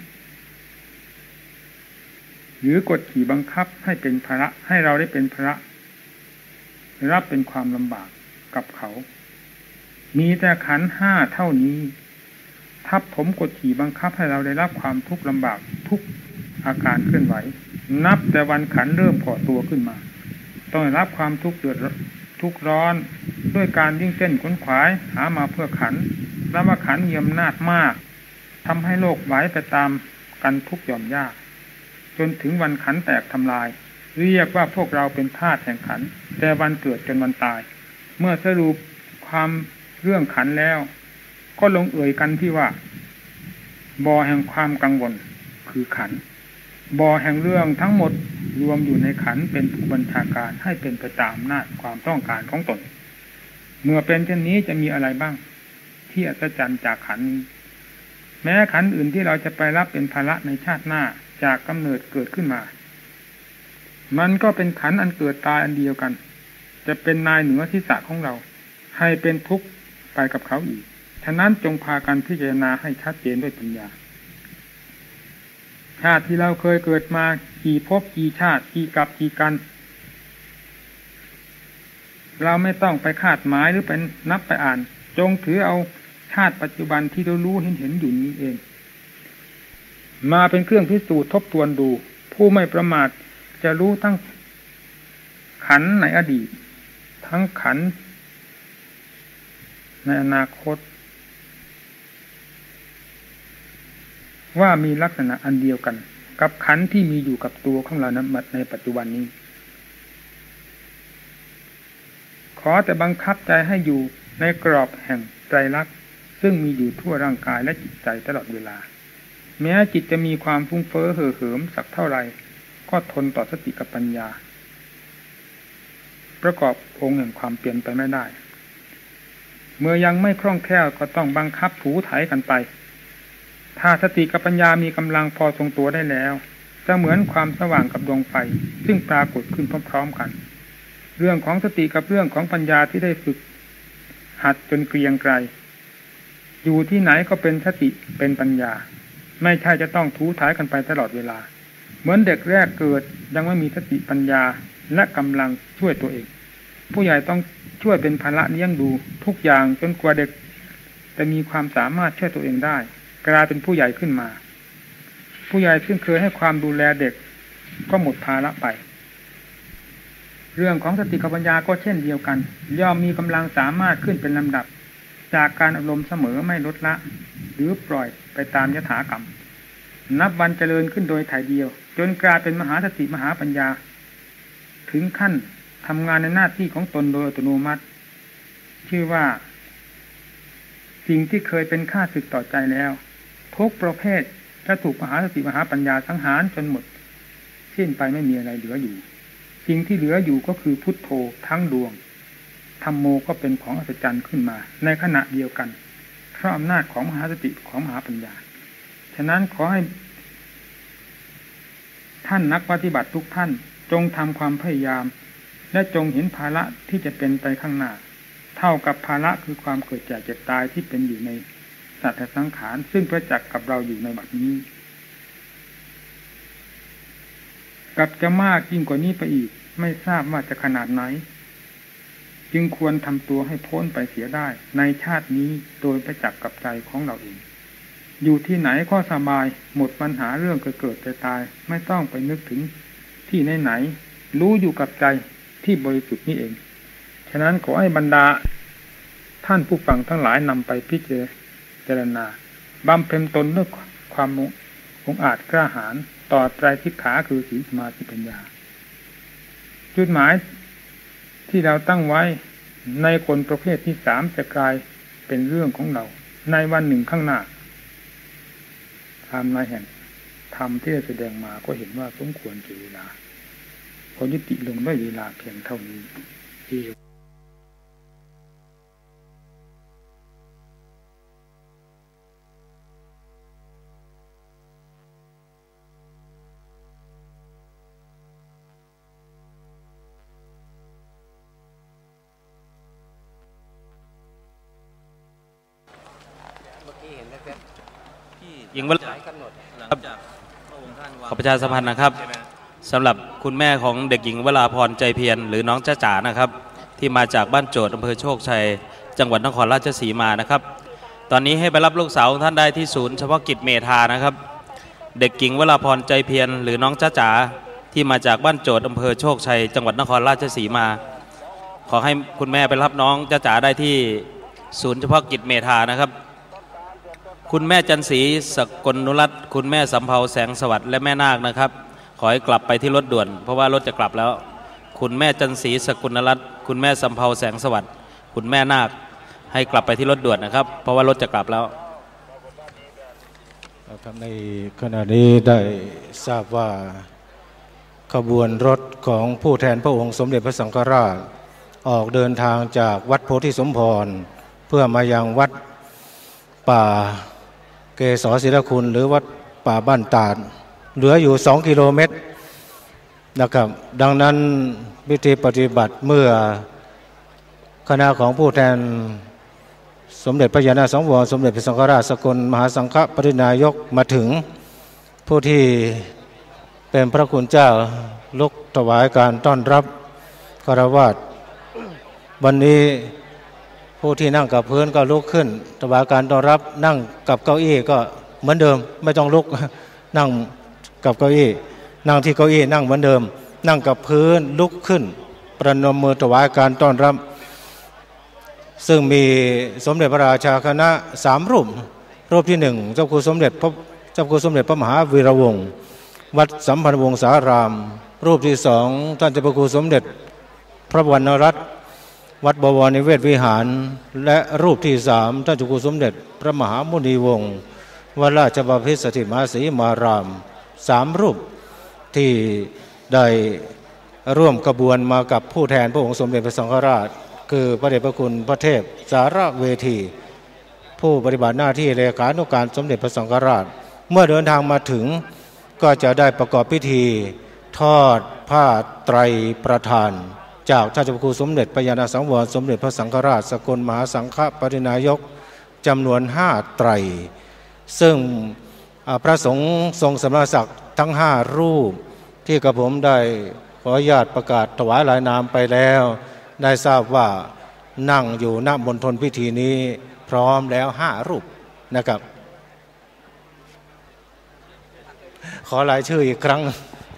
หรือกดขี่บังคับให้เป็นภาระให้เราได้เป็นภาระรับเป็นความลำบากกับเขามีแต่ขันธ์5เท่านี้ทับถมกดขี่บังคับให้เราได้รับความทุกข์ลำบากทุกอาการเคลื่อนไหวนับแต่วันขันธ์เริ่มก่อตัวขึ้นมาต้องรับความทุกข์เดือดทุกข์ร้อนด้วยการวิ่งเต้นขวนขวายหามาเพื่อขันธ์และว่าขันธ์มีอำนาจมากทำให้โลกไหวไปตามกันทุกหย่อมยากจนถึงวันขันธ์แตกทำลายเรียกว่าพวกเราเป็นทาสแห่งขันธ์แต่วันเกิดจนวันตายเมื่อสรุปความเรื่องขันธ์แล้วก็ลงเอ่ยกันที่ว่าบ่อแห่งความกังวลคือขันธ์บ่อแห่งเรื่องทั้งหมดรวมอยู่ในขันธ์เป็นผู้บัญชาการให้เป็นไปตามอำนาจความต้องการของตนเมื่อเป็นเช่นนี้จะมีอะไรบ้างที่อัศจรรย์จากขันธ์นี้แม้ขันธ์อื่นที่เราจะไปรับเป็นภาระในชาติหน้าจากกำเนิดเกิดขึ้นมามันก็เป็นขันธ์อันเกิดตายอันเดียวกันจะเป็นนายเหนือศีรษะของเราให้เป็นทุกข์ไปกับเขาอีกฉะนั้นจงพากันพิจารณาให้ชัดเจนด้วยปัญญาชาติที่เราเคยเกิดมากี่ภพกี่ชาติกี่กับกี่กันเราไม่ต้องไปคาดหมายหรือเป็นนับไปอ่านจงถือเอาชาติปัจจุบันที่เรารู้เห็นอยู่นี้เองมาเป็นเครื่องพิสูจน์ทบทวนดูผู้ไม่ประมาทจะรู้ทั้งขันธ์ในอดีตทั้งขันธ์ในอนาคตว่ามีลักษณะอันเดียวกันกับขันธ์ที่มีอยู่กับตัวของเราในปัจจุบันนี้ขอแต่บังคับใจให้อยู่ในกรอบแห่งไตรลักษณ์ซึ่งมีอยู่ทั่วร่างกายและจิตใจตลอดเวลาแม้จิตจะมีความฟุ้งเฟ้อเห่อเหิมสักเท่าไรก็ทนต่อสติกับปัญญาประกอบองค์แห่งความเปลี่ยนไปไม่ได้เมื่อยังไม่คล่องแคล่วก็ต้องบังคับถูไถกันไปถ้าสติกับปัญญามีกำลังพอทรงตัวได้แล้วจะเหมือนความสว่างกับดวงไฟซึ่งปรากฏขึ้นพร้อมๆกันเรื่องของสติกับเรื่องของปัญญาที่ได้ฝึกหัดจนเกรียงไกรอยู่ที่ไหนก็เป็นสติเป็นปัญญาไม่ใช่จะต้องถูถ่ายกันไปตลอดเวลาเหมือนเด็กแรกเกิดยังไม่มีสติปัญญาและกำลังช่วยตัวเองผู้ใหญ่ต้องช่วยเป็นภาระเลี้ยงดูทุกอย่างจนกว่าเด็กจะมีความสามารถช่วยตัวเองได้กลายเป็นผู้ใหญ่ขึ้นมาผู้ใหญ่ซึ่งเคยให้ความดูแลเด็กก็หมดภาระไปเรื่องของสติกับปัญญาก็เช่นเดียวกันย่อมมีกำลังสามารถขึ้นเป็นลำดับจากการอบรมเสมอไม่ลดละหรือปล่อยไปตามยถากรรมนับวันเจริญขึ้นโดยถ่ายเดียวจนกลายเป็นมหาสติมหาปัญญาถึงขั้นทำงานในหน้าที่ของตนโดยอัตโนมัติชื่อว่าสิ่งที่เคยเป็นข้าศึกต่อใจแล้วทุกประเภทจะถูกมหาสติมหาปัญญาสังหารจนหมดสิ้นไปไม่มีอะไรเหลืออยู่สิ่งที่เหลืออยู่ก็คือพุทโธทั้งดวงธัมโมก็เป็นของอัศจรรย์ขึ้นมาในขณะเดียวกันเพราะอำนาจของมหาสติของมหาปัญญาฉะนั้นขอให้ท่านนักปฏิบัติทุกท่านจงทำความพยายามและจงเห็นภาระที่จะเป็นไปข้างหน้าเท่ากับภาระคือความเกิดแก่เจ็บตายที่เป็นอยู่ในสัตว์สังขารซึ่งประจักษ์กับเราอยู่ในบัดนี้กับจะมากยิ่งกว่านี้ไปอีกไม่ทราบว่าจะขนาดไหนจึงควรทำตัวให้พ้นไปเสียได้ในชาตินี้โดยประจักษ์กับใจของเราเองอยู่ที่ไหนก็สบายหมดปัญหาเรื่องเกิดตายไม่ต้องไปนึกถึงที่ไหนรู้อยู่กับใจที่บริสุทธิ์นี้เองฉะนั้นขอให้บรรดาท่านผู้ฟังทั้งหลายนำไปพิจารณาบำเพ็ญตนด้วยความองอาจกล้าหาญต่อไตรสิกขาคือศีลสมาธิปัญญาจุดหมายที่เราตั้งไว้ในคนประเภทที่สามจะกลายเป็นเรื่องของเราในวันหนึ่งข้างหน้าตามนายแห่งธรรมที่ได้แสดงมาก็เห็นว่าสมควรแก่เวลาขอยุติลงด้วยเวลาเพียงเท่านี้ยิงว่าขอประชาสัมพันธ์นะครับสำหรับคุณแม่ของเด็กหญิงวราพรใจเพียรหรือน้องจ้าจ๋านะครับที่มาจากบ้านโจทย์อำเภอโชคชัยจังหวัดนครราชสีมานะครับตอนนี้ให้ไปรับลูกสาวของท่านได้ที่ศูนย์เฉพาะกิจเมธานะครับเด็กหญิงวราพรใจเพียรหรือน้องจ้าจ๋าที่มาจากบ้านโจทย์อำเภอโชคชัยจังหวัดนครราชสีมาขอให้คุณแม่ไปรับน้องจ้าจ๋าได้ที่ศูนย์เฉพาะกิจเมธานะครับคุณแม่จันศรีสกลนุรัตน์คุณแม่สำเภาแสงสวัสดิ์และแม่นาคนะครับขอให้กลับไปที่รถด่วนเพราะว่ารถจะกลับแล้วคุณแม่จันศรีสกลนุรัตน์คุณแม่สำเภาแสงสวัสดิ์คุณแม่นาคให้กลับไปที่รถด่วนนะครับเพราะว่ารถจะกลับแล้วในขณะนี้ได้ทราบว่าขบวนรถของผู้แทนพระองค์สมเด็จพระสังฆราชออกเดินทางจากวัดโพธิสมพรเพื่อมายังวัดป่าเกศรศิลคุณหรือวัดป่าบ้านตาดเหลืออยู่2 กิโลเมตรนะครับดังนั้นพิธีปฏิบัติเมื่อคณะของผู้แทนสมเด็จพระญาณสังวรสมเด็จพระสังฆราชสกลมหาสังฆปรินายกมาถึงผู้ที่เป็นพระคุณเจ้าลุกถวายการต้อนรับฆราวาสวันนี้ผู้ที่นั่งกับพื้นก็ลุกขึ้นถวายการต้อนรับนั่งกับเก้าอี้ก็เหมือนเดิมไม่ต้องลุกนั่งกับเก้าอี้นั่งที่เก้าอี้นั่งเหมือนเดิมนั่งกับพื้นลุกขึ้นประนมมือถวายการต้อนรับซึ่งมีสมเด็จพระราชาคณะ3 รูปรูปที่1เจ้าคุณสมเด็จพระมหาวีระวงศ์วัดสัมพันธวงศารามรูปที่2ท่านเจ้าพระคุณสมเด็จพระวรรณรัตน์วัดบวรนิเวศวิหารและรูปที่3ท่านเจ้าคุณสมเด็จพระมหามุนีวงศ์วัดราชบพิตรสถิตมหาศรีมาราม3 รูปที่ได้ร่วมกระบวนมากับผู้แทนพระองค์สมเด็จพระสังฆราชคือพระเดชพระคุณพระเทพสารเวทีผู้ปฏิบัติหน้าที่เลขานุการสมเด็จพระสังฆราชเมื่อเดินทางมาถึงก็จะได้ประกอบพิธีทอดผ้าไตรประทานจากท่านเจ้าพระคุณสมเด็จพระญาณสังวรสมเด็จพระสังฆราชสกลมหาสังฆปรินายกจำนวน5 ไตรซึ่งพระสงฆ์ทรงสมณศักดิ์ทั้ง5 รูปที่กระผมได้ขออนุญาตประกาศถวายรายนามไปแล้วได้ทราบว่านั่งอยู่ณมณฑลพิธีนี้พร้อมแล้ว5 รูปนะครับ ขอรายชื่ออีกครั้ง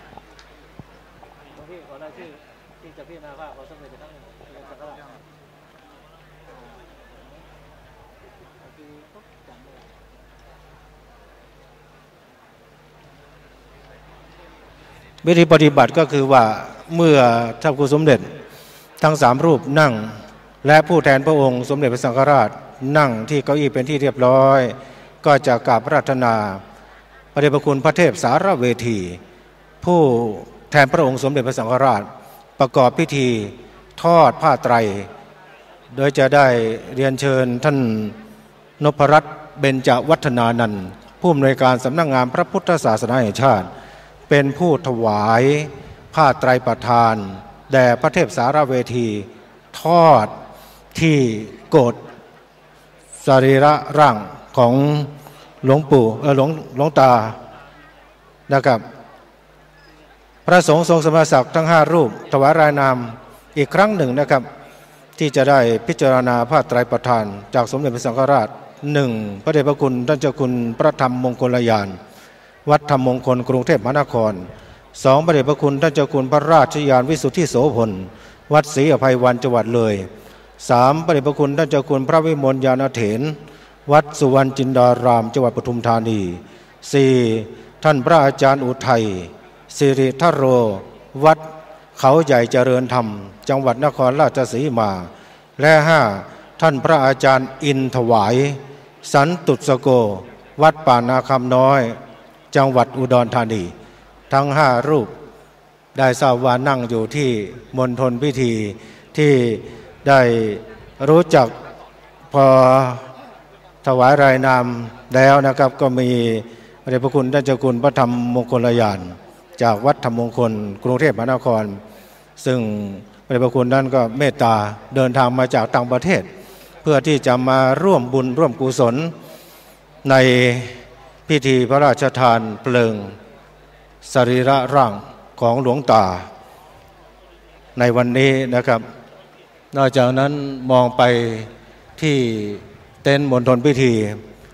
วิธีปฏิบัติก็คือว่าเมื่อท่านครูสมเด็จทั้ง3 รูปนั่งและผู้แทนพระองค์สมเด็จพระสังฆราชนั่งที่เก้าอี้เป็นที่เรียบร้อยก็จะกราบพระราชนาพระเดชพระคุณพระเทพสารเวทีผู้แทนพระองค์สมเด็จพระสังฆราชประกอบพิธีทอดผ้าไตรโดยจะได้เรียนเชิญท่านนพรัตน์เบญจวัฒนานันท์ผู้อำนวยการสำนักงานพระพุทธศาสนาแห่งชาติเป็นผู้ถวายผ้าไตรประทานแด่พระเทพสารเวทีทอดที่โกฏสรีระร่างของหลวงปู่หลวงตานะครับพระสงฆ์ทรงสมณศักดิ์ทั้ง5 รูปถวายรายนามอีกครั้งหนึ่งนะครับที่จะได้พิจารณาผ้าไตรประทานจากสมเด็จพระสังฆราช1พระเดชพระคุณท่านเจ้าคุณพระธรรมมงคลยานวัดธรรมมงคลกรุงเทพมหานคร2พระเดชพระคุณท่านเจ้าคุณพระราชยานวิสุทธิโสพลวัดศรีอภัยวันจังหวัดเลย3พระเดชพระคุณท่านเจ้าคุณพระวิมลยานเถรวัดสุวรรณจินดารามจังหวัดปทุมธานี4ท่านพระอาจารย์อุทัยสิริทโรวัดเขาใหญ่เจริญธรรมจังหวัดนครราชสีมาและ5ท่านพระอาจารย์อินถวายสันตุสโกวัดป่านาคำน้อยจังหวัดอุดรธานีทั้ง5 รูปได้ทราบว่านั่งอยู่ที่มณฑลพิธีที่ได้รู้จักพอถวายรายนามแล้วนะครับก็มีพระเดชพระคุณท่านเจ้าคุณพระธรรมมงคลยานจากวัดธรรมมงคลกรุงเทพมหานครซึ่งพระเดชพระคุณท่านก็เมตตาเดินทางมาจากต่างประเทศเพื่อที่จะมาร่วมบุญร่วมกุศลในพิธีพระราชทานเพลิงสรีระร่างของหลวงตาในวันนี้นะครับนอกจากนั้นมองไปที่เต็นท์มณฑลพิธี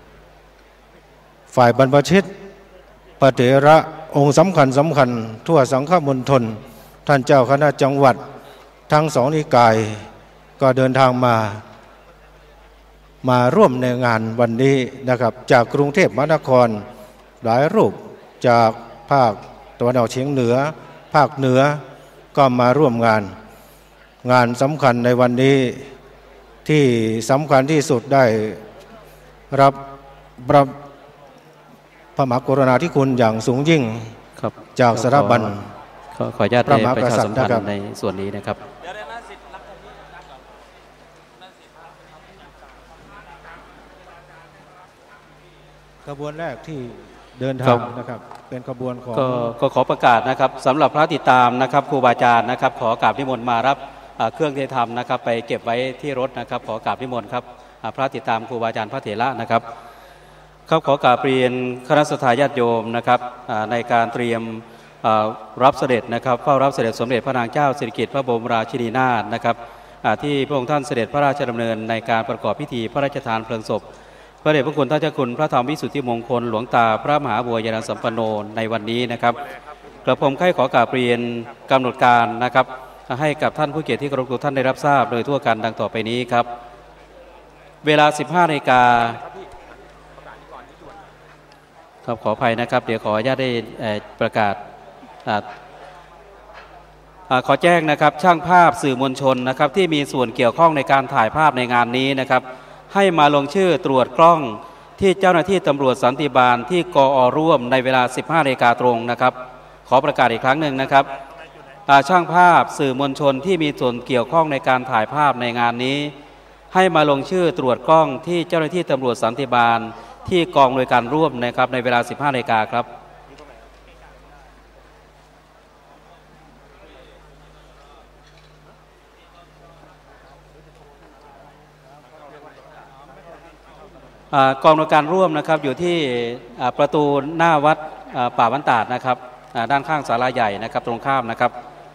ฝ่ายบรรพชิตพระเถระองค์สำคัญทั่วสังฆมณฑลท่านเจ้าคณะจังหวัดทั้ง2 นิกายก็เดินทางมาร่วมในงานวันนี้นะครับจากกรุงเทพมหานครหลายรูปจากภาคตะวันออกเฉียงเหนือภาคเหนือก็มาร่วมงานสำคัญในวันนี้ที่สำคัญที่สุดได้รับพระมหากรุณาธิคุณอย่างสูงยิ่งจากสถาบันขออนุญาตให้ประชาสัมพันธ์ในส่วนนี้นะครับขบวนแรกที่เดินทางนะครับเป็นขบวนของก็ขอประกาศนะครับสำหรับพระติดตามนะครับครูบาอาจารย์นะครับขอกราบนิมนต์มารับเครื่องเทศธรรมนะครับไปเก็บไว้ที่รถนะครับขอกราบนิมนต์ครับพระติดตามครูบาอาจารย์พระเถระนะครับขอกราบเรียนคณะสัตยาญาติโยมนะครับในการเตรียมรับเสด็จนะครับเฝ้ารับเสด็จสมเด็จพระนางเจ้าสิริกิติ์พระบรมราชินีนาถนะครับที่พระองค์ท่านเสด็จพระราชดำเนินในการประกอบพิธีพระราชทานเพลิงศพพระเดชพระคุณท่านเจ้าคุณพระธรรมวิสุทธิมงคลหลวงตาพระมหาบัวยานสัมปันโนในวันนี้นะครับกระผมขอกราบเรียนกำหนดการนะครับให้กับท่านผู้เกียรติที่เคารพทุกท่านได้รับทราบโดยทั่วกันดังต่อไปนี้ครับเวลา 15 นาฬิกาครับขออภัยนะครับเดี๋ยวขออนุญาตได้ประกาศขอแจ้งนะครับช่างภาพสื่อมวลชนนะครับที่มีส่วนเกี่ยวข้องในการถ่ายภาพในงานนี้นะครับให้มาลงชื่อตรวจกล้องที่เจ้าหน้าที่ตำรวจสันติบาลที่กอ.ร่วมในเวลา 15 นาฬิกาตรงนะครับขอประกาศอีกครั้งหนึ่งนะครับช่างภาพสื่อมวลชนที่มีส่วนเกี่ยวข้องในการถ่ายภาพในงานนี้ให้มาลงชื่อตรวจกล้องที่เจ้าหน้าที่ตำรวจสันติบาลที่กองโดยการร่วมนะครับในเวลา 15 นาฬิกาครับกองโดยการร่วมนะครับอยู่ที่ประตูหน้าวัดป่าบ้านตาดนะครับด้านข้างศาลาใหญ่นะครับตรงข้ามนะครับ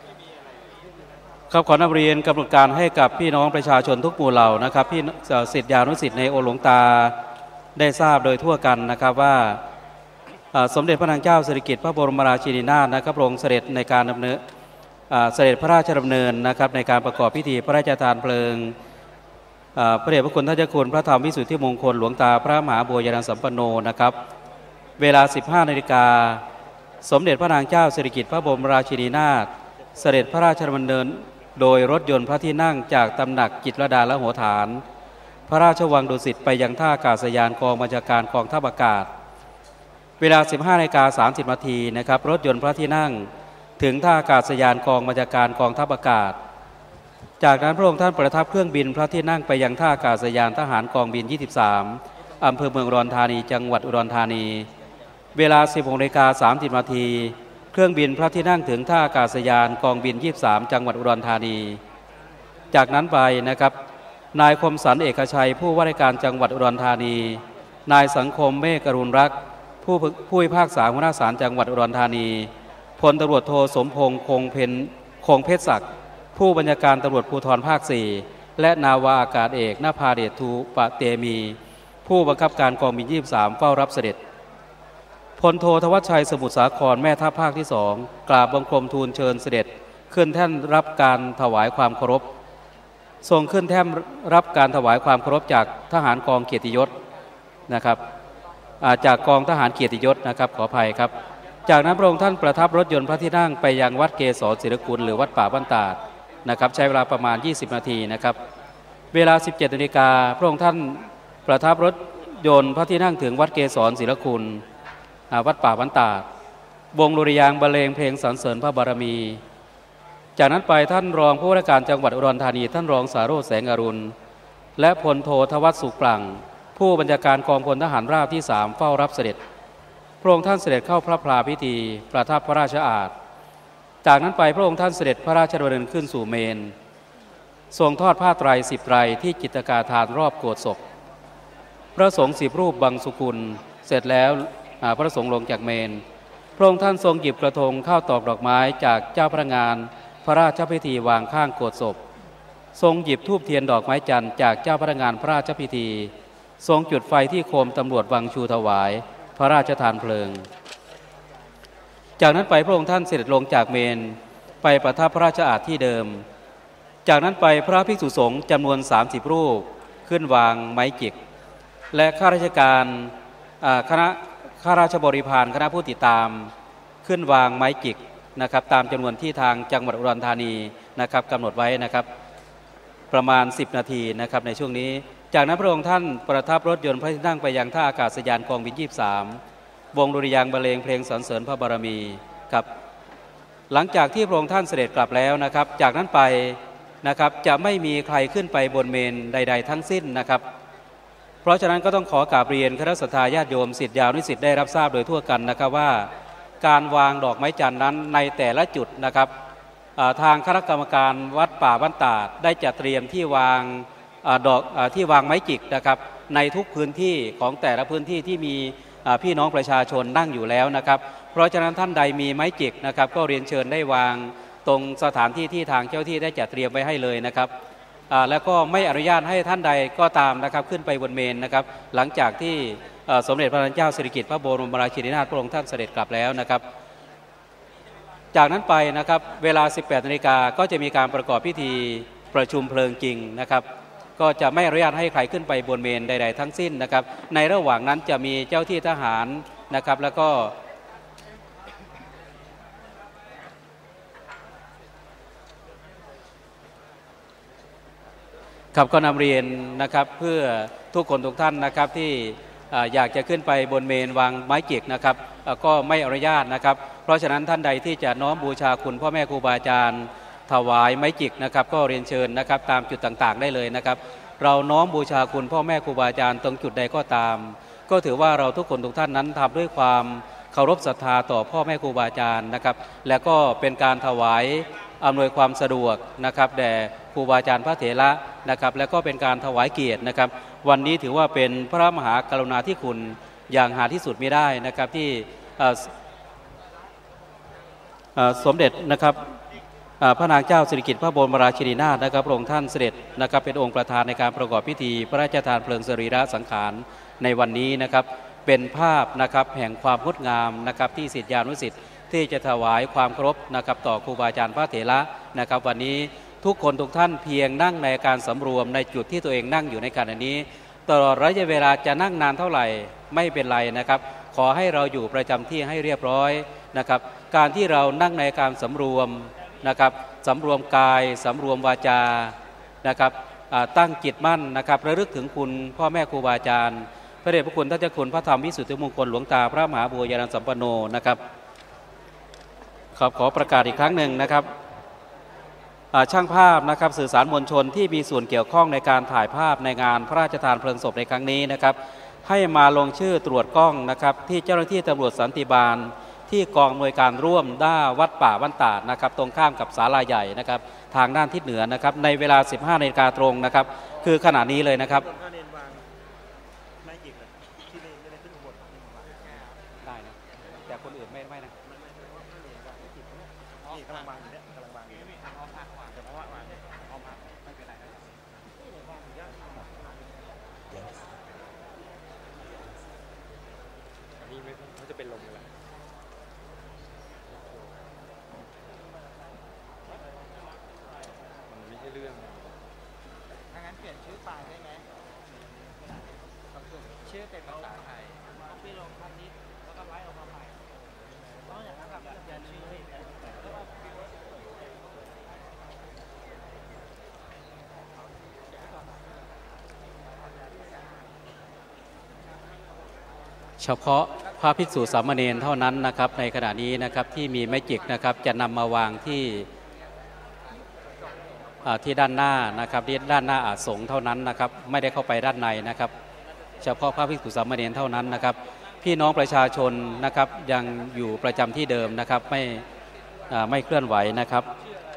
ขอนำเรียนกำหนดการให้กับพี่น้องประชาชนทุกหมู่เหล่านะครับพี่ศิษยานุศิษย์ในองค์หลวงตาได้ทราบโดยทั่วกันนะครับว่าสมเด็จพระนางเจ้าสิริกิติ์พระบรมราชินีนาถนะครับพระองค์เสด็จในการดำเนินเสด็จพระราชดำเนินนะครับในการประกอบพิธีพระราชทานเพลิงพระเดชพระคุณท่านเจ้าคุณพระธรรมวิสุทธิมงคลหลวงตาพระมหาบัวยานสัมปันโนนะครับเวลา 15 นาฬิกาสมเด็จพระนางเจ้าสิริกิติ์พระบรมราชินีนาถเสด็จพระราชดำเนินโดยรถยนต์พระที่นั่งจากตำหนักจิตรลดาและหัวฐานพระราชวังดุสิตไปยังท่าอากาศยานกองบัญชาการกองทัพอากาศเวลา 15 นาฬิกา 30 นาทีนะครับรถยนต์พระที่นั่งถึงท่าอากาศยานกองบัญชาการกองทัพอากาศจากนั้นพระองค์ท่านประทับเครื่องบินพระที่นั่งไปยังท่าอากาศยานทหารกองบิน 23 อำเภอเมืองอุดรธานีจังหวัดอุดรธานีเวลา 16 นาฬิกา 30 นาทีเครื่องบินพระที่นั่งถึงท่าอากาศยานกองบิน 23 จังหวัดอุดรธานีจากนั้นไปนะครับนายคมสันเอกชัยผู้ว่าราชการจังหวัดอุดรธานีนายสังคมเมฆกรุณรักษ์ผู้พิพากษาหัวหน้าศาลจังหวัดอุดรธานีพลตำรวจโทสมพงษ์คงเพชรศักดิ์ผู้บัญชาการตำรวจภูธรภาค 4และนาวาอากาศเอกนภาเดชทูปะเตมีผู้บังคับการกองบิน 23 เฝ้ารับเสด็จพลโททวัชชัยสมุทรสาครแม่ทัพภาคที่ 2กราบบังคมทูลเชิญเสด็จขึ้นแท่นรับการถวายความเคารพทรงขึ้นแท่นรับการถวายความเคารพจากทหารกองเกียรติยศนะครับจากกองทหารเกียรติยศนะครับขออภัยครับจากนั้นพระองค์ท่านประทับรถยนต์พระที่นั่งไปยังวัดเกศรศิลกุลหรือวัดป่าบ้านตาดนะครับใช้เวลาประมาณ 20 นาทีนะครับเวลา 17 นาฬิกาพระองค์ท่านประทับรถยนต์พระที่นั่งถึงวัดเกศรศิลกุลวัดป่าบ้านตาดวงดุริยางค์บรรเลงเพลงสรรเสริญพระบารมีจากนั้นไปท่านรองผู้ว่าราชการจังหวัดอุดรธานีท่านรองสาโรจน์แสงอรุณและพลโททวัชสุขปลั่งผู้บัญชาการกองพลทหารราบที่ 3เฝ้ารับเสด็จพระองค์ท่านเสด็จเข้าพระพลาพิธีประทับพระราชอาสน์จากนั้นไปพระองค์ท่านเสด็จพระราชดำเนินขึ้นสู่เมนทรงทอดผ้าไตร10 ไตรที่จิตกาทานรอบโกศศพพระสงฆ์10 รูปบังสุกุลเสร็จแล้วพระสงฆ์ลงจากเมนพระองค์ท่านทรงหยิบกระทงข้าวตอกดอกไม้จากเจ้าพนักงานพระราชพิธีวางข้างโกศศพทรงหยิบธูปเทียนดอกไม้จันทร์จากเจ้าพนักงานพระราชพิธีทรงจุดไฟที่โคมตำรวจวังชูถวายพระราชทานเพลิงจากนั้นไปพระองค์ท่านเสด็จลงจากเมนไปประทับพระราชอาสน์ที่เดิมจากนั้นไปพระภิกษุสงฆ์จำนวน30 รูปขึ้นวางไม้จิกและข้าราชการคณะข้าราชบริพารคณะผู้ติดตามขึ้นวางไม้จิกนะครับตามจำนวนที่ทางจังหวัดอุดรธานีนะครับกำหนดไว้นะครับประมาณ10 นาทีนะครับในช่วงนี้จากนั้นพระองค์ท่านประทับรถยนต์พระที่นั่งไปยังท่าอากาศยานกองบิน 23วงดุริยางค์บรรเลงเพลงสรรเสริญพระบารมีครับหลังจากที่พระองค์ท่านเสด็จกลับแล้วนะครับจากนั้นไปนะครับจะไม่มีใครขึ้นไปบนเมนใดๆทั้งสิ้นนะครับเพราะฉะนั้นก็ต้องขอกราบเรียนคณะศรัทธาญาติโยมศิษยานุศิษย์ได้รับทราบโดยทั่วกันนะครับว่าการวางดอกไม้จันทร์นั้นในแต่ละจุดนะครับทางคณะกรรมการวัดป่าบ้านตาดได้จัดเตรียมที่วางที่วางไม้จิกนะครับในทุกพื้นที่ของแต่ละพื้นที่ที่มีพี่น้องประชาชนนั่งอยู่แล้วนะครับเพราะฉะนั้นท่านใดมีไม้จิกนะครับก็เรียนเชิญได้วางตรงสถานที่ที่ทางเจ้าที่ได้จัดเตรียมไว้ให้เลยนะครับแล้วก็ไม่อนุญาตให้ท่านใดก็ตามนะครับขึ้นไปบนเมนนะครับหลังจากที่สมเด็จพระนางเจ้าสิริกิติ์พระบรมราชินีนาถพระองค์ท่านเสด็จกลับแล้วนะครับจากนั้นไปนะครับเวลา 18 นาฬิกาก็จะมีการประกอบพิธีประชุมเพลิงจริงนะครับก็จะไม่อนุญาตให้ใครขึ้นไปบนเมนใดๆทั้งสิ้นนะครับในระหว่างนั้นจะมีเจ้าที่ทหารนะครับแล้วก็ครับก็นำเรียนนะครับเพื่อทุกคนทุกท่านนะครับที่อยากจะขึ้นไปบนเมนวางไม้จิกนะครับก็ไม่อนุญาตนะครับเพราะฉะนั้นท่านใดที่จะน้อมบูชาคุณพ่อแม่ครูบาอาจารย์ถวายไม้จิกนะครับก็เรียนเชิญนะครับตามจุดต่างๆได้เลยนะครับเราน้อมบูชาคุณพ่อแม่ครูบาอาจารย์ตรงจุดใดก็ตามก็ถือว่าเราทุกคนทุกท่านนั้นทำด้วยความเคารพศรัทธาต่อพ่อแม่ครูบาอาจารย์นะครับและก็เป็นการถวายอำนวยความสะดวกนะครับแด่ครูบาอาจารย์พระเถระนะครับและก็เป็นการถวายเกียรตินะครับวันนี้ถือว่าเป็นพระมหากรุณาธิคุณอย่างหาที่สุดไม่ได้นะครับที่สมเด็จนะครับพระนางเจ้าสิริกิติ์พระบรมราชินีนาถนะครับพระองค์ท่านเสด็จนะครับเป็นองค์ประธานในการประกอบพิธีพระราชทานเพลิงสรีระสังขารในวันนี้นะครับเป็นภาพนะครับแห่งความงดงามนะครับที่ศิษยานุศิษย์ที่จะถวายความเคารพนะครับต่อครูบาอาจารย์พระเถระนะครับวันนี้ทุกคนทุกท่านเพียงนั่งในการสำรวมในจุดที่ตัวเองนั่งอยู่ในขณะนี้ตลอดระยะเวลาจะนั่งนานเท่าไหร่ไม่เป็นไรนะครับขอให้เราอยู่ประจำที่ให้เรียบร้อยนะครับการที่เรานั่งในการสำรวมนะครับสำรวมกายสำรวมวาจานะครับตั้งจิตมั่นนะครับระลึกถึงคุณพ่อแม่ครูบาอาจารย์พระเดชพระคุณท่านเจ้าคุณพระธรรมวิสุทธิมงคลหลวงตาพระมหาบัวยาณสัมปันโนนะครับขอประกาศอีกครั้งหนึ่งนะครับช่างภาพนะครับสื่อสารมวลชนที่มีส่วนเกี่ยวข้องในการถ่ายภาพในงานพระราชทานเพลิงศพในครั้งนี้นะครับให้มาลงชื่อตรวจกล้องนะครับที่เจ้าหน้าที่ตำรวจสันติบาลที่กองอำนวยการร่วมด้าวัดป่าบ้านตาดนะครับตรงข้ามกับศาลาใหญ่นะครับทางด้านทิศเหนือนะครับในเวลา 15 นาฬิกาตรงนะครับคือขณะนี้เลยนะครับได้นะแต่คนอื่นไม่นะเขาจะเป็นลมเลยมันไม่ใช่เรื่องถ้างั้นเปลี่ยนชื่อไฟล์ได้ไหมชื่อเป็นภาษาไทยต้องไปลงคำนี้แล้วก็ไล่ออกมาใหม่ต้องอย่างนั้นแบบเปลี่ยนชื่อเฉพาะพระภิกษุสามเณรเท่านั้นนะครับในขณะนี้นะครับที่มีไม้จิกนะครับจะนำมาวางที่ด้านหน้านะครับที่ด้านหน้าอาสงฆ์เท่านั้นนะครับไม่ได้เข้าไปด้านในนะครับเฉพาะพระภิกษุสามเณรเท่านั้นนะครับพี่น้องประชาชนนะครับยังอยู่ประจำที่เดิมนะครับไม่เคลื่อนไหวนะครับ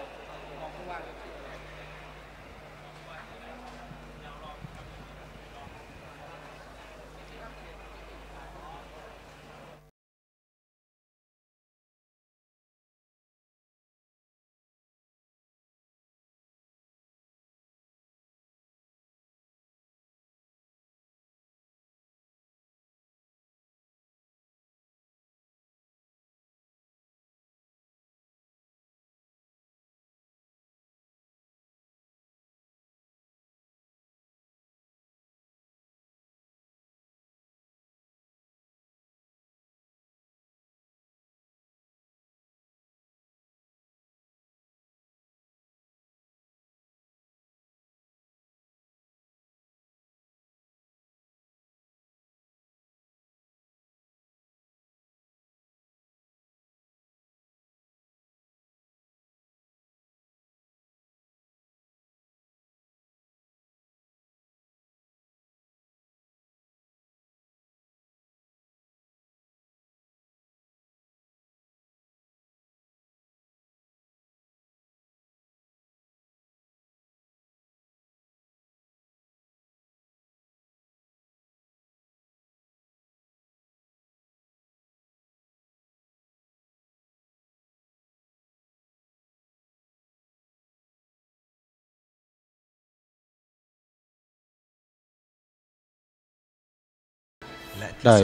ได้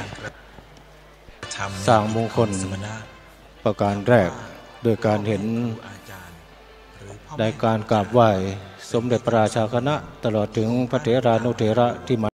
สร้างมงคลประการแรกโดยการเห็นในการกราบไหว้สมเด็จพระราชาคณะตลอดถึงพระเถรานุเถระที่มา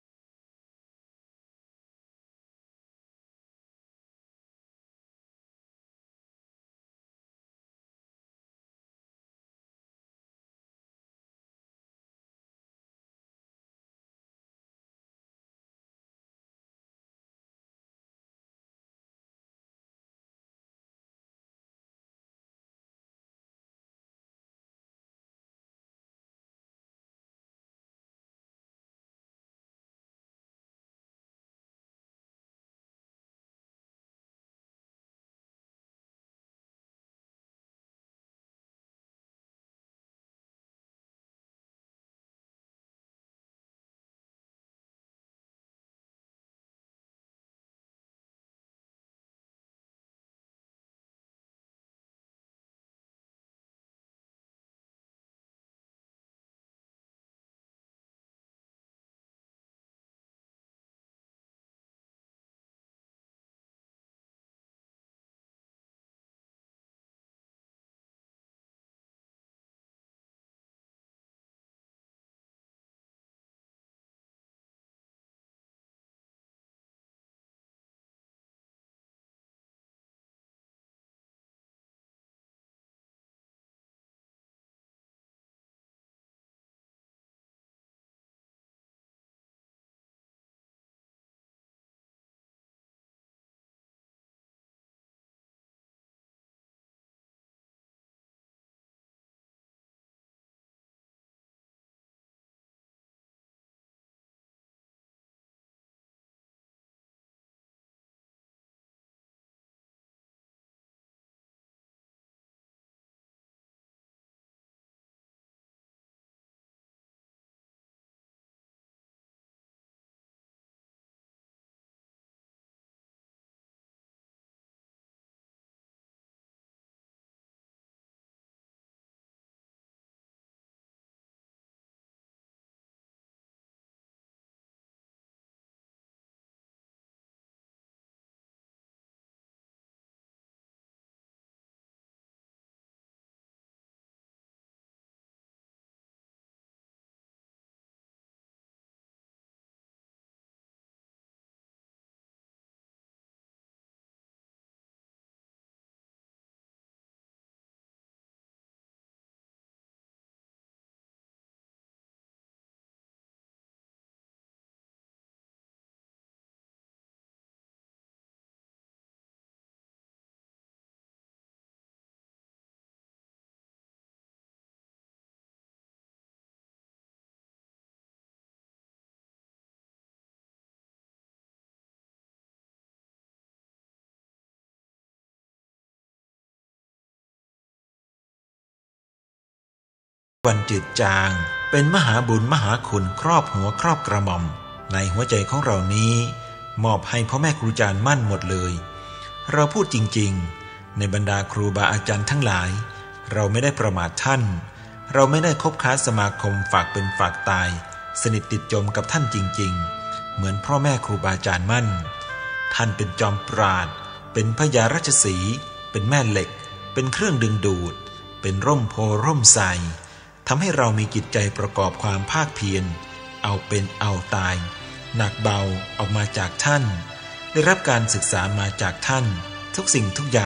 วันจืดจางเป็นมหาบุญมหาคุณครอบหัวครอบกระหม่อมในหัวใจของเรานี้มอบให้พ่อแม่ครูอาจารย์มั่นหมดเลยเราพูดจริงๆในบรรดาครูบาอาจารย์ทั้งหลายเราไม่ได้ประมาทท่านเราไม่ได้คบค้าสมาคมฝากเป็นฝากตายสนิทติดจมกับท่านจริงๆเหมือนพ่อแม่ครูบาอาจารย์มั่นท่านเป็นจอมปราดเป็นพญาราชสีห์เป็นแม่เหล็กเป็นเครื่องดึงดูดเป็นร่มโพร่มไทรทำให้เรามีจิตใจประกอบความภาคเพียรเอาเป็นเอาตายหนักเบาออกมาจากท่านได้รับการศึกษามาจากท่านทุกสิ่งทุกอย่าง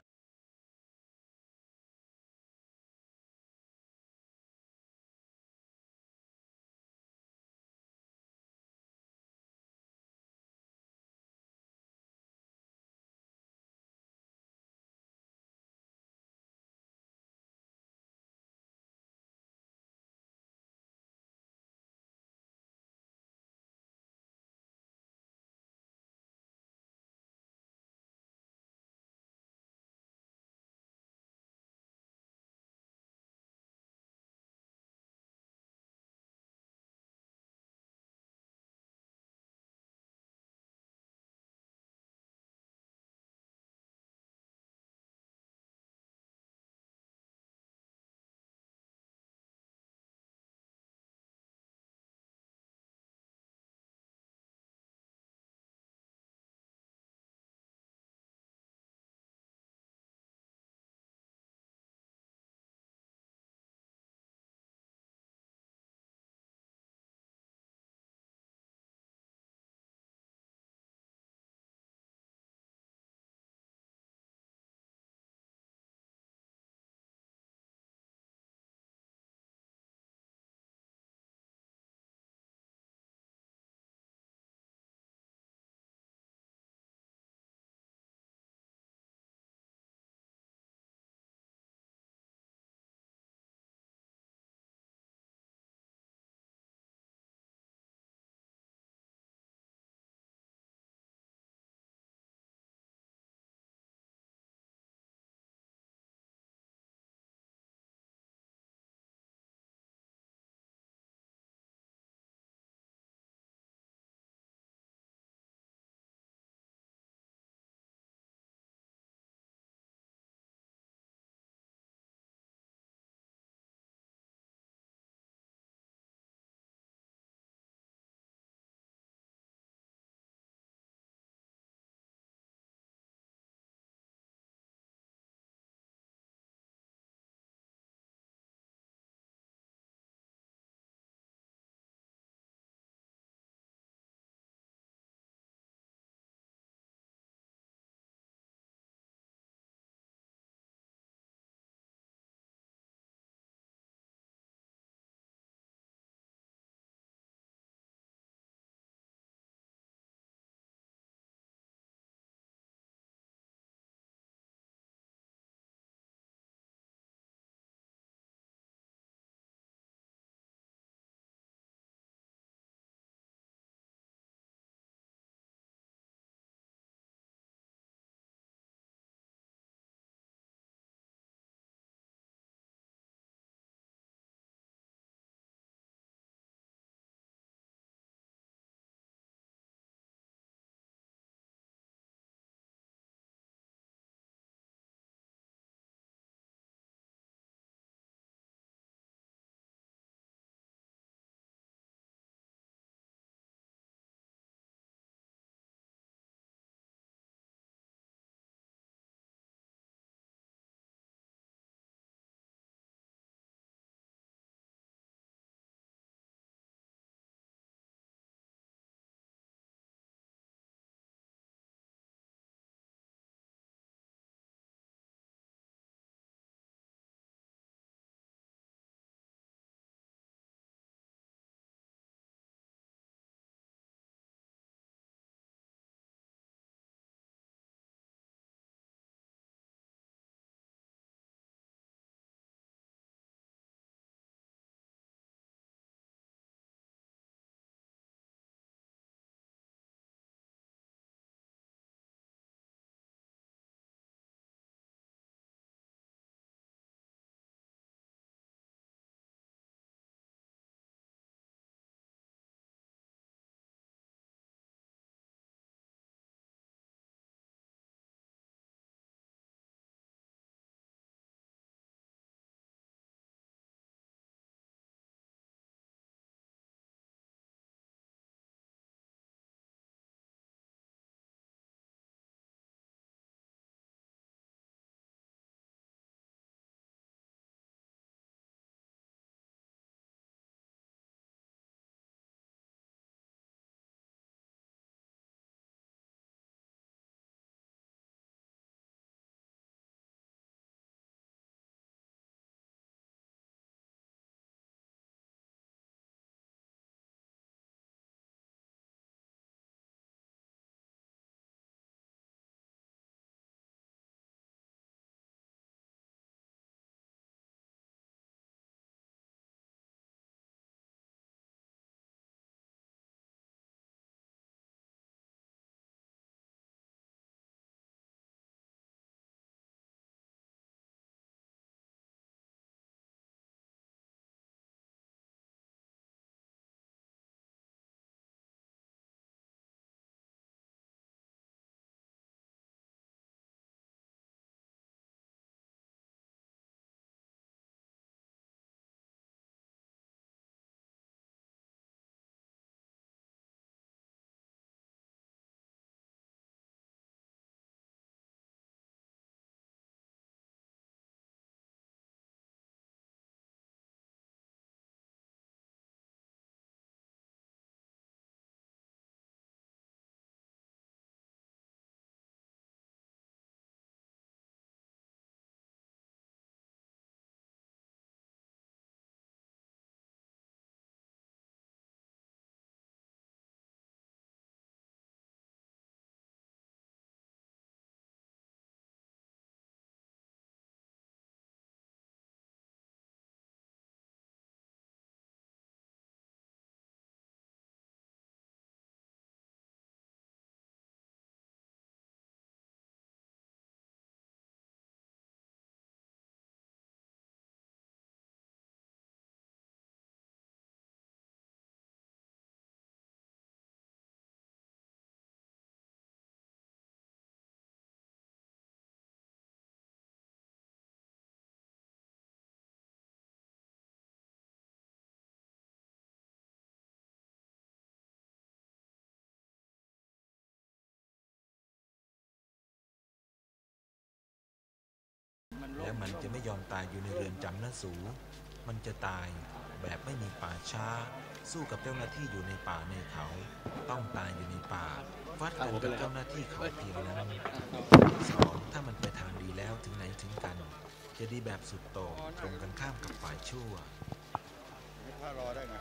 และมันจะไม่ยอมตายอยู่ในเรือนจำนั่นสูมันจะตายแบบไม่มีป่าช้าสู้กับเจ้าหน้าที่อยู่ในป่าในเขาต้องตายอยู่ในป่าฟัดกันกับเจ้าหน้าที่เขาเพียงนั้น2ถ้ามันไปทางดีแล้วถึงไหนถึงกันจะดีแบบสุดโต่งตรงกันข้ามกับฝ่ายชั่วรอได้ไง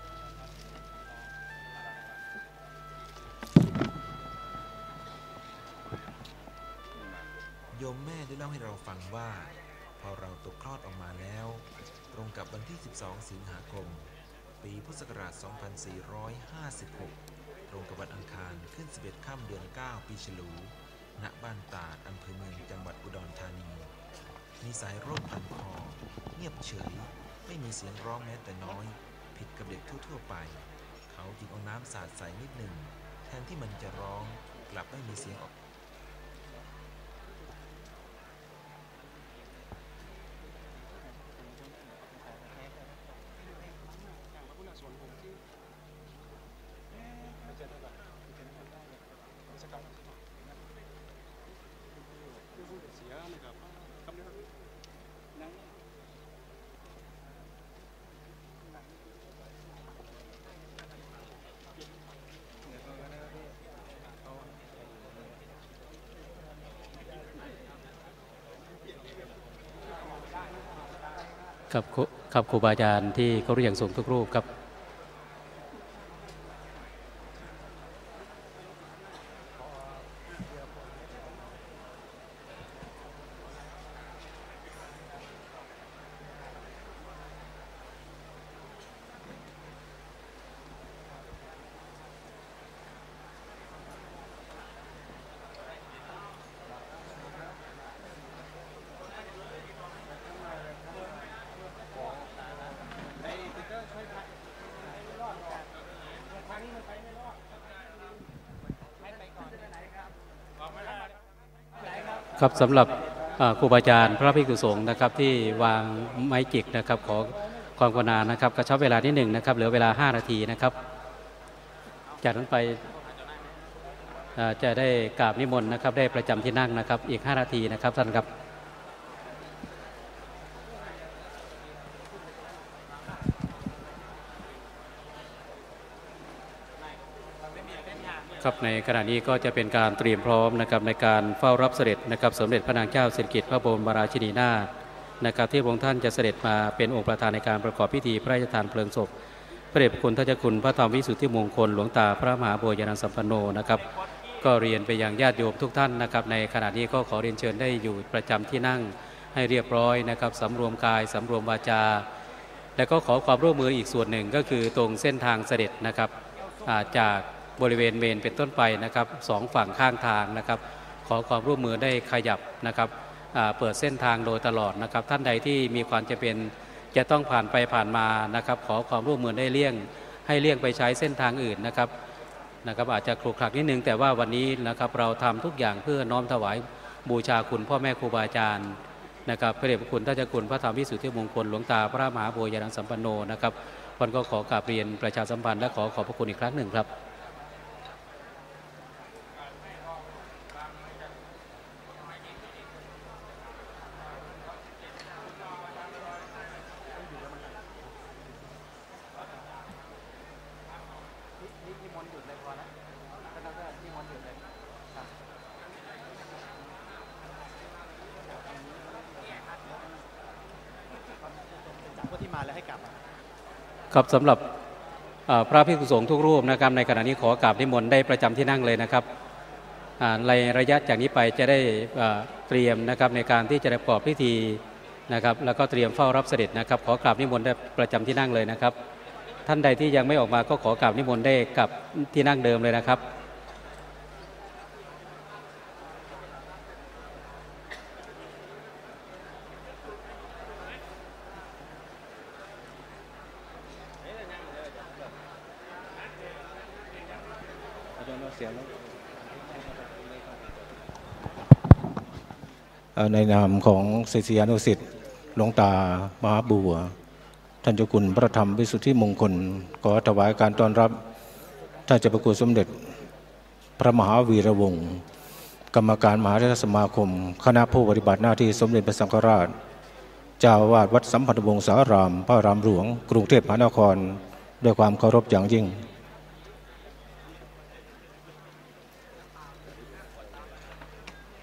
โยมแม่ได้เล่าให้เราฟังว่าพอเราตกคลอดออกมาแล้วตรงกับวันที่12สิงหาคมปีพุทธศักราช2456ตรงกับวันอังคารขึ้น11ค่ำเดือน9ปีฉลูณบ้านตาดอำเภอเมืองจังหวัดอุดรธานีมีสายโรคพันคอเงียบเฉยไม่มีเสียงร้องแม้แต่น้อยผิดกับเด็กทั่วๆไปเขาจึงเอาน้ำสาดใส่นิดหนึ่งแทนที่มันจะร้องกลับไม่มีเสียงออกครับครูบาอาจารย์ที่เขาเรียงสูงทุกรูปครับครับสำหรับครูบาอาจารย์พระภิกษุสงฆ์นะครับที่วางไม้จิกนะครับขอความกรุณานะครับกระชับเวลานิดหนึ่งนะครับเหลือเวลา5 นาทีนะครับจากนั้นไปจะได้กราบนิมนต์นะครับได้ประจำที่นั่งนะครับอีก5 นาทีนะครับท่านครับในขณะนี้ก็จะเป็นการเตรียมพร้อมนะครับในการเฝ้ารับเสด็จนะครับสมเด็จพระนางเจ้าสิริกิติ์พระบรมราชินีนาถนะครับที่พระองค์ท่านจะเสด็จมาเป็นองค์ประธานในการประกอบพิธีพระราชทานเพลิงศพพระเดชพระคุณท่านเจ้าคุณพระธรรมวิสุทธิมงคลหลวงตาพระมหาโบยนันสัมปันโนนะครับก็เรียนไปยังญาติโยมทุกท่านนะครับในขณะนี้ก็ขอเรียนเชิญได้อยู่ประจำที่นั่งให้เรียบร้อยนะครับสำรวมกายสำรวมวาจาและก็ขอความร่วมมืออีกส่วนหนึ่งก็คือตรงเส้นทางเสด็จนะครับจากบริเวณเมนเป็นต้นไปนะครับ2 ฝั่งข้างทางนะครับขอความร่วมมือได้ขยับนะครับเปิดเส้นทางโดยตลอดนะครับท่านใดที่มีความจำเป็นจะต้องผ่านไปผ่านมานะครับขอความร่วมมือได้เลี่ยงไปใช้เส้นทางอื่นนะครับอาจจะครุขระนิดนึงแต่ว่าวันนี้นะครับเราทำทุกอย่างเพื่อน้อมถวายบูชาคุณพ่อแม่ครูบาอาจารย์นะครับพระเดชพระคุณท่านเจ้าคุณพระธรรมวิสุทธิมงคลหลวงตาพระมหาโบยนันสัมปันโนนะครับวันก็ขอกราบเรียนประชาสัมพันธ์และขอบพระคุณอีกครั้งหนึ่งครับครับสำหรับพระภิกษุสงฆ์ทุกรูปนะครับในขณะนี้ขอกราบนิมนต์ได้ประจำที่นั่งเลยนะครับในระยะจากนี้ไปจะได้เตรียมนะครับในการที่จะประกอบพิธีนะครับแล้วก็เตรียมเฝ้ารับเสด็จนะครับขอกราบนิมนต์ได้ประจำที่นั่งเลยนะครับท่านใดที่ยังไม่ออกมาก็ขอกราบนิมนต์ได้กลับที่นั่งเดิมเลยนะครับในนามของศิษยานุศิษย์หลวงตามหาบัวท่านเจ้าคุณพระธรรมวิสุทธิมงคลขอถวายการต้อนรับท่านเจ้าพระคุณสมเด็จพระมหาวีระวงศ์กรรมการมหาเถรสมาคมคณะผู้ปฏิบัติหน้าที่สมเด็จพระสังฆราชเจ้าอาวาสวัดสัมพันธวงศารามพระรามหลวงกรุงเทพมหานครด้วยความเคารพอย่างยิ่ง